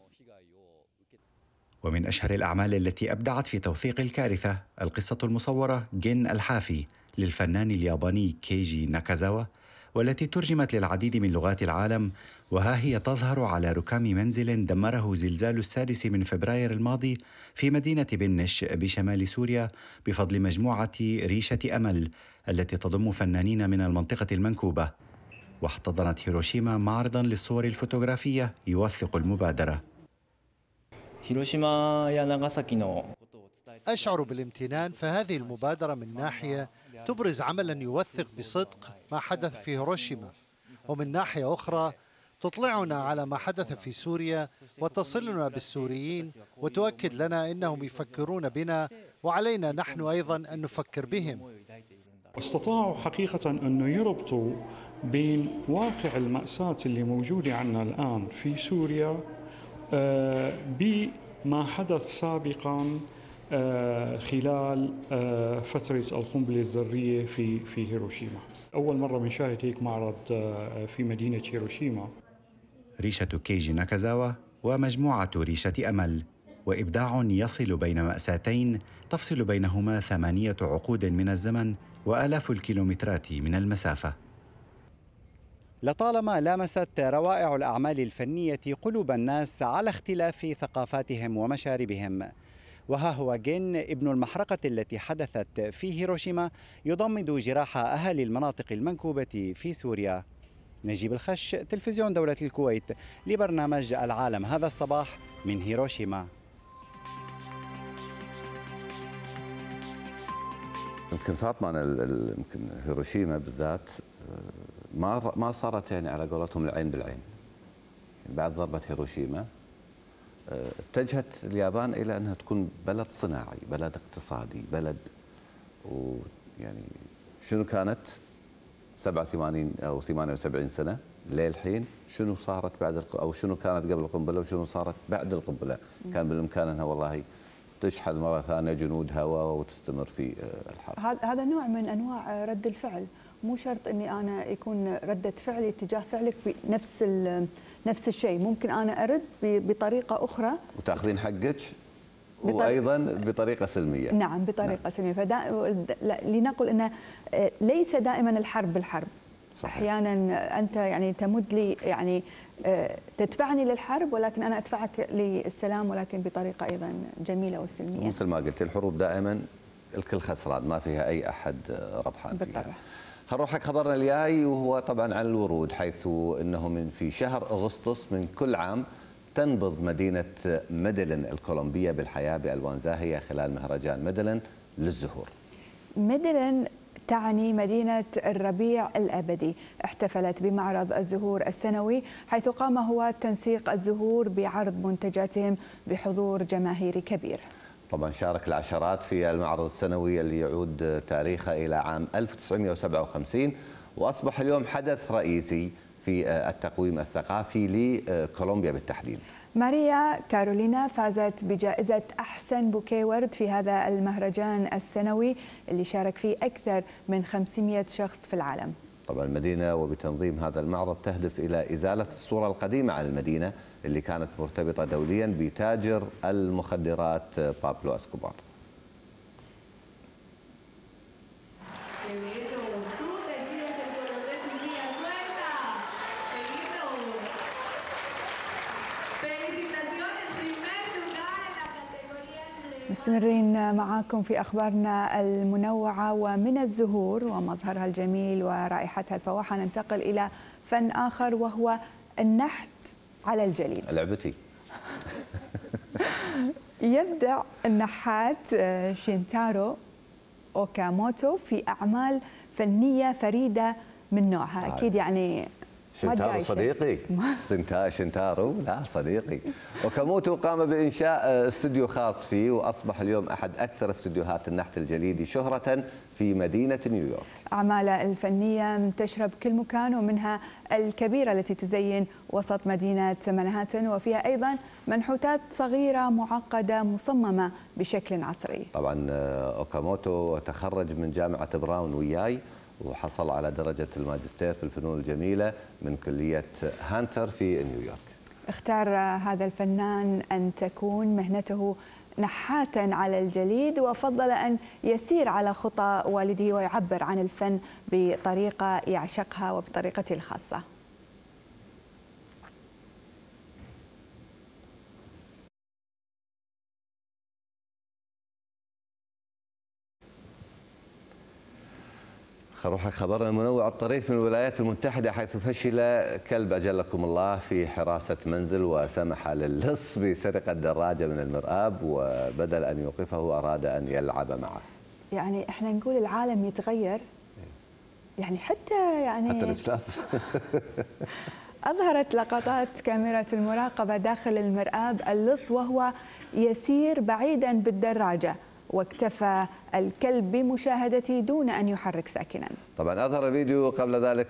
ومن أشهر الأعمال التي أبدعت في توثيق الكارثة القصة المصورة جين الحافي للفنان الياباني كيجي ناكازاوا، والتي ترجمت للعديد من لغات العالم، وها هي تظهر على ركام منزل دمره زلزال السادس من فبراير الماضي في مدينة بنش بشمال سوريا بفضل مجموعة ريشة أمل التي تضم فنانين من المنطقة المنكوبة. واحتضنت هيروشيما معرضا للصور الفوتوغرافية يوثق المبادرة. أشعر بالامتنان، فهذه المبادرة من ناحية تبرز عملا يوثق بصدق ما حدث في هيروشيما، ومن ناحية أخرى تطلعنا على ما حدث في سوريا وتصلنا بالسوريين وتؤكد لنا أنهم يفكرون بنا وعلينا نحن أيضا أن نفكر بهم. استطاعوا حقيقة أن يربطوا بين واقع المأساة اللي موجودة عندنا الآن في سوريا بما حدث سابقا خلال فترة القنبلة الذرية في في هيروشيما. أول مرة بنشاهد هيك معرض في مدينة هيروشيما. ريشة كيجي ناكازاوا ومجموعة ريشة أمل، وإبداع يصل بين مأساتين تفصل بينهما ثمانية عقود من الزمن وآلاف الكيلومترات من المسافة. لطالما لامست روائع الأعمال الفنية قلوب الناس على اختلاف ثقافاتهم ومشاربهم، وها هو جين ابن المحرقة التي حدثت في هيروشيما يضمد جراح أهالي المناطق المنكوبة في سوريا. نجيب الخش، تلفزيون دولة الكويت، لبرنامج العالم هذا الصباح من هيروشيما. يمكن فاطمة يمكن هيروشيما بالذات ما ما صارت يعني على قولتهم العين بالعين. بعد ضربة هيروشيما اتجهت اليابان إلى أنها تكون بلد صناعي، بلد اقتصادي، بلد ويعني شنو كانت سبعة وثمانين أو ثمانية وسبعين سنة للحين، شنو صارت بعد أو شنو كانت قبل القنبلة وشنو صارت بعد القنبلة. كان بالإمكان أنها والله تشحذ مرة ثانية جنودها وتستمر في الحرب. هذا نوع من أنواع رد الفعل، مو شرط أني أنا يكون ردة فعلي تجاه فعلك بنفس نفس الشيء، ممكن أنا أرد بطريقة أخرى وتأخذين حقك وأيضا بطريقة سلمية. نعم بطريقة نعم. سلمية. فدا... لنقل أن ليس دائما الحرب بالحرب. صحيح. أحيانا أنت يعني تمد لي يعني تدفعني للحرب، ولكن أنا أدفعك للسلام ولكن بطريقة أيضا جميلة وسلمية. مثل ما قلت الحروب دائما الكل خسران، ما فيها أي أحد ربحان فيها. بالطبع. هنروح حق خبرنا الجاي وهو طبعا عن الورود، حيث انه من في شهر اغسطس من كل عام تنبض مدينه ميدلين الكولومبيه بالحياه بالوان زاهيه خلال مهرجان ميدلين للزهور. ميدلين تعني مدينة الربيع الأبدي، احتفلت بمعرض الزهور السنوي حيث قام هو تنسيق الزهور بعرض منتجاتهم بحضور جماهيري كبير. طبعا شارك العشرات في المعرض السنوي اللي يعود تاريخه إلى عام ألف وتسعمئة وسبعة وخمسين، وأصبح اليوم حدث رئيسي في التقويم الثقافي لكولومبيا بالتحديد. ماريا كارولينا فازت بجائزة أحسن بوكيه ورد في هذا المهرجان السنوي اللي شارك فيه أكثر من خمسمئة شخص في العالم. طبعا المدينة وبتنظيم هذا المعرض تهدف إلى إزالة الصورة القديمة عن المدينة اللي كانت مرتبطة دوليا بتاجر المخدرات بابلو اسكوبار. مستمرين معاكم في أخبارنا المنوعة، ومن الزهور ومظهرها الجميل ورائحتها الفواحة ننتقل إلى فن آخر وهو النحت على الجليد. لعبتي. يبدع النحات شينتارو أوكاموتو في أعمال فنية فريدة من نوعها. أكيد يعني شنتارو صديقي. شنتارو لا صديقي. اوكاموتو قام بإنشاء استوديو خاص فيه، وأصبح اليوم أحد أكثر استوديوهات النحت الجليدي شهرة في مدينة نيويورك. أعماله الفنية منتشرة بكل مكان، ومنها الكبيرة التي تزين وسط مدينة منهاتن، وفيها أيضا منحوتات صغيرة معقدة مصممة بشكل عصري. طبعا اوكاموتو تخرج من جامعة براون وياي، وحصل على درجة الماجستير في الفنون الجميلة من كلية هانتر في نيويورك. اختار هذا الفنان أن تكون مهنته نحاتا على الجليد، وفضل أن يسير على خطى والده ويعبر عن الفن بطريقة يعشقها وبطريقته الخاصة. نروح خبرنا المنوع الطريف من الولايات المتحدة، حيث فشل كلب أجلكم الله في حراسة منزل وسمح للص بسرقة دراجة من المرآب، وبدل أن يوقفه أراد أن يلعب معه. يعني احنا نقول العالم يتغير، يعني حتى يعني حتى الإسلام. أظهرت لقطات كاميرا المراقبة داخل المرآب اللص وهو يسير بعيدا بالدراجة، واكتفى الكلب بمشاهدته دون أن يحرك ساكنا. طبعا أظهر الفيديو قبل ذلك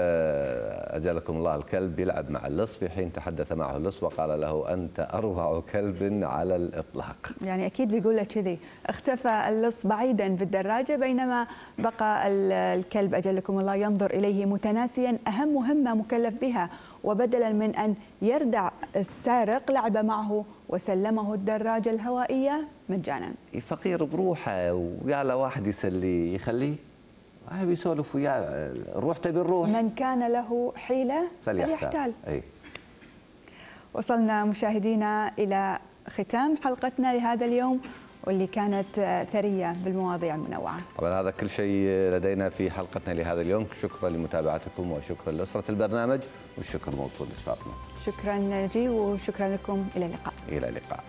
أجلكم الله الكلب يلعب مع اللص، في حين تحدث معه اللص وقال له أنت أروع كلب على الإطلاق. يعني أكيد بيقول لك كذي. اختفى اللص بعيدا بالدراجة، بينما بقى الكلب أجلكم الله ينظر إليه متناسيا أهم مهمة مكلف بها، وبدلا من أن يردع السارق لعب معه وسلمه الدراجة الهوائية مجانا. فقير بروحه ويا له واحد يسليه يخليه، هاي بيسولف وياه، الروح تبي الروح. من كان له حيلة فليحتال. أي. وصلنا مشاهدينا إلى ختام حلقتنا لهذا اليوم، واللي كانت ثرية بالمواضيع المنوعة. طبعا هذا كل شيء لدينا في حلقتنا لهذا اليوم. شكرا لمتابعتكم وشكرا لأسرة البرنامج، والشكر موصول لفاطمة. شكرا نجي، وشكرا لكم. إلى اللقاء. إلى اللقاء.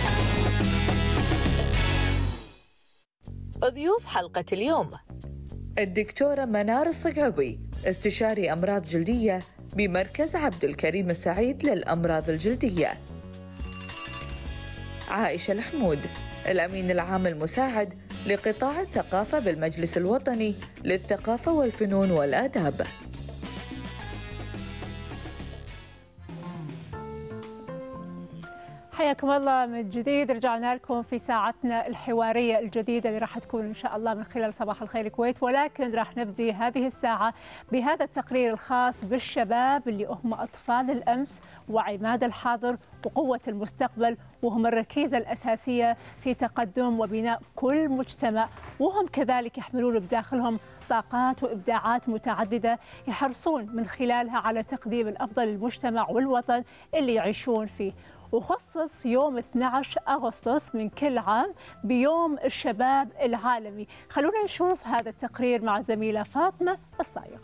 ضيوف حلقة اليوم: الدكتورة منار الصقعبي استشاري أمراض جلدية بمركز عبد الكريم السعيد للأمراض الجلدية. عائشة الحمود الأمين العام المساعد لقطاع الثقافة بالمجلس الوطني للثقافة والفنون والآداب. حياكم الله من جديد، رجعنا لكم في ساعتنا الحوارية الجديدة اللي راح تكون إن شاء الله من خلال صباح الخير الكويت، ولكن راح نبدي هذه الساعة بهذا التقرير الخاص بالشباب اللي هم أطفال الأمس وعماد الحاضر وقوة المستقبل، وهم الركيزة الأساسية في تقدم وبناء كل مجتمع، وهم كذلك يحملون بداخلهم طاقات وإبداعات متعددة يحرصون من خلالها على تقديم الأفضل للمجتمع والوطن اللي يعيشون فيه. وخصص يوم اثني عشر أغسطس من كل عام بيوم الشباب العالمي. خلونا نشوف هذا التقرير مع زميلة فاطمة الصايغ.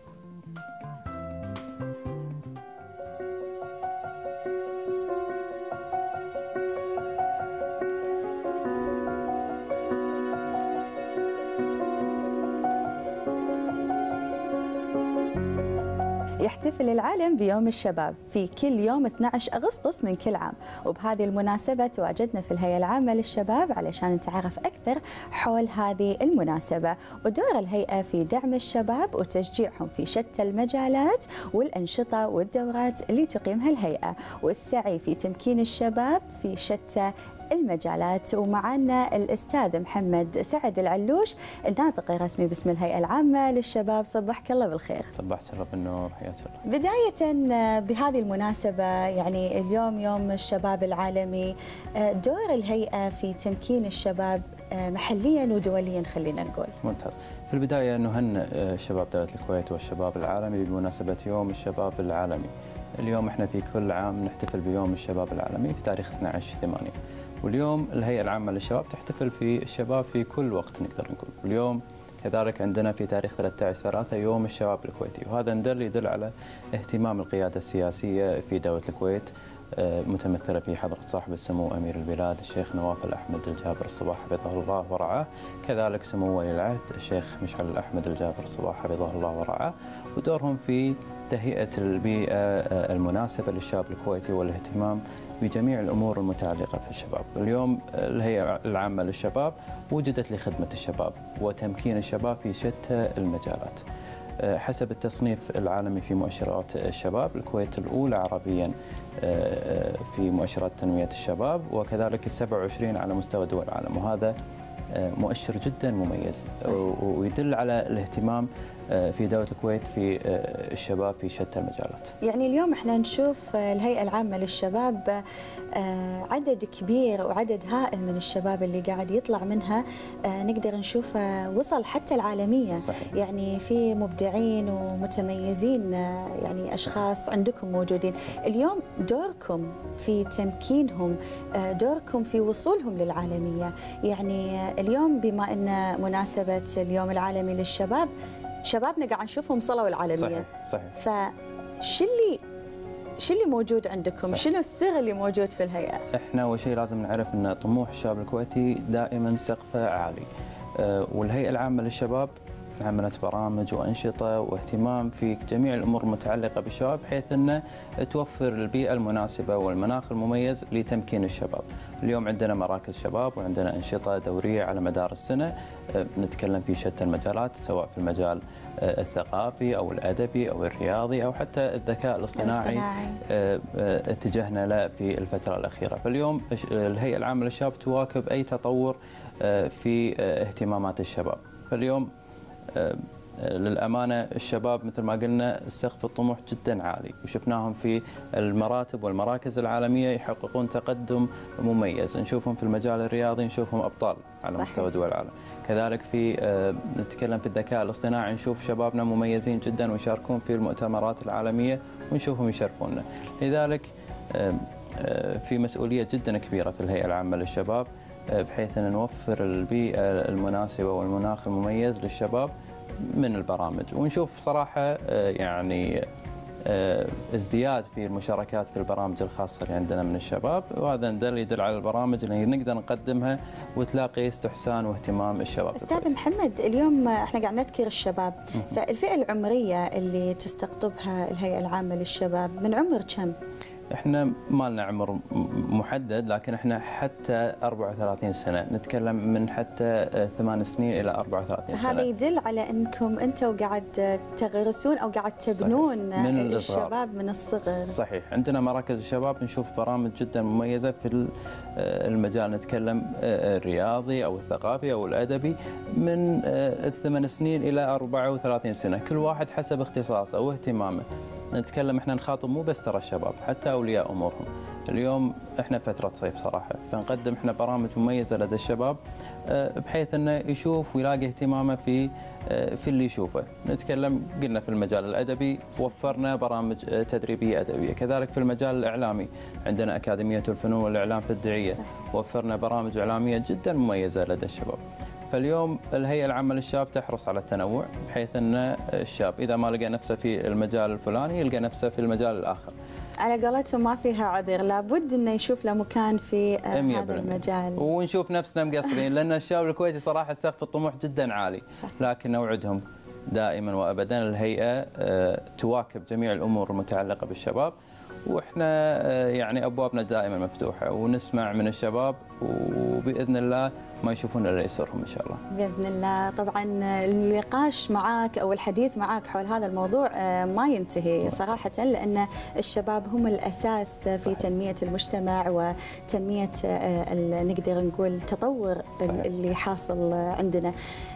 يحتفل العالم بيوم الشباب في كل يوم اثني عشر أغسطس من كل عام، وبهذه المناسبة تواجدنا في الهيئة العامة للشباب علشان نتعرف أكثر حول هذه المناسبة ودور الهيئة في دعم الشباب وتشجيعهم في شتى المجالات والأنشطة والدورات اللي تقيمها الهيئة، والسعي في تمكين الشباب في شتى المجالات. ومعنا الأستاذ محمد سعد العلوش الناطق الرسمي باسم الهيئة العامة للشباب. صبحك الله بالخير. صبحت الله بالنور، حياك الله. بداية بهذه المناسبة، يعني اليوم يوم الشباب العالمي، دور الهيئة في تمكين الشباب محليا ودوليا خلينا نقول. ممتاز. في البداية نهنئ شباب دولة الكويت والشباب العالمي بمناسبة يوم الشباب العالمي. اليوم احنا في كل عام نحتفل بيوم الشباب العالمي في تاريخ اثني عشر ثمانية، واليوم الهيئة العامة للشباب تحتفل في الشباب في كل وقت نقدر نقول. واليوم كذلك عندنا في تاريخ ثلاثة عشر ثلاثة يوم الشباب الكويتي، وهذا ندل يدل على اهتمام القيادة السياسية في دولة الكويت متمثلة في حضرة صاحب السمو أمير البلاد الشيخ نواف الأحمد الجابر الصباح حفظه الله ورعاه، كذلك سمو ولي العهد الشيخ مشعل الأحمد الجابر الصباح حفظه الله ورعاه، ودورهم في تهيئة البيئة المناسبة للشاب الكويتي والاهتمام بجميع الأمور المتعلقة في الشباب. اليوم الهيئة العامة للشباب وجدت لخدمة الشباب وتمكين الشباب في شتى المجالات. حسب التصنيف العالمي في مؤشرات الشباب، الكويت الأولى عربيا في مؤشرات تنمية الشباب، وكذلك السبعة وعشرين على مستوى دول العالم، وهذا مؤشر جدا مميز ويدل على الاهتمام في دولة الكويت في الشباب في شتى المجالات. يعني اليوم احنا نشوف الهيئة العامة للشباب عدد كبير وعدد هائل من الشباب اللي قاعد يطلع منها، نقدر نشوفه وصل حتى العالمية. صحيح. يعني في مبدعين ومتميزين، يعني أشخاص عندكم موجودين. اليوم دوركم في تمكينهم، دوركم في وصولهم للعالمية. يعني اليوم بما أن مناسبة اليوم العالمي للشباب، شبابنا قاعد نشوفهم صلوا العالمية. صحيح صحيح. فشو اللي شو اللي موجود عندكم؟ صحيح. شنو السر اللي موجود في الهيئة؟ احنا اول شيء لازم نعرف ان طموح الشاب الكويتي دائما سقفه عالي، أه والهيئة العامة للشباب عملت برامج وأنشطة واهتمام في جميع الأمور المتعلقة بالشباب بحيث أن توفر البيئة المناسبة والمناخ المميز لتمكين الشباب. اليوم عندنا مراكز شباب وعندنا أنشطة دورية على مدار السنة، نتكلم في شتى المجالات، سواء في المجال الثقافي أو الأدبي أو الرياضي أو حتى الذكاء الاصطناعي اتجهنا له في الفترة الأخيرة. فاليوم الهيئة العامة للشباب تواكب أي تطور في اهتمامات الشباب. فاليوم للأمانة الشباب مثل ما قلنا سقف الطموح جدا عالي، وشفناهم في المراتب والمراكز العالمية يحققون تقدم مميز، نشوفهم في المجال الرياضي نشوفهم أبطال على صحيح. مستوى دول العالم. كذلك في نتكلم في الذكاء الاصطناعي نشوف شبابنا مميزين جدا ويشاركون في المؤتمرات العالمية ونشوفهم يشرفوننا. لذلك في مسؤولية جدا كبيرة في الهيئة العامة للشباب بحيث أن نوفر البيئة المناسبة والمناخ المميز للشباب من البرامج، ونشوف صراحة يعني ازدياد في المشاركات في البرامج الخاصة اللي عندنا من الشباب، وهذا يدل على البرامج اللي نقدر نقدمها وتلاقي استحسان واهتمام الشباب. أستاذ محمد، اليوم احنا قاعد نذكر الشباب، فالفئة العمرية اللي تستقطبها الهيئة العامة للشباب من عمر كم؟ احنا ما لنا عمر محدد، لكن احنا حتى أربعة وثلاثين سنة، نتكلم من حتى ثمان سنين الى أربعة وثلاثين سنة. هذا يدل على انكم انتم قاعد تغرسون او قاعد تبنون من الشباب من الصغر. صحيح، عندنا مراكز الشباب نشوف برامج جدا مميزة في المجال، نتكلم الرياضي او الثقافي او الادبي من الثمان سنين الى أربعة وثلاثين سنة، كل واحد حسب اختصاصه واهتمامه. نتكلم احنا نخاطب مو بس ترى الشباب، حتى اولياء امورهم. اليوم احنا فتره صيف صراحه، فنقدم احنا برامج مميزه لدى الشباب بحيث انه يشوف ويلاقي اهتمامه في في اللي يشوفه. نتكلم قلنا في المجال الادبي وفرنا برامج تدريبيه ادبيه، كذلك في المجال الاعلامي عندنا اكاديميه الفنون والاعلام في الدعيه، وفرنا برامج اعلاميه جدا مميزه لدى الشباب. فاليوم الهيئة العامة للشباب تحرص على التنوع، بحيث أن الشاب إذا ما لقى نفسه في المجال الفلاني يلقى نفسه في المجال الآخر. على قولتهم ما فيها عذر، لابد أنه يشوف له مكان في هذا المجال. ونشوف نفسنا مقصرين، لأن الشاب الكويتي صراحة سقف الطموح جدا عالي، صح. لكن نوعدهم دائما وأبدا الهيئة تواكب جميع الأمور المتعلقة بالشباب، واحنا يعني ابوابنا دائما مفتوحه، ونسمع من الشباب وباذن الله ما يشوفون الا يسرهم ان شاء الله. باذن الله. طبعا النقاش معك او الحديث معك حول هذا الموضوع ما ينتهي صراحه، لان الشباب هم الاساس في تنميه المجتمع وتنميه نقدر نقول تطور اللي حاصل عندنا.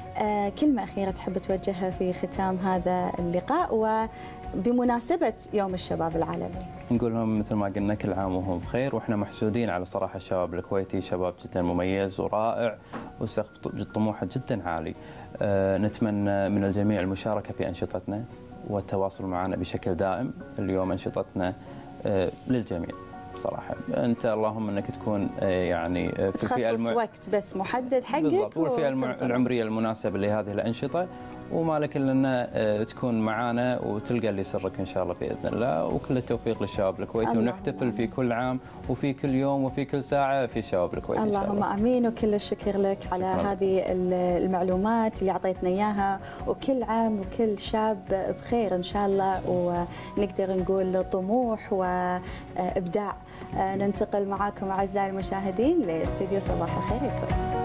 كلمه اخيره تحب توجهها في ختام هذا اللقاء و بمناسبة يوم الشباب العالمي؟ نقول لهم مثل ما قلنا كل عام وهم بخير، واحنا محسودين على صراحة الشباب الكويتي، شباب جدا مميز ورائع وسقف طموحه جدا عالي. أه نتمنى من الجميع المشاركة في أنشطتنا والتواصل معنا بشكل دائم. اليوم أنشطتنا أه للجميع بصراحة، أنت اللهم أنك تكون يعني في الفئة المع... وقت بس محدد حقك بالضبط، والفئة العمرية المناسبة لهذه الأنشطة، وما لك الا ان تكون معانا وتلقى اللي يسرك ان شاء الله باذن الله. وكل التوفيق للشباب الكويتي، ونحتفل في كل عام وفي كل يوم وفي كل ساعه في الشباب الكويتي. اللهم امين، وكل الشكر لك على هذه المعلومات اللي اعطيتنا اياها، وكل عام وكل شاب بخير ان شاء الله، ونقدر نقول طموح وابداع. ننتقل معاكم اعزائي المشاهدين لاستديو صباح الخير الكويت.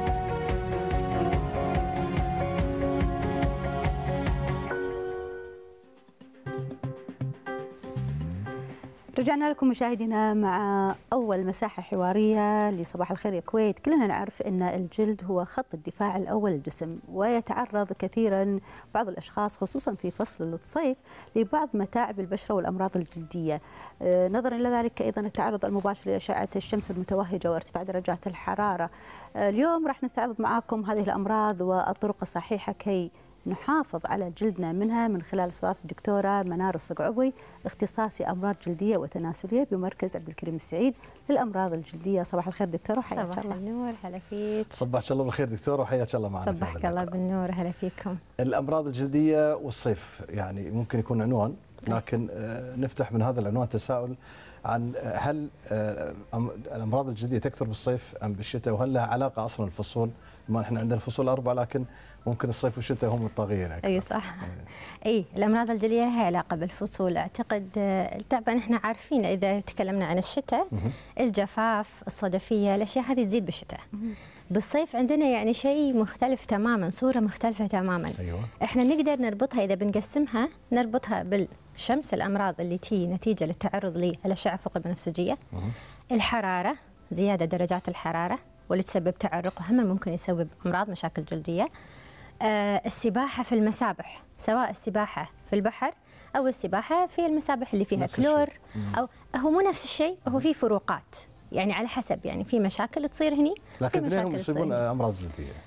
رجعنا لكم مشاهدينا مع أول مساحة حوارية لصباح الخير يا كويت. كلنا نعرف أن الجلد هو خط الدفاع الأول للجسم، ويتعرض كثيرا بعض الأشخاص خصوصا في فصل الصيف لبعض متاعب البشرة والأمراض الجلدية. نظرا إلى ذلك أيضا التعرض المباشر لأشعة الشمس المتوهجة وارتفاع درجات الحرارة. اليوم راح نستعرض معاكم هذه الأمراض والطرق الصحيحة كي نحافظ على جلدنا منها من خلال استضافة الدكتورة منار الصقعبي، اختصاصي أمراض جلدية وتناسلية بمركز عبد الكريم السعيد للأمراض الجلدية. صباح الخير دكتورة، حياك الله. صباح النور، هلا فيك. صباحك الله بالخير دكتورة، وحياك الله معنا. صباحك الله بالنور، هلا فيكم. الأمراض الجلدية والصيف يعني ممكن يكون عنوان، لكن نفتح من هذا العنوان تساؤل عن هل الأمراض الجلدية تكثر بالصيف أم بالشتاء، وهل لها علاقة أصلا الفصول؟ ما احنا عندنا الفصول أربعة، لكن ممكن الصيف والشتاء هم الطاغيين أكثر. اي صح. اي الامراض الجلديه لها علاقه بالفصول. اعتقد طبعا احنا عارفين اذا تكلمنا عن الشتاء الجفاف، الصدفيه، الاشياء هذه تزيد بالشتاء. بالصيف عندنا يعني شيء مختلف تماما، صوره مختلفه تماما. أيوة. احنا نقدر نربطها اذا بنقسمها، نربطها بالشمس، الامراض اللي تي نتيجه للتعرض للاشعه فوق البنفسجيه، الحراره، زياده درجات الحراره واللي تسبب تعرق وهم ممكن يسبب امراض مشاكل جلديه. آه السباحه في المسابح، سواء السباحه في البحر او السباحه في المسابح اللي فيها كلور، او هو مو نفس الشيء، هو في فروقات يعني على حسب، يعني في مشاكل تصير هني، لكن اثنينهم يصيبون امراض جلديه.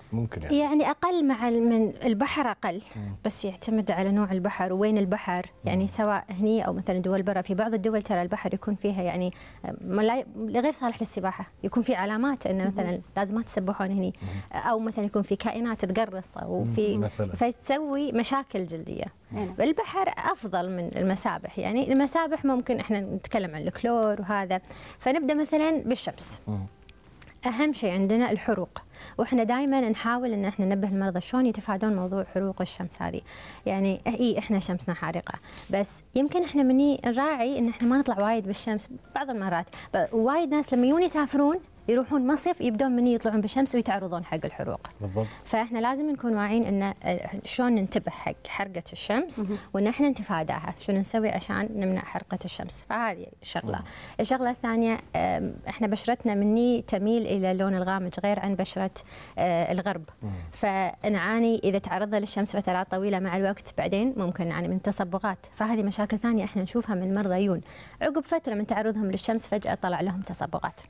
ممكن يعني يعني اقل مع من البحر اقل، بس يعتمد على نوع البحر وين البحر، يعني سواء هني او مثلا دول برا. في بعض الدول ترى البحر يكون فيها يعني غير صالح للسباحه، يكون في علامات انه مثلا لازم ما تسبحون هني، او مثلا يكون في كائنات تقرص او في فتسوي مشاكل جلديه. البحر افضل من المسابح، يعني المسابح ممكن احنا نتكلم عن الكلور وهذا. فنبدا مثلا بالشمس. اهم شيء عندنا الحروق، واحنا دائما نحاول ان احنا ننبه المرضى شلون يتفادون موضوع حروق الشمس هذه. يعني اي احنا شمسنا حارقه، بس يمكن احنا مني نراعي ان احنا ما نطلع وايد بالشمس بعض المرات. وايد ناس لما يجون يسافرون يروحون مصيف يبدون مني يطلعون بالشمس ويتعرضون حق الحروق. بالضبط. فاحنا لازم نكون واعيين ان شلون ننتبه حق حرقه الشمس وان احنا نتفاداها، شنو نسوي عشان نمنع حرقه الشمس. فهذه شغله. الشغله الثانيه احنا بشرتنا مني تميل الى اللون الغامج غير عن بشره الغرب، فنعاني اذا تعرضنا للشمس فترات طويله مع الوقت بعدين ممكن نعاني من تصبغات. فهذه مشاكل ثانيه احنا نشوفها من مرضى عيون عقب فتره من تعرضهم للشمس فجاه طلع لهم تصبغات.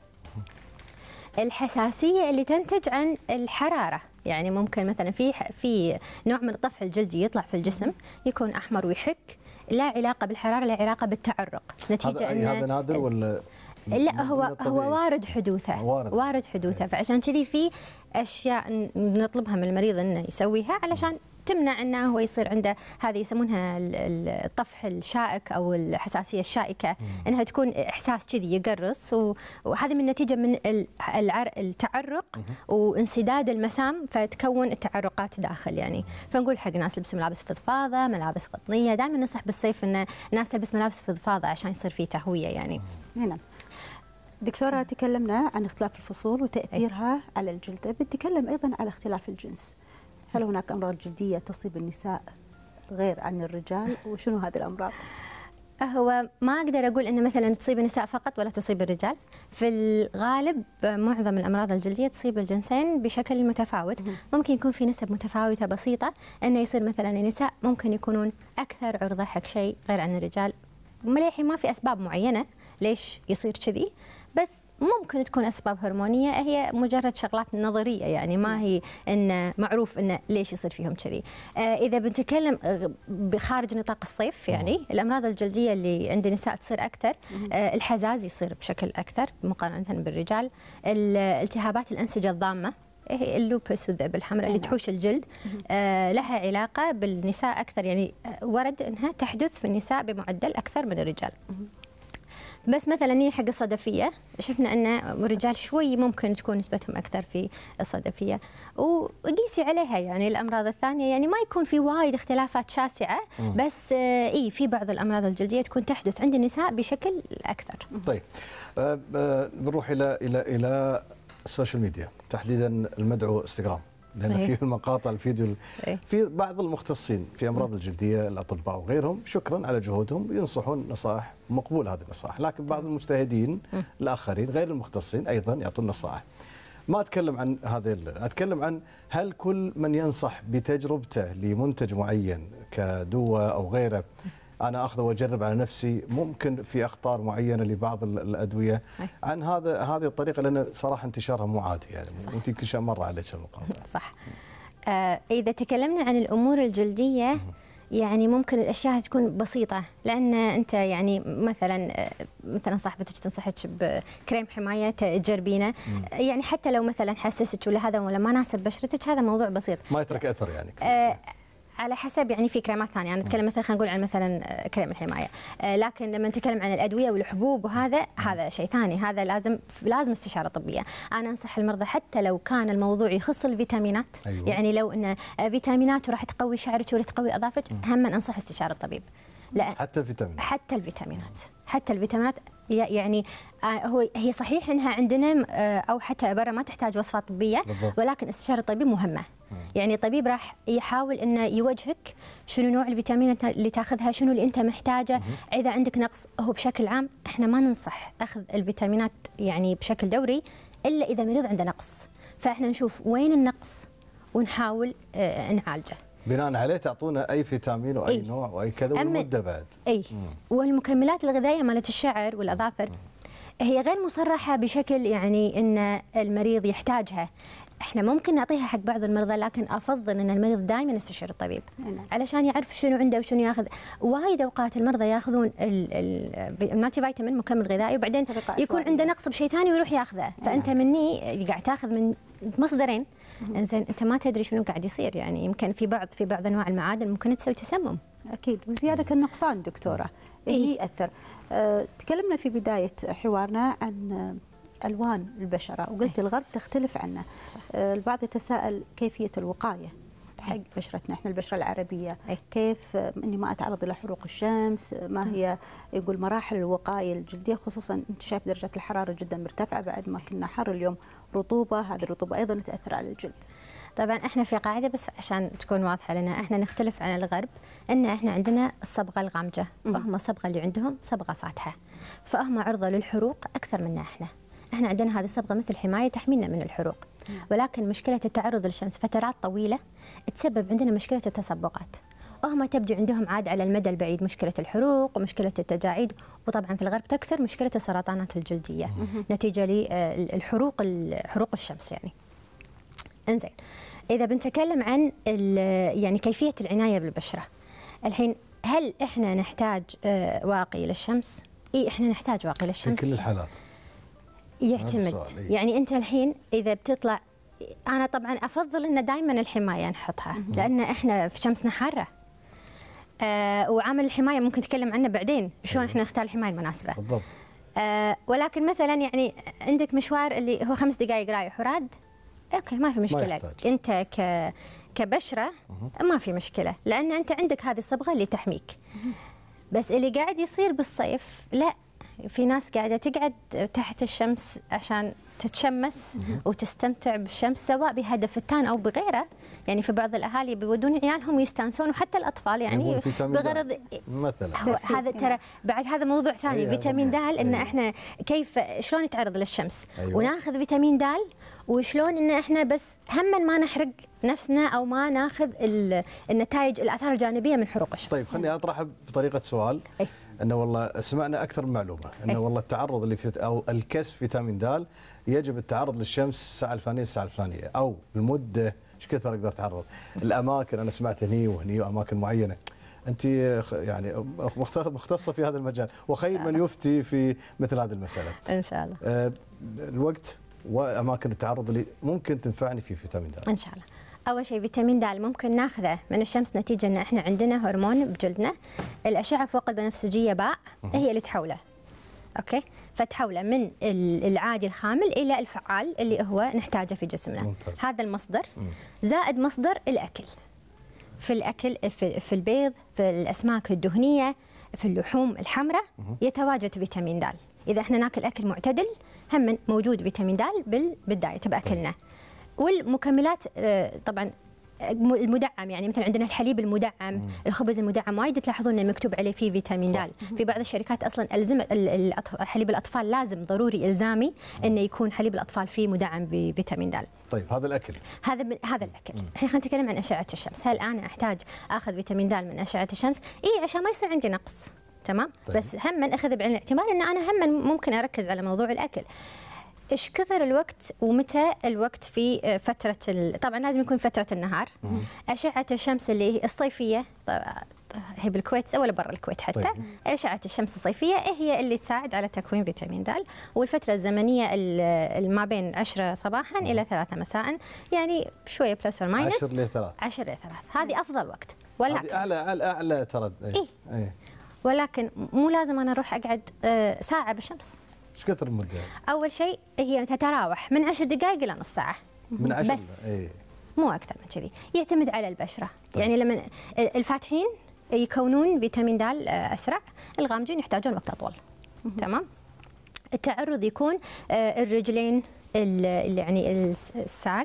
الحساسيه اللي تنتج عن الحراره، يعني ممكن مثلا في في نوع من الطفح الجلدي يطلع في الجسم يكون احمر ويحك، لا علاقه بالحراره، لا علاقه بالتعرق. نتيجه هذا هذا نادر ولا لا؟ هو هو وارد حدوثه، وارد, وارد حدوثه. فعشان كذي في اشياء نطلبها من المريض انه يسويها علشان تمنع انه هو يصير عنده هذه يسمونها الطفح الشائك او الحساسيه الشائكه، انها تكون احساس كذي يقرص، وهذه من نتيجه من التعرق وانسداد المسام فتكون التعرقات داخل يعني. فنقول حق ناس يلبسوا ملابس فضفاضه، ملابس قطنيه، دائما ننصح بالصيف ان الناس تلبس ملابس فضفاضه عشان يصير في تهويه يعني. نعم. دكتورة تكلمنا عن اختلاف الفصول وتأثيرها على الجلد، بنتكلم أيضا على اختلاف الجنس. هل هناك أمراض جلدية تصيب النساء غير عن الرجال؟ وشنو هذه الأمراض؟ هو ما أقدر أقول أن مثلا تصيب النساء فقط ولا تصيب الرجال. في الغالب معظم الأمراض الجلدية تصيب الجنسين بشكل متفاوت. ممكن يكون في نسب متفاوتة بسيطة أنه يصير مثلا النساء ممكن يكونون أكثر عرضة حق شيء غير عن الرجال. مليحي ما في أسباب معينة ليش يصير كذي، بس ممكن تكون أسباب هرمونية، هي مجرد شغلات نظرية يعني، ما هي إن معروف إن ليش يصير فيهم كذي. آه إذا بنتكلم بخارج نطاق الصيف يعني الأمراض الجلدية اللي عند النساء تصير أكثر، آه الحزاز يصير بشكل أكثر مقارنة بالرجال، الالتهابات الأنسجة الضامة، اللوبس والذئب الحمراء اللي تحوش الجلد، آه لها علاقة بالنساء أكثر، يعني ورد أنها تحدث في النساء بمعدل أكثر من الرجال. بس مثلا هي حق الصدفيه شفنا ان الرجال شوي ممكن تكون نسبتهم اكثر في الصدفيه، وقيسي عليها يعني الامراض الثانيه يعني ما يكون في وايد اختلافات شاسعه، بس آه اي في بعض الامراض الجلديه تكون تحدث عند النساء بشكل اكثر. طيب آه آه نروح الى الى الى السوشيال ميديا، تحديدا المدعو انستغرام، لان أيه. في المقاطع الفيديو أيه. في بعض المختصين في امراض الجلديه الاطباء وغيرهم شكرا على جهودهم ينصحون نصائح مقبول هذه النصائح، لكن بعض المجتهدين الاخرين غير المختصين ايضا يعطون نصائح. ما اتكلم عن هذا، اتكلم عن هل كل من ينصح بتجربته لمنتج معين كدواء او غيره انا اخذه واجرب على نفسي، ممكن في اخطار معينه لبعض الادويه عن هذا هذه الطريقه، لان صراحه انتشارها مو عادي يعني. انت يمكن شيء مر عليك المقاطع. صح. آه اذا تكلمنا عن الامور الجلديه يعني ممكن الاشياء تكون بسيطه، لان انت يعني مثلا مثلا صاحبتك تنصحك بكريم حمايه تجربينه، يعني حتى لو مثلا حسسك ولا هذا ولا ما ناسب بشرتك هذا موضوع بسيط ما يترك اثر يعني. آه على حسب يعني في كريمات ثانيه، انا اتكلم مثلا خلينا نقول عن مثلا كريم الحمايه، آه لكن لما نتكلم عن الادويه والحبوب وهذا هذا شيء ثاني، هذا لازم لازم استشاره طبيه. انا انصح المرضى حتى لو كان الموضوع يخص الفيتامينات، أيوة. يعني لو ان فيتامينات وراح تقوي شعرك ولا تقوي اظافرك، هم انصح استشاره الطبيب. لا حتى الفيتامينات حتى الفيتامينات حتى الفيتامينات يعني آه هو هي صحيح انها عندنا آه او حتى برا ما تحتاج وصفات طبيه بالضبط. ولكن استشاره الطبيب مهمه. يعني الطبيب راح يحاول انه يوجهك شنو نوع الفيتامينات اللي تاخذها، شنو اللي انت محتاجه، اذا عندك نقص. هو بشكل عام احنا ما ننصح اخذ الفيتامينات يعني بشكل دوري الا اذا مريض عنده نقص، فاحنا نشوف وين النقص ونحاول آه نعالجه. بناء عليه تعطونا اي فيتامين واي أي. نوع واي كذا والمده بعد. اي مم. والمكملات الغذائيه مالت الشعر والاظافر هي غير مصرحه بشكل يعني ان المريض يحتاجها. احنا ممكن نعطيها حق بعض المرضى، لكن افضل ان المريض دائما يستشير الطبيب علشان يعرف شنو عنده وشنو ياخذ. وايد اوقات المرضى ياخذون المالتي فيتامين مكمل غذائي وبعدين يكون عنده نقص بشيء ثاني ويروح ياخذه، فانت مني قاعد تاخذ من مصدرين. انزين انت ما تدري شنو قاعد يصير، يعني يمكن في بعض في بعض انواع المعادن ممكن تسوي تسمم. اكيد، وزياده النقصان دكتوره اللي ياثر. أه تكلمنا في بدايه حوارنا عن ألوان البشرة وقلت الغرب تختلف عنا. صح. البعض يتساءل كيفية الوقاية حق بشرتنا احنا البشرة العربية. أي. كيف اني ما اتعرض الى حروق الشمس، ما هي يقول مراحل الوقاية الجلدية، خصوصا انت شايف درجة الحرارة جدا مرتفعة بعد ما كنا حر، اليوم رطوبة، هذه الرطوبة ايضا تأثر على الجلد. طبعا احنا في قاعده بس عشان تكون واضحه لنا، احنا نختلف عن الغرب ان احنا عندنا الصبغه الغامجه وهم الصبغه اللي عندهم صبغه فاتحه، فهم عرضه للحروق اكثر منا احنا. احنا عندنا هذه الصبغه مثل حمايه تحمينا من الحروق، ولكن مشكله التعرض للشمس فترات طويله تسبب عندنا مشكله التصبغات. هم تبدو عندهم عاد على المدى البعيد مشكله الحروق ومشكله التجاعيد، وطبعا في الغرب تكثر مشكله السرطانات الجلديه نتيجه للحروق حروق الشمس يعني. انزين، إذا بنتكلم عن يعني كيفية العناية بالبشرة، الحين هل إحنا نحتاج واقي للشمس؟ إيه إحنا نحتاج واقي للشمس في كل الحالات. يعتمد، يعني أنت الحين إذا بتطلع، أنا طبعا أفضل إن دائما الحماية نحطها لأن إحنا في شمسنا حارة. آه وعامل الحماية ممكن نتكلم عنه بعدين، شلون إحنا نختار الحماية المناسبة. بالضبط. آه ولكن مثلا يعني عندك مشوار اللي هو خمس دقائق رايح وراد، اوكي ما في مشكله، ما انت ك كبشره ما في مشكله لان انت عندك هذه الصبغه اللي تحميك. بس اللي قاعد يصير بالصيف لا، في ناس قاعده تقعد تحت الشمس عشان تتشمس وتستمتع بالشمس سواء بهدف التان او بغيره، يعني في بعض الاهالي بيودون عيالهم يستانسون وحتى الاطفال يعني بغرض مثلا. هذا ترى بعد هذا موضوع ثاني. أيه فيتامين د ان احنا كيف شلون نتعرض للشمس. أيوة. وناخذ فيتامين د وشلون ان احنا بس هم ما نحرق نفسنا او ما ناخذ النتائج الاثار الجانبيه من حروق الشمس. طيب خليني اطرح بطريقه سؤال. أيه؟ انه والله سمعنا اكثر من معلومه انه أيه؟ والله التعرض اللي في او الكسب فيتامين د يجب التعرض للشمس الساعه الفلانيه الساعه الفلانيه او المده ايش كثر اقدر اتعرض. الاماكن انا سمعت هني وهني واماكن معينه. انت يعني مختصه في هذا المجال وخير من يفتي في مثل هذه المساله. ان شاء الله. أه الوقت واماكن التعرض اللي ممكن تنفعني في فيتامين د. ان شاء الله. اول شيء فيتامين د ممكن ناخذه من الشمس نتيجه ان احنا عندنا هرمون بجلدنا، الاشعه فوق البنفسجيه باء هي اللي تحوله. اوكي؟ فتحوله من العادي الخامل الى الفعال اللي هو نحتاجه في جسمنا. ممتاز. هذا المصدر زائد مصدر الاكل. في الاكل في, في البيض، في الاسماك الدهنيه، في اللحوم الحمراء يتواجد فيتامين د. اذا احنا ناكل اكل معتدل هم موجود فيتامين د بالدايت باكلنا. والمكملات طبعا المدعم، يعني مثلا عندنا الحليب المدعم، مم. الخبز المدعم وايد تلاحظون انه مكتوب عليه فيه فيتامين د. في بعض الشركات اصلا الزم حليب الاطفال لازم ضروري الزامي انه يكون حليب الاطفال فيه مدعم بفيتامين د. طيب هذا الاكل هذا هذا الاكل. الحين خلينا نتكلم عن اشعه الشمس. هل انا احتاج اخذ فيتامين د من اشعه الشمس؟ اي عشان ما يصير عندي نقص. تمام. طيب. بس هم اخذ بعين الاعتبار ان انا هم ممكن اركز على موضوع الاكل. ايش كثر الوقت ومتى الوقت في فترة طبعا لازم يكون فترة النهار. مم. أشعة الشمس اللي هي الصيفية هي بالكويت ولا برا الكويت حتى. طيب. أشعة الشمس الصيفية هي اللي تساعد على تكوين فيتامين د، والفترة الزمنية ما بين عشرة صباحا. مم. إلى ثلاثة مساء، يعني شوية بلس أو ماينس. عشرة لثلاث عشرة لثلاث هذه أفضل وقت. ولكن أعلى أعلى أعلى ترى. إيه. إيه. ولكن مو لازم أنا أروح أقعد ساعة بالشمس. ايش كثر المده؟ اول شيء هي تتراوح من عشر دقائق الى نص ساعه. من عشر بس ايه. مو اكثر من كذي، يعتمد على البشره. طيب. يعني لما الفاتحين يكونون فيتامين د اسرع، الغامجين يحتاجون وقت اطول. تمام. التعرض يكون الرجلين، يعني الساق،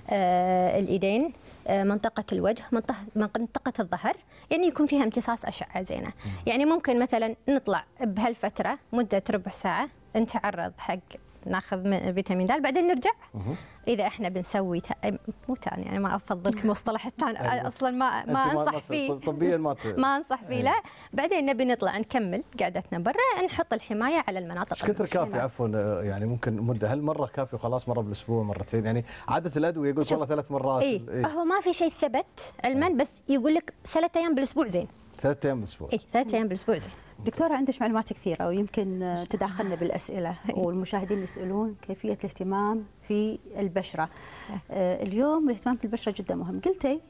آه الايدين، آه منطقه الوجه، منطقه منطقه الظهر، يعني يكون فيها امتصاص اشعه زينه. مم. يعني ممكن مثلا نطلع بهالفتره مده ربع ساعه نتعرض حق ناخذ من فيتامين د بعدين نرجع. اذا احنا بنسوي تا... مو تاني يعني ما افضل المصطلح الثاني اصلا ما ما انصح فيه طبيا ما ما انصح فيه لا. بعدين نبي نطلع نكمل قعدتنا برا نحط الحمايه على المناطق. ايش كثر كافي عفوا يعني ممكن مده هل مره كافي وخلاص مره بالاسبوع مرتين يعني عاده الادويه يقول والله ثلاث مرات. إيه؟ إيه؟ هو ما في شيء ثبت علما بس يقول لك ثلاث ايام بالاسبوع زين. ثلاث ايام بالاسبوع. اي ثلاث ايام بالاسبوع زين. دكتورة عندك معلومات كثيرة ويمكن تداخلنا بالأسئلة والمشاهدين يسألون كيفية الاهتمام في البشرة. اليوم الاهتمام في البشرة جدا مهم. قلتي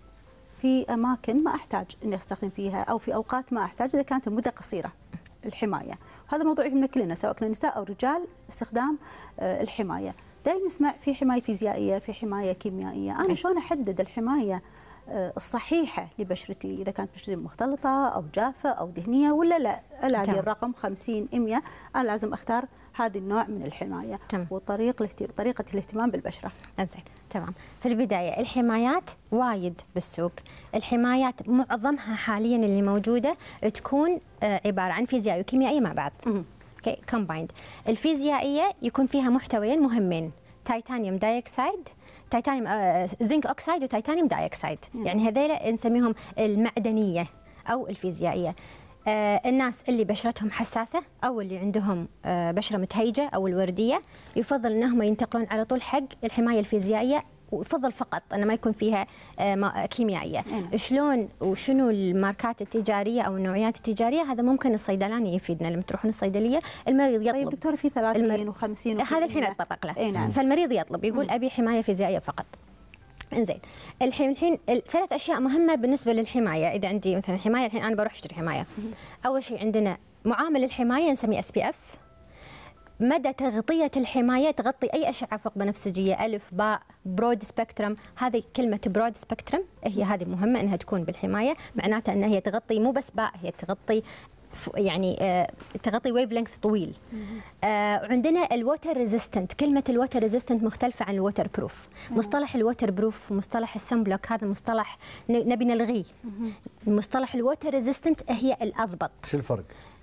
في أماكن ما أحتاج أني أستخدم فيها أو في أوقات ما أحتاج إذا كانت المدة قصيرة الحماية. وهذا موضوع يهمنا كلنا سواء كنا نساء أو رجال استخدام الحماية. دائما نسمع في حماية فيزيائية في حماية كيميائية. أنا شلون أحدد الحماية الصحيحة لبشرتي إذا كانت بشرتي مختلطة أو جافة أو دهنية ولا لا؟ ألاقي الرقم خمسين مية أنا لازم أختار هذا النوع من الحماية. تمام. وطريق طريقة الاهتمام بالبشرة. انزين تمام. في البداية الحمايات وايد بالسوق. الحمايات معظمها حاليا اللي موجودة تكون عبارة عن فيزيائية وكيميائية مع بعض. اوكي كومبايند. الفيزيائية يكون فيها محتويين مهمين تيتانيوم دايوكسيد تيتانيوم آه، زنك اوكسيد وتيتانيوم دايوكسيد. يعني هذيلا نسميهم المعدنيه او الفيزيائيه. آه الناس اللي بشرتهم حساسه او اللي عندهم آه بشره متهيجه او الورديه يفضل انهم ينتقلون على طول حق الحمايه الفيزيائيه ويفضل فقط أن ما يكون فيها آه كيميائيه. أه. شلون وشنو الماركات التجاريه او النوعيات التجاريه هذا ممكن الصيدلاني يفيدنا لما تروحون الصيدليه المريض يطلب. طيب دكتور في ثلاثين وخمسين هذا الحين اتطرق له. أه نعم. فالمريض يطلب يقول م. ابي حمايه فيزيائيه فقط. انزين الحين الحين ثلاث اشياء مهمه بالنسبه للحمايه. اذا عندي مثلا حمايه الحين انا بروح اشتري حمايه. اول شيء عندنا معامل الحمايه نسميه اس بي اف. مدى تغطيه الحمايه تغطي اي اشعه فوق بنفسجيه الف باء برود سبيكترم. هذه كلمه برود سبيكترم هي هذه مهمه انها تكون بالحمايه معناتها انها هي تغطي مو بس باء هي تغطي يعني آه تغطي ويف لينث طويل. آه عندنا الووتر ريزيستنت. كلمه الووتر ريزيستنت مختلفه عن الووتر بروف. مصطلح الووتر بروف ومصطلح السن بلوك هذا مصطلح نبي نلغيه. المصطلح الووتر ريزيستنت هي الاضبط. شو الفرق؟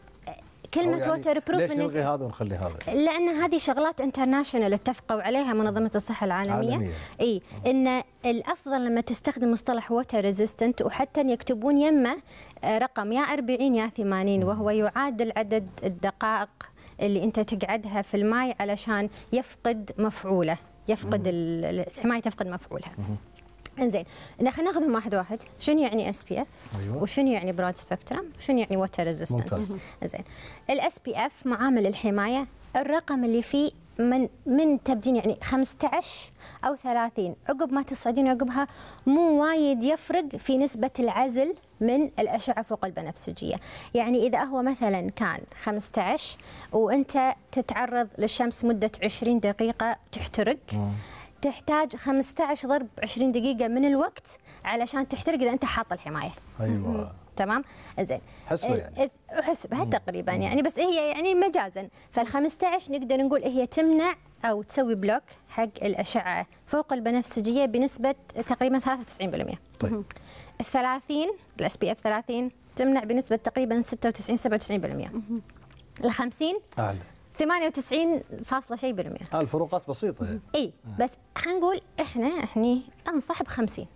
كلمة يعني ووتر بروف ليش نلغي هذا ونخلي هذا؟ لأن هذه شغلات انترناشونال اتفقوا عليها منظمة الصحة العالمية. عالمية. اي ان الافضل لما تستخدم مصطلح ووتر ريزيستنت وحتى يكتبون يمه رقم يا أربعين يا ثمانين وهو يعادل عدد الدقائق اللي انت تقعدها في الماء علشان يفقد مفعوله، يفقد الحماية تفقد مفعولها. انزين خلينا ناخذهم واحد واحد. شنو يعني اس بي اف؟ أيوة. وشنو يعني برود سبيكترم؟ وشنو يعني ووتر ريزيستنت؟ انزين الاس بي اف معامل الحمايه الرقم اللي فيه من من تبدين يعني خمسة عشر او ثلاثين عقب ما تصعدين عقبها مو وايد يفرق في نسبه العزل من الاشعه فوق البنفسجيه. يعني اذا هو مثلا كان خمسة عشر وانت تتعرض للشمس مده عشرين دقيقه تحترق مم. تحتاج خمسة عشر ضرب عشرين دقيقة من الوقت علشان تحترق إذا أنت حاط الحماية. أيوة. تمام؟ زين. حسبة يعني. حسبة تقريبا يعني بس هي يعني مجازا. فالخمسة عشر نقدر نقول هي تمنع أو تسوي بلوك حق الأشعة فوق البنفسجية بنسبة تقريبا ثلاثة وتسعين بالمئة. طيب. الثلاثين الأس بي إف ثلاثين تمنع بنسبة تقريبا ستة وتسعين سبعة وتسعين بالمئة. الخمسين أعلى. ثمانية وتسعين فاصلة شيء بالمئة. الفروقات بسيطة. اي بس خلينا نقول احنا احنا انصح ب خمسين.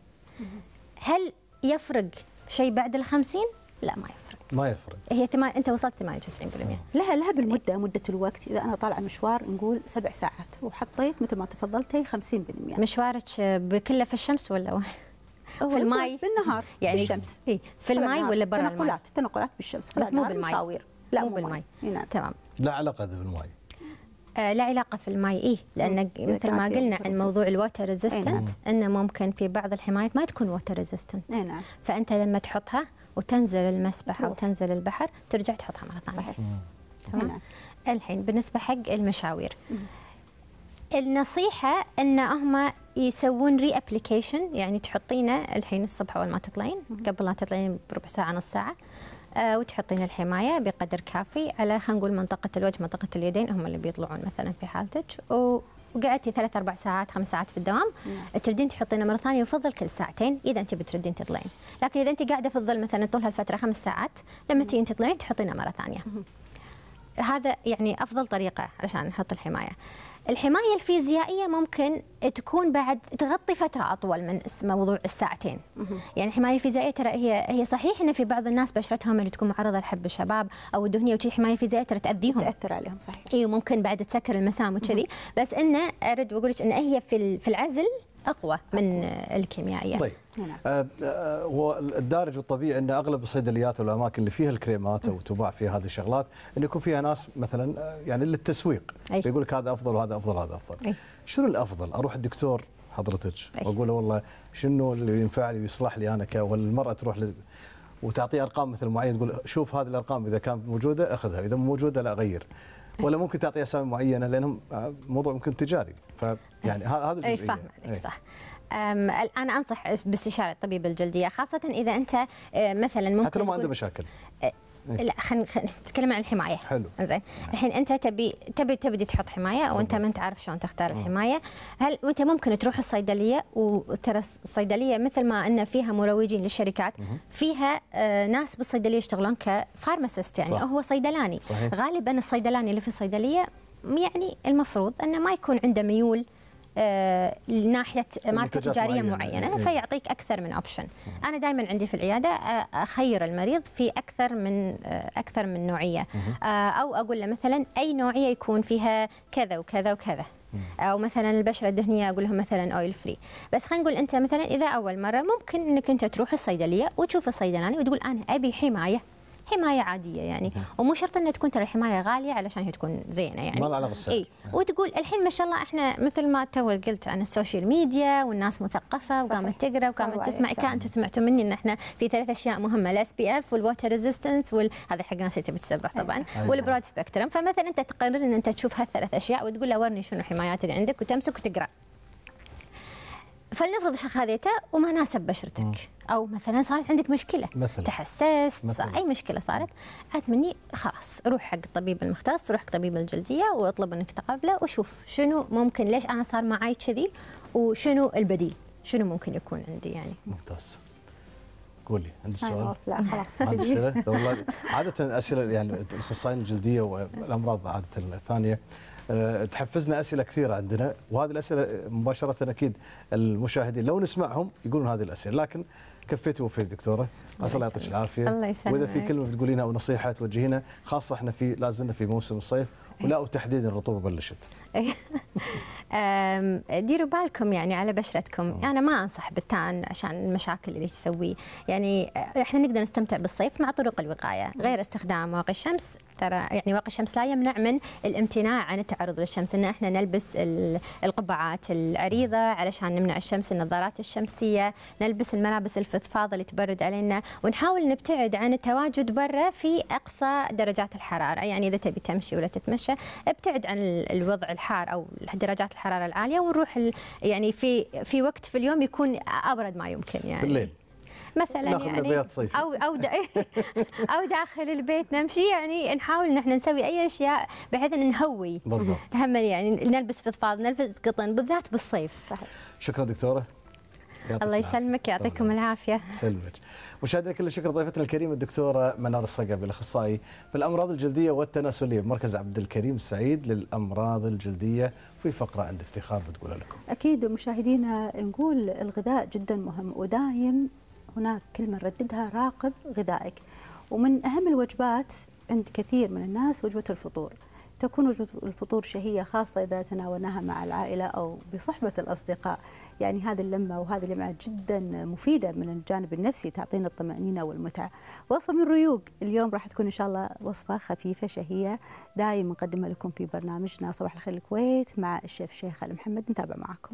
هل يفرق شيء بعد ال خمسين؟ لا ما يفرق. ما يفرق. هي ثمان انت وصلت ثمانية وتسعين بالمئة. لها لها بالمده مده الوقت اذا انا طالعه مشوار نقول سبع ساعات وحطيت مثل ما تفضلتي خمسين بالمئة. مشوارك بكله في الشمس ولا في الماء؟ بالنهار يعني بالشمس. اي في الماء ولا برا الماء؟ تنقلات تنقلات بالشمس بس مو بالماء. مشاوير. لا مو بالماء. نعم. تمام. لا علاقه بالماء. آه لا علاقة في الماء إيه لأن مثل ما قلنا عن موضوع الووتر ريزيستنت أنه ممكن في بعض الحمايات ما تكون ووتر ريزيستنت. نعم. فأنت لما تحطها وتنزل المسبح أو تنزل البحر ترجع تحطها مرة ثانية. صحيح. تمام. الحين بالنسبة حق المشاوير النصيحة أن هم يسوون ري أبليكيشن يعني تحطينه الحين الصبح أول ما تطلعين قبل لا تطلعين بربع ساعة نص ساعة آه وتحطين الحماية بقدر كافي على خلينا نقول منطقة الوجه منطقة اليدين هم اللي بيطلعون مثلا في حالتك وقعدتي ثلاث أربع ساعات خمس ساعات في الدوام مم. تردين تحطينه مرة ثانية يفضل كل ساعتين إذا أنت بتردين تطلعين. لكن إذا أنت قاعدة في الظل مثلا طول هالفترة خمس ساعات لما تيجين تطلعين تحطينه مرة ثانية. هذا يعني افضل طريقه علشان نحط الحمايه. الحمايه الفيزيائيه ممكن تكون بعد تغطي فتره اطول من موضوع الساعتين. يعني الحمايه الفيزيائيه ترى هي هي صحيح ان في بعض الناس بشرتهم اللي تكون معرضه لحب الشباب او الدهنيه وشي، حمايه فيزيائيه ترى تاذيهم، تاثر عليهم صحيح. اي وممكن بعد تسكر المسام وكذي، بس انه ارد واقول لك ان هي في في العزل اقوى من الكيميائيه. طيب آه آه هو الدارج والطبيعي ان اغلب الصيدليات والاماكن اللي فيها الكريمات او تباع فيها هذه الشغلات انه يكون فيها ناس مثلا يعني للتسويق يقول لك هذا افضل وهذا افضل وهذا افضل. أي. شنو الافضل؟ اروح الدكتور حضرتك واقول له والله شنو اللي ينفع لي ويصلح لي انا، ولا المراه تروح ل... وتعطيه ارقام مثل معين تقول شوف هذه الارقام اذا كانت موجوده اخذها، اذا مو موجوده لا غير، ولا ممكن تعطي اسامي معينه لانهم موضوع ممكن تجاري، فيعني هذا الجزئيه. اي فاهمه صح. انا انصح باستشاره الطبيب الجلديه، خاصه اذا انت مثلا ممكن حتى لو ما عنده مشاكل. لا خلينا نتكلم عن الحمايه. حلو. زين الحين انت تبي تبي تبدي تحط حمايه وانت ما انت عارف شلون تختار الحمايه، هل انت ممكن تروح الصيدليه، وترى الصيدليه مثل ما ان فيها مروجين للشركات فيها آه ناس بالصيدليه يشتغلون كفارماسيست، يعني صح. هو صيدلاني. صحيح. غالبا الصيدلاني اللي في الصيدليه يعني المفروض انه ما يكون عنده ميول آه ناحيه ماركه تجاريه معينه, معينة إيه. فيعطيك اكثر من اوبشن. انا دائما عندي في العياده اخير المريض في اكثر من آه اكثر من نوعيه، آه او اقول له مثلا اي نوعيه يكون فيها كذا وكذا وكذا، او مثلا البشره الدهنيه اقول لهم مثلا اويل فري. بس خلينا نقول انت مثلا اذا اول مره ممكن انك انت تروح الصيدليه وتشوف الصيدلاني وتقول انا ابي حمايه حمايه عاديه يعني، ومو شرط انها تكون ترى الحمايه غاليه علشان هي تكون زينه يعني. ما لها علاقه بالسعر. اي وتقول الحين ما شاء الله احنا مثل ما تو قلت عن السوشيال ميديا والناس مثقفه وقامت تقرا وقامت تسمع. كان انتم سمعتوا مني ان احنا في ثلاث اشياء مهمه، الاس بي اف والووتر ريزيستنس وال هذا حق ناس تبي تسبح طبعا، والبرود سبيكترم. فمثلا انت تقرر ان انت تشوف هالثلاث اشياء وتقول له ورني شنو الحمايات اللي عندك وتمسك وتقرا. فلنفرض خذيته وما ناسب بشرتك، م. او مثلا صارت عندك مشكله مثل. تحسست مثل. اي مشكله صارت، عاد مني خلاص روح حق الطبيب المختص، روح حق طبيب الجلديه واطلب انك تقابله وشوف شنو ممكن، ليش انا صار معي كذي وشنو البديل، شنو ممكن يكون عندي يعني. ممتاز. قولي عندك سؤال؟ لا خلاص. عندك اسئله؟ والله عاده اسئله يعني الاخصائيين الجلديه والامراض عاده الثانيه تحفزنا اسئله كثيره عندنا، وهذه الاسئله مباشره اكيد المشاهدين لو نسمعهم يقولون هذه الاسئله، لكن كفيت ووفيت دكتوره، عسى الله يعطيك العافيه. الله يسلمك. واذا في كلمه بتقولينها او نصيحه توجهينها، خاصه احنا في لا زلنا في موسم الصيف ولا وتحديدا الرطوبه بلشت. ديروا بالكم يعني على بشرتكم، انا يعني ما انصح بالتان عشان المشاكل اللي تسويه، يعني احنا نقدر نستمتع بالصيف مع طرق الوقايه غير استخدام واقي الشمس. ترى يعني واقي الشمس لا يمنع من الامتناع عن التعرض للشمس، ان احنا نلبس القبعات العريضه علشان نمنع الشمس، النظارات الشمسيه، نلبس الملابس الفضفاضه اللي تبرد علينا، ونحاول نبتعد عن التواجد برا في اقصى درجات الحراره. يعني اذا تبي تمشي ولا تتمشى ابتعد عن الوضع الحار او درجات الحراره العاليه، ونروح يعني في في وقت في اليوم يكون ابرد ما يمكن يعني بالليل مثلا يعني بيات صيفي. او او دا او داخل البيت نمشي، يعني نحاول ان احنا نسوي اي اشياء بحيث ان نهوي بالضبط. هم يعني نلبس فضفاض، نلبس قطن بالذات بالصيف. شكرا دكتوره. الله يسلمك، يعطيكم العافيه. سلمك. مشاهدينا كل الشكر ضيفتنا الكريمه الدكتوره منار الصقبي، الاخصائي في الامراض الجلديه والتناسليه بمركز عبد الكريم السعيد للامراض الجلديه. في فقره عند افتخار بتقولها لكم. اكيد مشاهدينا نقول الغذاء جدا مهم، ودايم هناك كلمه نرددها، راقب غذائك. ومن اهم الوجبات عند كثير من الناس وجبه الفطور. تكون وجبة الفطور شهية، خاصة إذا تناولناها مع العائلة أو بصحبة الأصدقاء. يعني هذه اللمة وهذه اللمعة جدا مفيدة من الجانب النفسي، تعطينا الطمأنينة والمتعة. وصفة من ريوق اليوم راح تكون إن شاء الله وصفة خفيفة شهية، دائما نقدمها لكم في برنامجنا صباح الخير الكويت مع الشيف شيخ آل محمد. نتابع معكم.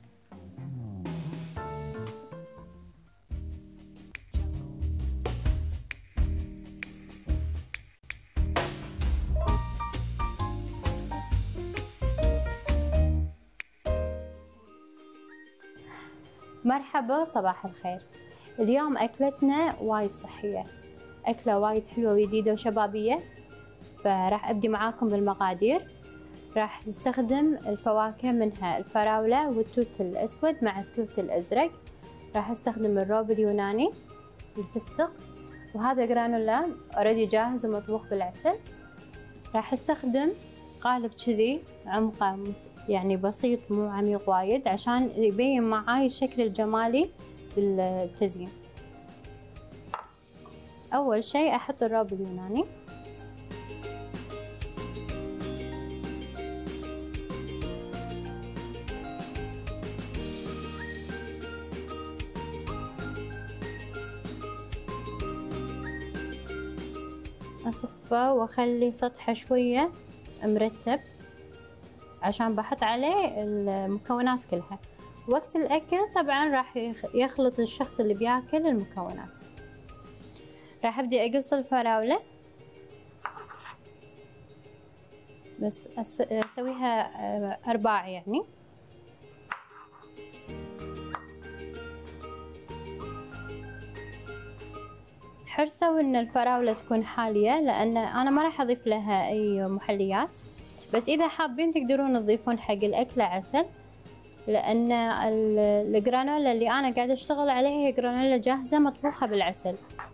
مرحبا، صباح الخير. اليوم أكلتنا وايد صحية، أكلة وايد حلوة وجديدة وشبابية. فراح أبدي معاكم بالمقادير. راح نستخدم الفواكه، منها الفراولة والتوت الأسود مع التوت الأزرق. راح أستخدم الروب اليوناني، الفستق، وهذا جرانولا اوريدي جاهز ومطبوخ بالعسل. راح استخدم قالب كذي عمقه يعني بسيط مو عميق وايد عشان يبين معاي الشكل الجمالي بالتزيين. أول شيء أحط الروب اليوناني، أصفه وأخلي سطحه شوية مرتب عشان بحط عليه المكونات كلها. وقت الأكل طبعا راح يخلط الشخص اللي بياكل المكونات. راح أبدي أقص الفراولة، بس أسويها أرباع يعني. حرصوا إن الفراولة تكون حالية لأن أنا ما راح أضيف لها أي محليات، بس إذا حابين تقدرون تضيفون حق الأكلة عسل، لأن الجرانولا اللي أنا قاعدة أشتغل عليها هي جرانولا جاهزة مطبوخة بالعسل.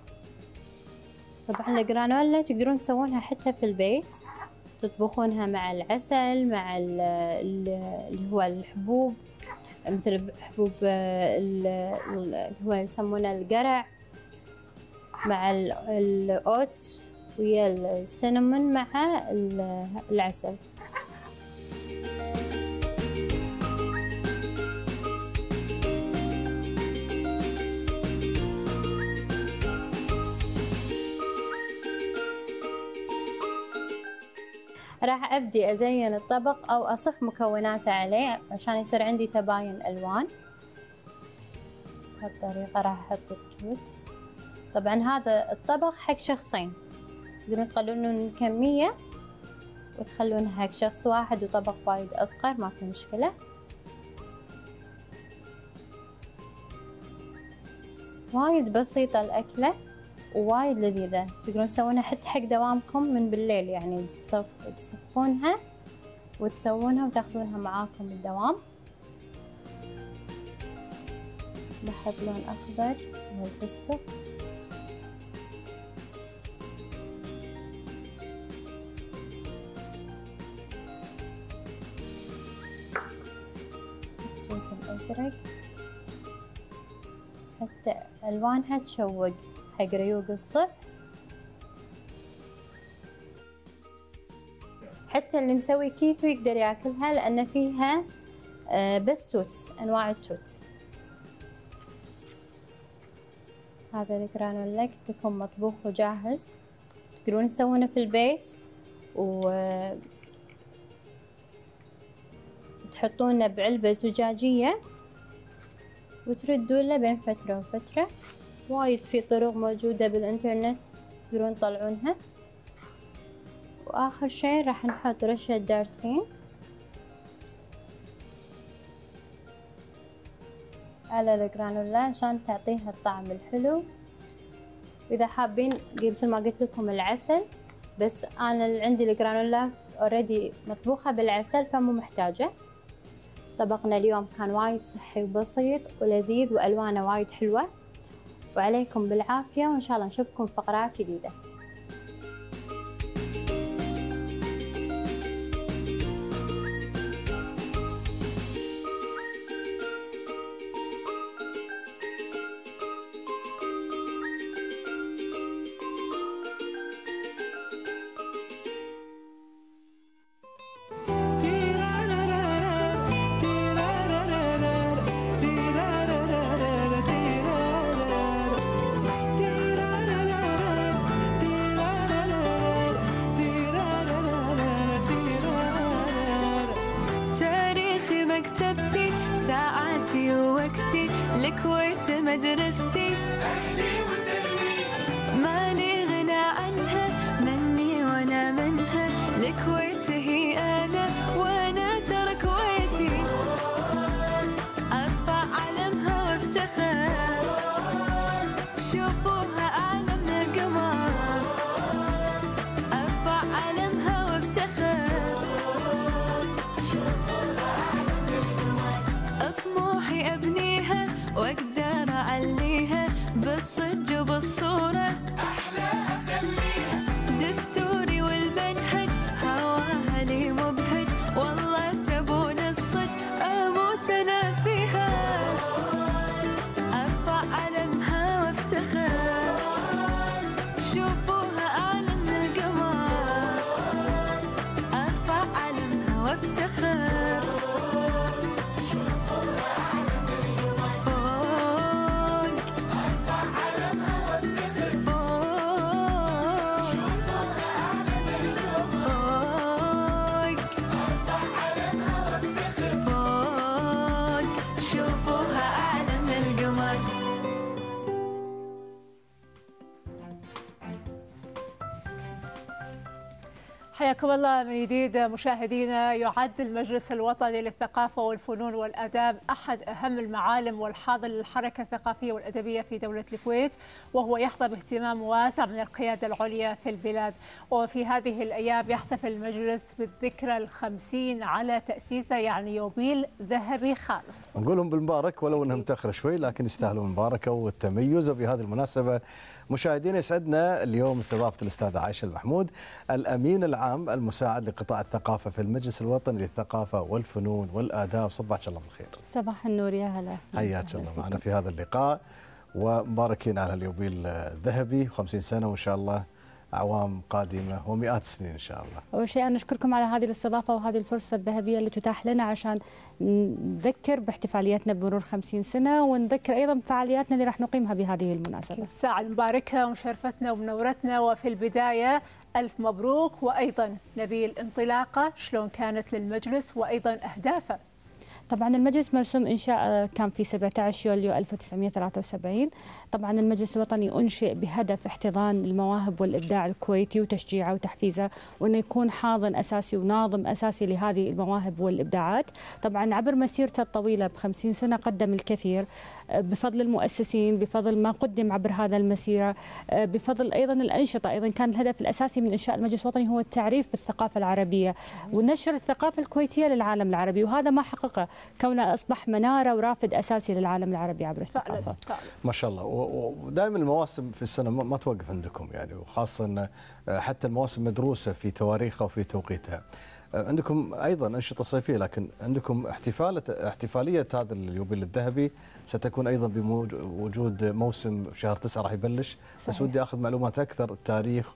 طبعا الجرانولا تقدرون تسوونها حتى في البيت، تطبخونها مع العسل مع اللي هو الحبوب، مثل حبوب اللي هو يسمونه القرع، مع الأوتس ويا السينامون مع العسل. راح أبدي أزين الطبق أو أصف مكوناته عليه عشان يصير عندي تباين ألوان. بهالطريقة راح أحط التوت. طبعا هذا الطبق حق شخصين، تقدرون تقللون الكمية وتخلونها حق شخص واحد وطبق وايد أصغر ما في مشكلة. وايد بسيطة الأكلة ووايد لذيذة، تقدرون تسوونها حتى حق دوامكم من بالليل، يعني تصف تصفونها وتسوونها وتاخذونها معاكم الدوام. بحط لون أخضر والفستق. التوت الأزرق حتى ألوانها تشوق حق ريوق الصبح. حتى اللي مسوي كيتو يقدر ياكلها لأن فيها بس توت، أنواع التوت. هذا الجرانولا قلت لكم مطبوخ وجاهز، تقدرون تسوونه في البيت و تحطونه بعلبة زجاجية وتردون له بين فترة وفترة. وايد في طرق موجودة بالإنترنت تقدرون تطلعونها. وآخر شي راح نحط رشة دارسين على الجرانولا عشان تعطيها الطعم الحلو. وإذا حابين مثل ما قلت لكم العسل، بس أنا اللي عندي الجرانولا اوريدي مطبوخة بالعسل فمو محتاجة. طبقنا اليوم كان وايد صحي وبسيط ولذيذ وألوانه وايد حلوة، وعليكم بالعافية وإن شاء الله نشوفكم فقرات جديدة. مكتبتي ساعاتي ووقتي الكويت مدرستي أهلي وتربيتي مالي غنى عنها مني وأنا منها الكويت هي أنا وأنا ترى كويتي أرفع علمها وافتخر شوفوها أعلى من القمر أرفع علمها وافتخر طموحي أبنيها وأقدر أعليها حياكم الله من جديد مشاهدينا. يعد المجلس الوطني للثقافة والفنون والآداب أحد أهم المعالم والحاضن للحركة الثقافية والأدبية في دولة الكويت، وهو يحظى باهتمام واسع من القيادة العليا في البلاد. وفي هذه الأيام يحتفل المجلس بالذكرى الخمسين على تأسيسه، يعني يوبيل ذهبي خالص. نقولهم بالمبارك ولو انها متاخره شوي، لكن يستاهلون المباركه والتميز. وبهذه المناسبه مشاهدينا يسعدنا اليوم استضافه الاستاذه عائشه المحمود، الامين العام المساعد لقطاع الثقافه في المجلس الوطني للثقافه والفنون والاداب. صباحك الله بالخير. صباح النور، يا هلا. حياك الله معنا في هذا اللقاء، ومباركين على اليوبيل الذهبي خمسين سنه، وان شاء الله أعوام قادمة ومئات السنين إن شاء الله. أول شيء أنا أشكركم على هذه الاستضافة وهذه الفرصة الذهبية اللي تتاح لنا عشان نذكر باحتفالياتنا بمرور خمسين سنة، ونذكر أيضا بفعالياتنا اللي راح نقيمها بهذه المناسبة. الساعة المباركة ومشرفتنا ومنورتنا. وفي البداية ألف مبروك، وأيضا نبي الانطلاقة شلون كانت للمجلس وأيضا أهدافه. طبعا المجلس مرسوم إنشاء كان في سبعة عشر يوليو ألف وتسعمئة وثلاثة وسبعين. طبعا المجلس الوطني أنشئ بهدف احتضان المواهب والإبداع الكويتي وتشجيعه وتحفيزه، وأنه يكون حاضن أساسي وناظم أساسي لهذه المواهب والإبداعات. طبعا عبر مسيرته الطويلة بخمسين سنة قدم الكثير بفضل المؤسسين، بفضل ما قدم عبر هذا المسيرة، بفضل أيضا الأنشطة. أيضا كان الهدف الأساسي من إنشاء المجلس الوطني هو التعريف بالثقافة العربية ونشر الثقافة الكويتية للعالم العربي، وهذا ما حققه كونه أصبح منارة ورافد أساسي للعالم العربي عبر الثقافة. ما شاء الله. ودائما المواسم في السنة ما توقف عندكم يعني، وخاصة أن حتى المواسم مدروسة في تواريخها وفي توقيتها. عندكم أيضا أنشطة صيفية، لكن عندكم احتفالة احتفالية هذا اليوبيل الذهبي ستكون أيضا بوجود موسم شهر تسعة راح يبلش. صحيح. بس ودي أخذ معلومات أكثر التاريخ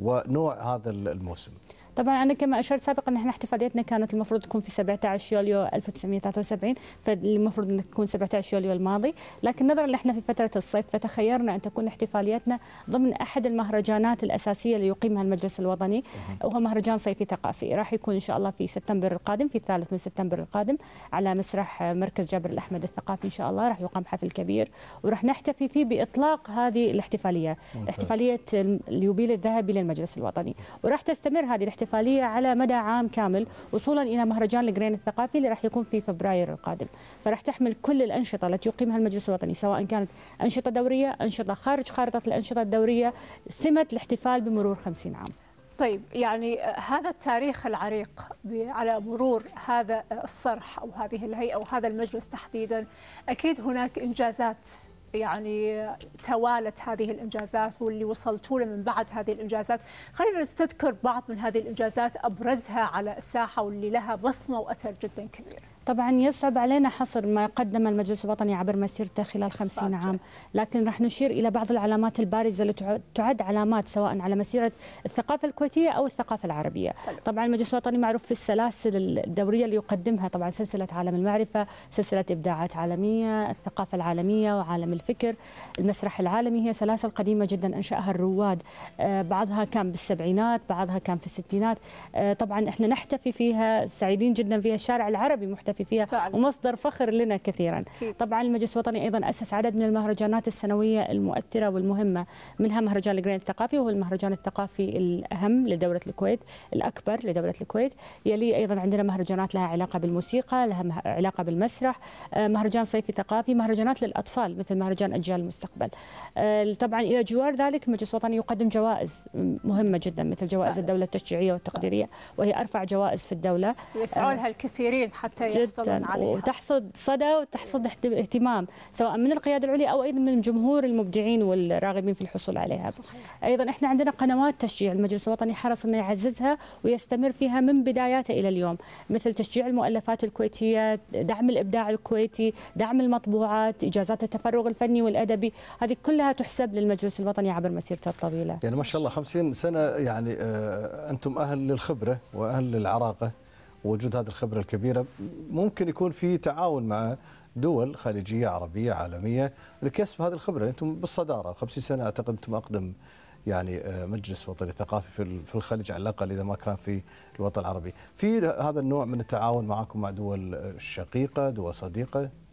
ونوع هذا الموسم. طبعا انا كما اشرت سابقا ان احنا احتفاليتنا كانت المفروض تكون في سبعة عشر يوليو ألف وتسعمئة وثلاثة وسبعين، فالمفروض ان تكون سبعة عشر يوليو الماضي، لكن نظرا ان احنا في فتره الصيف فتخيرنا ان تكون احتفاليتنا ضمن احد المهرجانات الاساسيه اللي يقيمها المجلس الوطني، وهو مهرجان صيفي ثقافي راح يكون ان شاء الله في سبتمبر القادم، في الثالث من سبتمبر القادم على مسرح مركز جابر الاحمد الثقافي. ان شاء الله راح يقام حفل كبير وراح نحتفي فيه باطلاق هذه الاحتفاليه، احتفاليه اليوبيل الذهبي للمجلس الوطني، وراح تستمر هذه الاحتفاليه على مدى عام كامل وصولا الى مهرجان الجرين الثقافي اللي راح يكون في فبراير القادم. فراح تحمل كل الانشطه التي يقيمها المجلس الوطني، سواء كانت انشطه دوريه، انشطه خارج خارطه الانشطه الدوريه، سمه الاحتفال بمرور خمسين عام. طيب، يعني هذا التاريخ العريق على مرور هذا الصرح او هذه الهيئه وهذا المجلس تحديدا، اكيد هناك انجازات يعني توالت هذه الإنجازات واللي وصلتوا له من بعد هذه الإنجازات. خلينا نستذكر بعض من هذه الإنجازات أبرزها على الساحة واللي لها بصمة وأثر جدا كبير. طبعا يصعب علينا حصر ما قدم المجلس الوطني عبر مسيرته خلال خمسين عام، لكن راح نشير إلى بعض العلامات البارزة اللي تعد علامات سواء على مسيرة الثقافة الكويتية أو الثقافة العربية. طبعا المجلس الوطني معروف في السلاسل الدورية اللي يقدمها، طبعا سلسلة عالم المعرفة، سلسلة إبداعات عالمية، الثقافة العالمية وعالم الفكر، المسرح العالمي. هي سلاسل قديمة جدا أنشأها الرواد، بعضها كان بالسبعينات، بعضها كان في الستينات. طبعا احنا نحتفي فيها، سعيدين جدا فيها، الشارع العربي محتفي فيها فعلا. ومصدر فخر لنا كثيرا. طبعا المجلس الوطني ايضا اسس عدد من المهرجانات السنويه المؤثره والمهمه، منها مهرجان الجرين الثقافي وهو المهرجان الثقافي الاهم لدوله الكويت، الاكبر لدوله الكويت. يلي ايضا عندنا مهرجانات لها علاقه بالموسيقى، لها علاقه بالمسرح، مهرجان صيفي ثقافي، مهرجانات للاطفال مثل مهرجان اجيال المستقبل. طبعا الى جوار ذلك المجلس الوطني يقدم جوائز مهمه جدا مثل جوائز الدوله التشجيعيه والتقديريه، وهي ارفع جوائز في الدوله، يسعى لها الكثيرين حتى يحصلون عليها، وتحصد صدى وتحصد اهتمام سواء من القياده العليا او ايضا من جمهور المبدعين والراغبين في الحصول عليها. صحيح. ايضا احنا عندنا قنوات تشجيع، المجلس الوطني حرص انه يعززها ويستمر فيها من بداياته الى اليوم، مثل تشجيع المؤلفات الكويتيه، دعم الابداع الكويتي، دعم المطبوعات، اجازات التفرغ الفني والادبي، هذه كلها تحسب للمجلس الوطني عبر مسيرته الطويله. يعني ما شاء الله خمسين سنه، يعني آه انتم اهل للخبره واهل للعراقه، ووجود هذه الخبره الكبيره ممكن يكون في تعاون مع دول خليجيه عربيه عالميه لكسب هذه الخبره. انتم بالصداره خمسين سنه، اعتقد انتم اقدم يعني مجلس وطني ثقافي في الخليج على الاقل اذا ما كان في الوطن العربي. في هذا النوع من التعاون معكم مع دول شقيقه، دول صديقه؟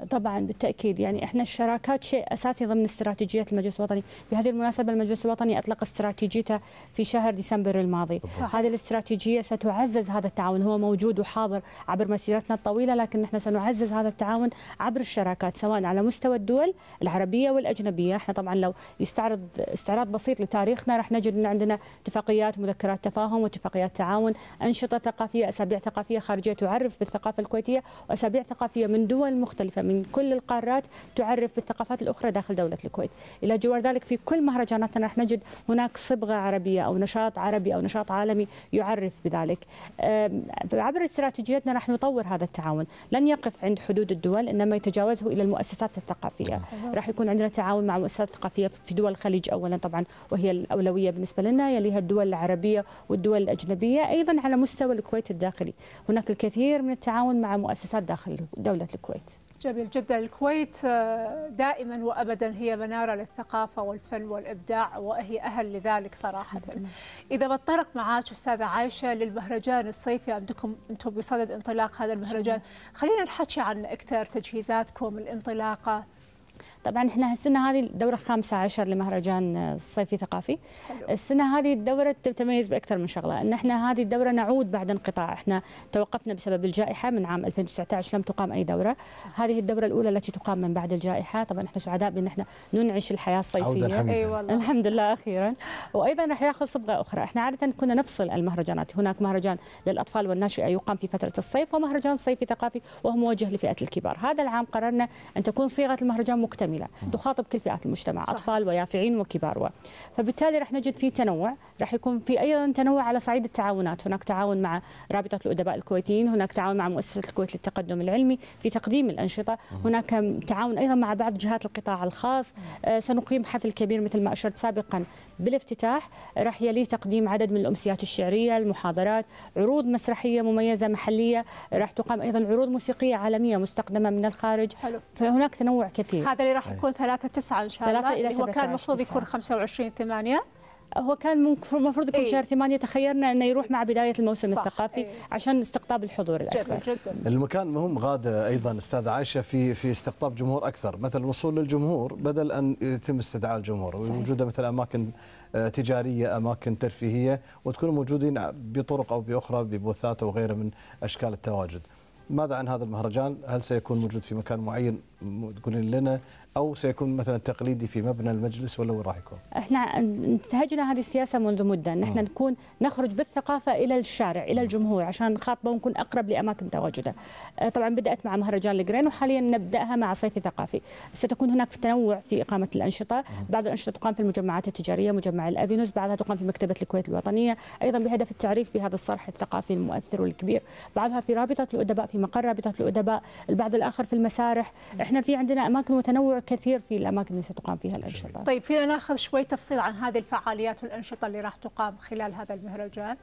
طبعا بالتاكيد، يعني احنا الشراكات شيء اساسي ضمن استراتيجيات المجلس الوطني. بهذه المناسبه المجلس الوطني اطلق استراتيجيته في شهر ديسمبر الماضي. صح. هذه الاستراتيجيه ستعزز هذا التعاون، هو موجود وحاضر عبر مسيرتنا الطويله، لكن نحن سنعزز هذا التعاون عبر الشراكات سواء على مستوى الدول العربيه والاجنبيه. احنا طبعا لو يستعرض استعراض بسيط لتاريخنا راح نجد ان عندنا اتفاقيات مذكرات تفاهم واتفاقيات تعاون، انشطه ثقافيه، اسابيع ثقافيه خارجيه تعرف بالثقافه الكويتيه، واسابيع ثقافيه من دول مختلفه من كل القارات تعرف بالثقافات الاخرى داخل دوله الكويت. الى جوار ذلك في كل مهرجاناتنا راح نجد هناك صبغه عربيه او نشاط عربي او نشاط عالمي يعرف بذلك. عبر استراتيجيتنا راح نطور هذا التعاون، لن يقف عند حدود الدول انما يتجاوزه الى المؤسسات الثقافيه. راح يكون عندنا تعاون مع المؤسسات الثقافيه في دول الخليج اولا طبعا، وهي الاولويه بالنسبه لنا، يليها الدول العربيه والدول الاجنبيه. ايضا على مستوى الكويت الداخلي هناك الكثير من التعاون مع مؤسسات داخل دوله الكويت. جميل جدا. الكويت دائما وابدا هي مناره للثقافه والفن والابداع، وهي اهل لذلك صراحه. اذا بتطرق معاك استاذه عايشه للمهرجان الصيفي، عندكم انتم بصدد انطلاق هذا المهرجان، خلينا نحكي عن اكثر تجهيزاتكم، الانطلاقه. طبعا احنا السنه هذه الدوره الخامسه عشر لمهرجان الصيفي ثقافي. حلو. السنه هذه الدوره تتميز باكثر من شغله، ان احنا هذه الدوره نعود بعد انقطاع، احنا توقفنا بسبب الجائحه من عام ألفين وتسعة عشر لم تقام اي دوره. صح. هذه الدوره الاولى التي تقام من بعد الجائحه، طبعا احنا سعداء بان احنا ننعش الحياه الصيفيه. اي والله. الحمد لله اخيرا. وايضا راح ياخذ صبغه اخرى، احنا عاده كنا نفصل المهرجانات، هناك مهرجان للاطفال والناشئه يقام في فتره الصيف، ومهرجان صيفي ثقافي وهو موجه لفئه الكبار. هذا العام قررنا ان تكون صيغه المهرجان مكتمله تخاطب كل فئات المجتمع. صح. اطفال ويافعين وكبار، فبالتالي راح نجد في تنوع، راح يكون في ايضا تنوع على صعيد التعاونات، هناك تعاون مع رابطه الادباء الكويتيين، هناك تعاون مع مؤسسه الكويت للتقدم العلمي في تقديم الانشطه، هناك تعاون ايضا مع بعض جهات القطاع الخاص. آه سنقيم حفل كبير مثل ما اشرت سابقا بالافتتاح، راح يليه تقديم عدد من الامسيات الشعريه، المحاضرات، عروض مسرحيه مميزه محليه، راح تقام ايضا عروض موسيقيه عالميه مستقدمه من الخارج. حلو. فهناك تنوع كثير. هذا اللي راح يكون ثلاثة تسعة ان شاء الله، هو كان المفروض يكون خمسة وعشرين ثمانية. هو كان المفروض يكون إيه؟ شهر ثمانية، تخيرنا انه يروح مع بدايه الموسم صح. الثقافي. إيه؟ عشان استقطاب الحضور الاكبر. جدا جدا. المكان مهم غاده ايضا استاذه عائشه في في استقطاب جمهور اكثر، مثلا الوصول للجمهور بدل ان يتم استدعاء الجمهور، ووجوده مثل اماكن تجاريه، اماكن ترفيهيه، وتكونوا موجودين بطرق او باخرى ببوثات او غيرها من اشكال التواجد. ماذا عن هذا المهرجان؟ هل سيكون موجود في مكان معين تقولين لنا، او سيكون مثلا تقليدي في مبنى المجلس، ولا وين راح يكون؟ احنا انتهجنا هذه السياسه منذ مده، ان احنا نكون نخرج بالثقافه الى الشارع الى الجمهور عشان نخاطبه ونكون اقرب لاماكن تواجده. طبعا بدات مع مهرجان الجرين، وحاليا نبداها مع صيفي ثقافي. ستكون هناك تنوع في اقامه الانشطه، بعض الانشطه تقام في المجمعات التجاريه، مجمع الافينوس، بعضها تقام في مكتبه الكويت الوطنيه، ايضا بهدف التعريف بهذا الصرح الثقافي المؤثر والكبير، بعضها في رابطه الادباء في مقر رابطه الادباء، البعض الاخر في المسارح. احنا في عندنا اماكن وتنوع كثير في الاماكن اللي ستقام فيها الانشطه. طيب فينا ناخذ شوي تفصيل عن هذه الفعاليات والانشطه اللي راح تقام خلال هذا المهرجان؟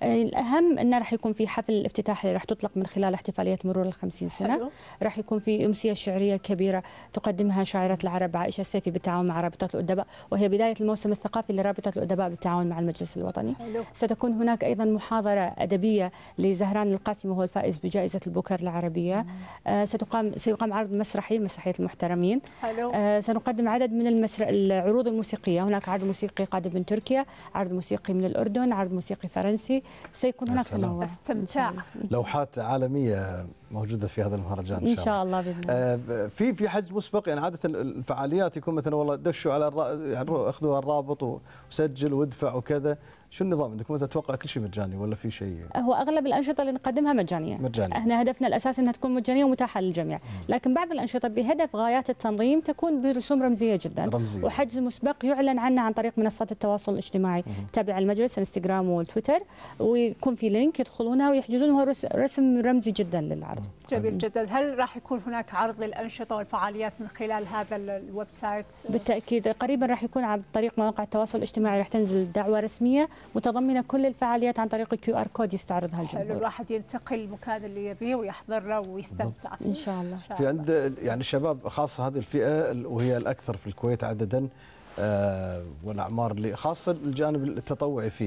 الاهم انه راح يكون في حفل الافتتاح اللي راح تطلق من خلال احتفاليه مرور الخمسين سنه. حلو. راح يكون في امسيه شعريه كبيره تقدمها شاعره العرب عائشه السيفي بالتعاون مع رابطه الادباء، وهي بدايه الموسم الثقافي لرابطه الادباء بالتعاون مع المجلس الوطني. حلو. ستكون هناك ايضا محاضره ادبيه لزهران القاسمي وهو الفائز بجائزه البوكر العربيه. آه ستقام سيقام عرض مسرحي مسرحيه المحترمين. حلو. آه سنقدم عدد من المسر... العروض الموسيقيه، هناك عرض موسيقي قادم من تركيا، عرض موسيقي من الاردن، عرض موسيقي فرنسي، سيكون هناك تنوع. استمتاع. لوحات عالميه موجوده في هذا المهرجان ان شاء الله باذن الله. آه في في حجز مسبق، يعني عاده الفعاليات يكون مثلا والله دشوا على الرا... يعني اخذوا الرابط وسجل وادفع وكذا، شو النظام عندكم؟ تتوقع كل شيء مجاني ولا في شيء؟ هو اغلب الانشطه اللي نقدمها مجانيه. مجانيه. احنا هدفنا الاساسي انها تكون مجانيه ومتاحه للجميع، لكن بعض الانشطه بهدف غايات التنظيم تكون برسوم رمزيه جدا. رمزية. وحجز مسبق يعلن عنه عن طريق منصات التواصل الاجتماعي تابع المجلس، انستغرام وتويتر، ويكون في لينك يدخلونها ويحجزون، هو رسم رمزي جدا للعرض. جميل جدا. هل راح يكون هناك عرض للانشطه والفعاليات من خلال هذا الويب سايت؟ بالتاكيد، قريبا راح يكون عن طريق مواقع التواصل الاجتماعي، راح تنزل دعوه رسميه متضمنه كل الفعاليات عن طريق الكيو ار كود يستعرضها الجمهور. حلو، الواحد ينتقل المكان اللي يبيه ويحضر له ويستمتع ان شاء الله. في عند يعني الشباب خاصه هذه الفئه وهي الاكثر في الكويت عددا، آه والاعمار اللي خاصه الجانب التطوعي فيهم.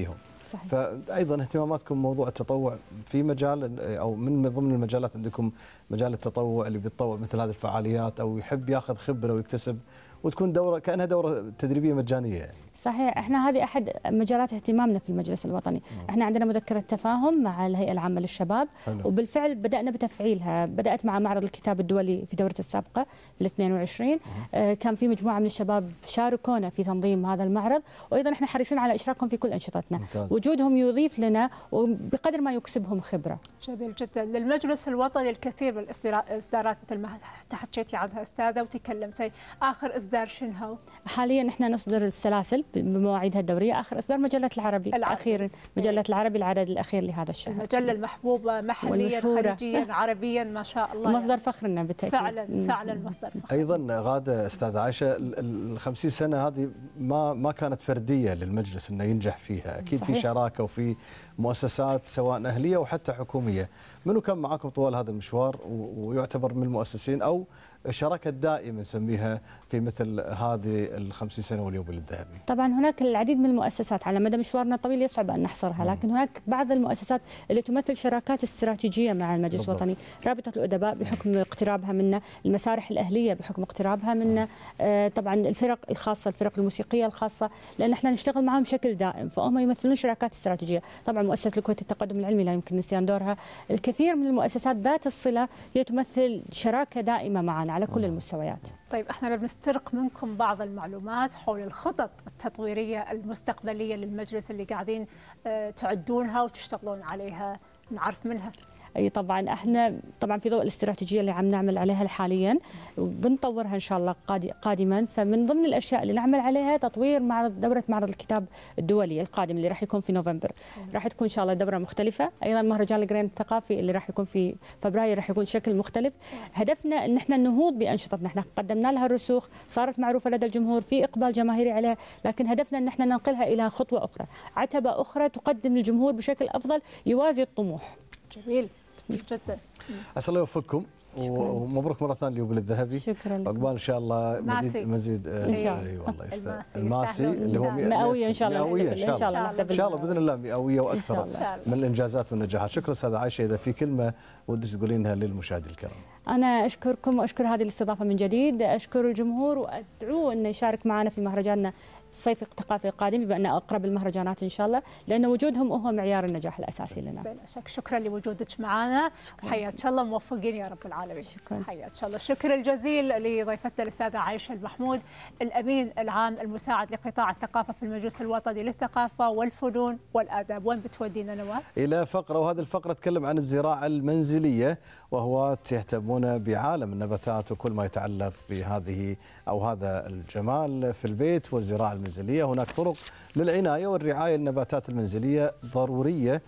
صحيح. فايضا اهتماماتكم موضوع التطوع في مجال او من ضمن المجالات عندكم مجال التطوع اللي بيتطوع مثل هذه الفعاليات او يحب ياخذ خبره ويكتسب وتكون دوره كانها دوره تدريبيه مجانيه يعني. صحيح، احنا هذه احد مجالات اهتمامنا في المجلس الوطني، مم. احنا عندنا مذكره تفاهم مع الهيئه العامه للشباب، حلو. وبالفعل بدانا بتفعيلها، بدات مع معرض الكتاب الدولي في دورته السابقه في الاثنين وعشرين، آه كان في مجموعه من الشباب شاركونا في تنظيم هذا المعرض، وايضا احنا حريصين على اشراكهم في كل انشطتنا، ممتاز. وجودهم يضيف لنا وبقدر ما يكسبهم خبره. جميل جدا. للمجلس الوطني الكثير من الاصدارات مثل ما حكيتي عنها استاذه وتكلمتي، اخر اصدار شنو هو؟ حاليا احنا نصدر السلاسل بمواعيدها الدوريه، اخر اصدار مجله العربي, العربي. اخيرا مجله العربي العدد الاخير لهذا الشهر. المجله المحبوبه محليا خليجيا عربيا ما شاء الله، مصدر يعني. فخرنا بالتاكيد. فعلا فعلا مصدر فخر. ايضا غاده استاذه عائشه، ال خمسين سنه هذه ما ما كانت فرديه للمجلس انه ينجح فيها، اكيد صحيح. في شراكه وفي مؤسسات سواء اهليه وحتى حكوميه، منو كان معاكم طوال هذا المشوار ويعتبر من المؤسسين او شراكه دائمه نسميها في مثل هذه الخمسين سنه واليوبيل الذهبي؟ طبعا هناك العديد من المؤسسات، على مدى مشوارنا الطويل يصعب ان نحصرها، لكن هناك بعض المؤسسات اللي تمثل شراكات استراتيجيه مع المجلس الوطني، رابطه الادباء بحكم اقترابها منا، المسارح الاهليه بحكم اقترابها منا، آه طبعا الفرق الخاصه، الفرق الموسيقيه الخاصه، لان احنا نشتغل معهم بشكل دائم، فهم يمثلون شراكات استراتيجيه، طبعا مؤسسه الكويت للتقدم العلمي لا يمكن نسيان دورها، الكثير من المؤسسات ذات الصله هي تمثل شراكه دائمه معنا على كل المستويات. طيب احنا بنسترق منكم بعض المعلومات حول الخطط التطويريه المستقبليه للمجلس اللي قاعدين اه تعدونها وتشتغلون عليها، نعرف منها. اي طبعا احنا طبعا في ضوء الاستراتيجيه اللي عم نعمل عليها حاليا وبنطورها ان شاء الله قادما، فمن ضمن الاشياء اللي نعمل عليها تطوير معرض دوره معرض الكتاب الدولي القادم اللي راح يكون في نوفمبر، راح تكون ان شاء الله دوره مختلفه، ايضا مهرجان الجرين الثقافي اللي راح يكون في فبراير راح يكون شكل مختلف، هدفنا ان احنا نهوض بانشطتنا، احنا قدمنا لها الرسوخ، صارت معروفه لدى الجمهور، في اقبال جماهيري عليها، لكن هدفنا ان احنا ننقلها الى خطوه اخرى، عتبه اخرى تقدم للجمهور بشكل افضل يوازي الطموح. جميل جدا. اسال الله يوفقكم ومبروك مره ثانيه اليوبيل الذهبي. شكرا لك. عقبال ان شاء الله مزيد مزيد ان شاء الله. اي والله يستاهل. الماسي اللي هو مئويه ان شاء الله. مئويه ان شاء الله. ان شاء الله باذن الله مئويه واكثر من الانجازات والنجاحات. شكرا استاذه عائشه، اذا في كلمه ودك تقولينها للمشاهدين الكرام. أنا أشكركم وأشكر هذه الاستضافة من جديد، أشكر الجمهور وأدعوه أنه يشارك معنا في مهرجاننا الصيفي الثقافي القادم بما أنه أقرب المهرجانات إن شاء الله، لأن وجودهم هو معيار النجاح الأساسي لنا. بلا شك. شكرا لوجودك معنا، حياك الله، موفقين يا رب العالمين. شكرا. حياك الله. الشكر الجزيل لضيفتنا الأستاذة عائشة المحمود، الأمين العام المساعد لقطاع الثقافة في المجلس الوطني للثقافة والفنون والآداب. وين بتودينا نواف؟ إلى فقرة، وهذه الفقرة تكلم عن الزراعة المنزلية، وهو يهتمون بعالم النباتات وكل ما يتعلق بهذه أو هذا الجمال في البيت والزراعة المنزلية. هناك طرق للعناية والرعاية النباتات المنزلية ضرورية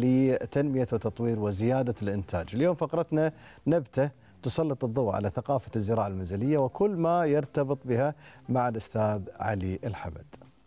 لتنمية وتطوير وزيادة الإنتاج. اليوم فقرتنا نبتة تسلط الضوء على ثقافة الزراعة المنزلية وكل ما يرتبط بها مع الأستاذ علي الحمد.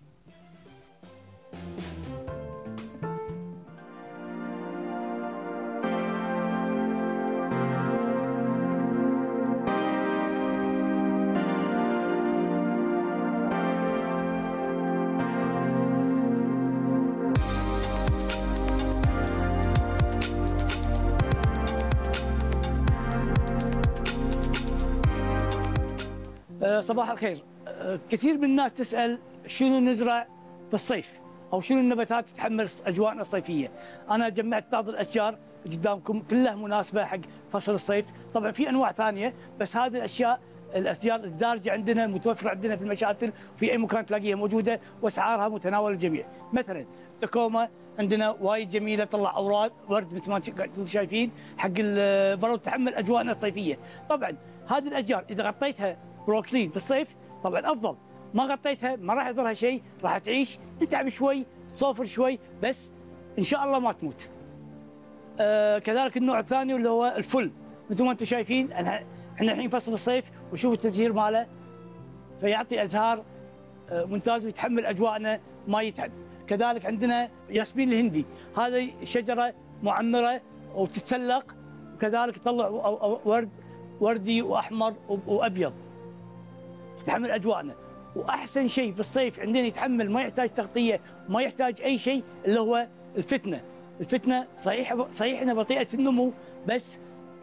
صباح الخير. كثير من الناس تسأل شنو نزرع بالصيف أو شنو النباتات تتحمل أجواءنا الصيفية. أنا جمعت بعض الأشجار قدامكم كلها مناسبة حق فصل الصيف، طبعا في أنواع ثانية بس هذه الأشياء الأشجار الدارجة عندنا متوفرة عندنا في المشاتل، في أي مكان تلاقيها موجودة وأسعارها متناول الجميع. مثلا تكوما عندنا وايد جميلة، طلع أوراق ورد مثل ما انتم شايفين حق برضو تحمل أجواءنا الصيفية. طبعا هذه الأشجار إذا غطيتها بروكلين في الصيف طبعا افضل، ما غطيتها ما راح يضرها شيء، راح تعيش تتعب شوي تصوفر شوي بس ان شاء الله ما تموت. آه كذلك النوع الثاني اللي هو الفل، مثل ما انتم شايفين احنا الحين فصل الصيف وشوفوا التزهير ماله، فيعطي ازهار آه ممتاز ويتحمل اجواءنا ما يتعب. كذلك عندنا ياسمين الهندي، هذه شجره معمره وتتسلق وكذلك تطلع ورد وردي واحمر وابيض، تتحمل اجواءنا. واحسن شيء بالصيف عندنا يتحمل ما يحتاج تغطيه وما يحتاج اي شيء اللي هو الفتنه. الفتنه صحيح صحيح انها بطيئه النمو، بس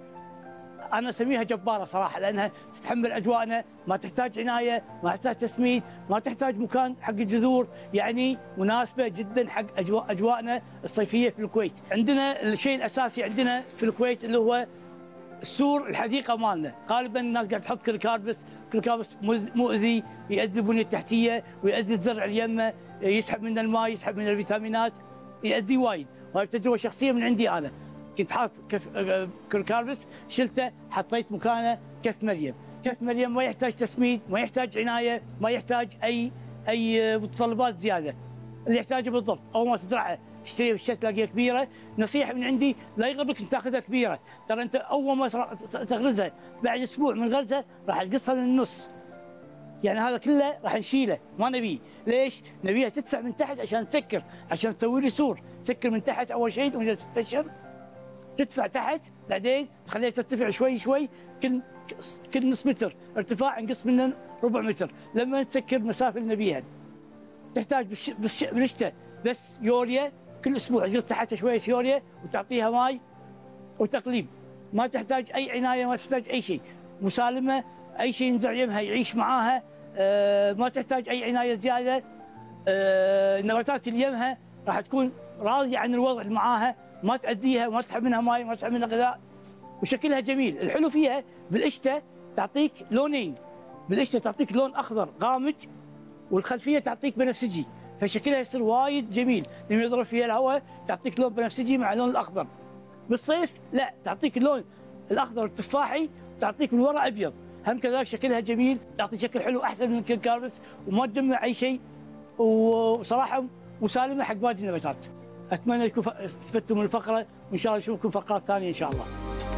انا اسميها جباره صراحه، لانها تتحمل اجواءنا، ما تحتاج عنايه، ما تحتاج تسميد، ما تحتاج مكان حق الجذور، يعني مناسبه جدا حق اجواء اجواءنا الصيفيه في الكويت. عندنا الشيء الاساسي عندنا في الكويت اللي هو السور الحديقه مالنا، غالبا الناس قاعد تحط كركاربس، كركاربس مؤذي، يؤذي البنيه التحتيه ويؤذي الزرع اليمه، يسحب من الماء، يسحب من الفيتامينات، يؤذي وايد. وهي تجربه شخصيه من عندي انا. كنت حاط كف كركاربس، شلته حطيت مكانه كف مريم، كف مريم ما يحتاج تسميد، ما يحتاج عنايه، ما يحتاج اي اي متطلبات زياده. اللي يحتاجه بالضبط، اول ما تزرعها تشتريها بالشتى تلاقيها كبيره، نصيحه من عندي لا يغرك انك تاخذها كبيره، ترى انت اول ما تغرزها بعد اسبوع من غرزها راح تقصها للنص. يعني هذا كله راح نشيله، ما نبيه، ليش؟ نبيها تدفع من تحت عشان تسكر، عشان تسوي لي سور، تسكر من تحت اول شيء لمده ست اشهر، تدفع تحت، بعدين تخليها ترتفع شوي شوي، كل كل نص متر ارتفاع نقص منه ربع متر، لما تسكر المسافه اللي نبيها. تحتاج بالش... بالش... بالشتاء بس يوريا، كل اسبوع تقص تحتها شويه يوريا وتعطيها ماي وتقليب، ما تحتاج اي عنايه، ما تحتاج اي شيء، مسالمه، اي شيء ينزع يمها يعيش معاها، آه ما تحتاج اي عنايه زياده. آه النباتات اللي يمها راح تكون راضيه عن الوضع اللي معاها، ما تأذيها، ما تسحب منها ماي، ما تسحب منها غذاء، وشكلها جميل. الحلو فيها بالشتاء تعطيك لونين، بالشتاء تعطيك لون اخضر غامج، والخلفيه تعطيك بنفسجي، فشكلها يصير وايد جميل، لما يضرب فيها الهواء تعطيك لون بنفسجي مع اللون الاخضر. بالصيف لا، تعطيك اللون الاخضر التفاحي، تعطيك من وراء ابيض، هم كذلك شكلها جميل، تعطي شكل حلو احسن من الكركاربس، وما تجمع اي شيء، وصراحه مسالمه حق باقي النباتات. اتمنى تكونوا استفدتوا من الفقره، وان شاء الله نشوفكم فقرات ثانيه ان شاء الله.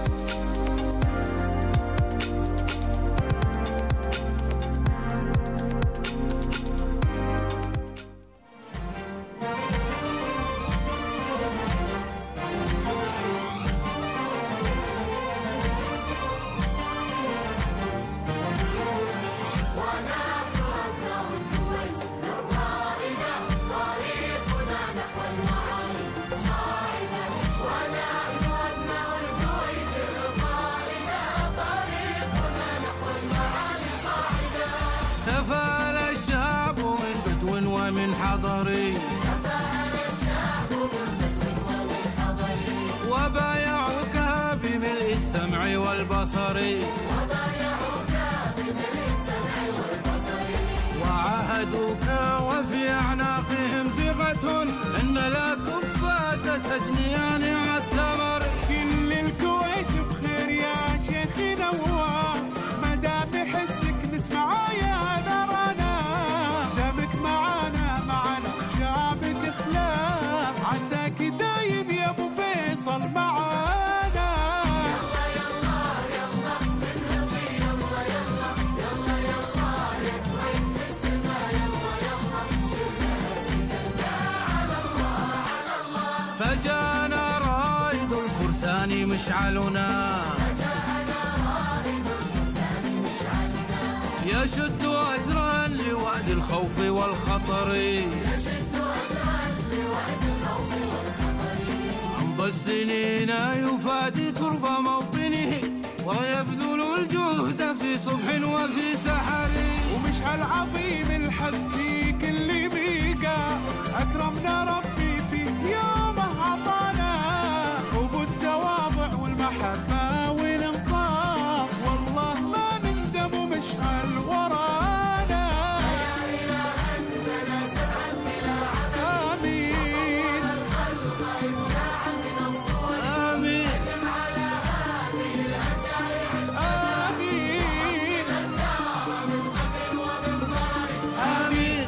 من حضري وبايعك بملء السمع والبصر وعاهدوك وفي أعناقهم زغة إن لا كفا ستجنيان على الثمر. كل الكويت بخير يا شيخ نواف، ما دام بحسك نسمع يا نرانا، دامك معانا معنا شعبك خلاف، عساك دايم يا ابو فيصل معانا. فجانا رائد الفرسان مشعلنا، يشد أزرا لوعد الخوف والخطر، أمضى السنين يفادي ترب موطنه، ويبذل الجهد في صبح وفي سحر. ومشعل عظيم الحظ في كل بيقى، أكرمنا ربي في يومه عطانا، وبالتواضع والمحبة والإنصاف، والله ما نندم ومشعل ورانا. يا إله لنا سبعا بلا عمل، آمين الخلق إبداعا من الصور، آمين أدم على هذه الأجيال عزنا، آمين الدار من قدر ومن ضار، آمين.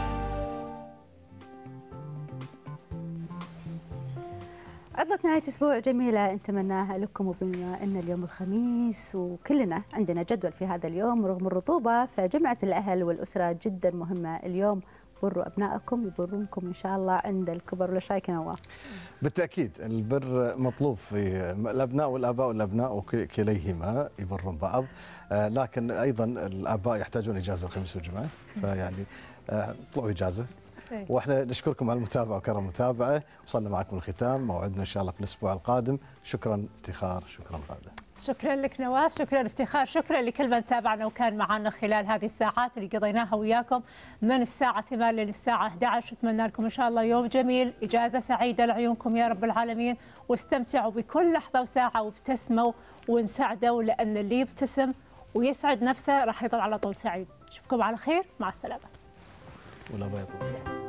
عطلة نهاية أسبوع جميلة نتمناها لكم، وبما أن اليوم الخميس وكلنا عندنا جدول في هذا اليوم رغم الرطوبة، فجمعة الأهل والأسرة جدا مهمة اليوم، بروا أبنائكم يبرونكم إن شاء الله عند الكبر. ولا شايك نواف؟ بالتأكيد البر مطلوب في الأبناء والآباء والأبناء كليهما يبرون بعض، لكن أيضا الآباء يحتاجون إجازة الخميس والجمعة، فيعني طلعوا إجازة. واحنا نشكركم على المتابعه وكرم المتابعه، وصلنا معكم الختام، موعدنا ان شاء الله في الاسبوع القادم. شكرا افتخار، شكرا غاده. شكرا لك نواف، شكرا افتخار، شكرا لكل من تابعنا وكان معنا خلال هذه الساعات اللي قضيناها وياكم من الساعه ثمانية للساعه أحد عشر. اتمنى لكم ان شاء الله يوم جميل، اجازه سعيده لعيونكم يا رب العالمين، واستمتعوا بكل لحظه وساعه وابتسموا وانسعدوا، لان اللي يبتسم ويسعد نفسه راح يظل على طول سعيد. اشوفكم على خير، مع السلامه. ولا بيض.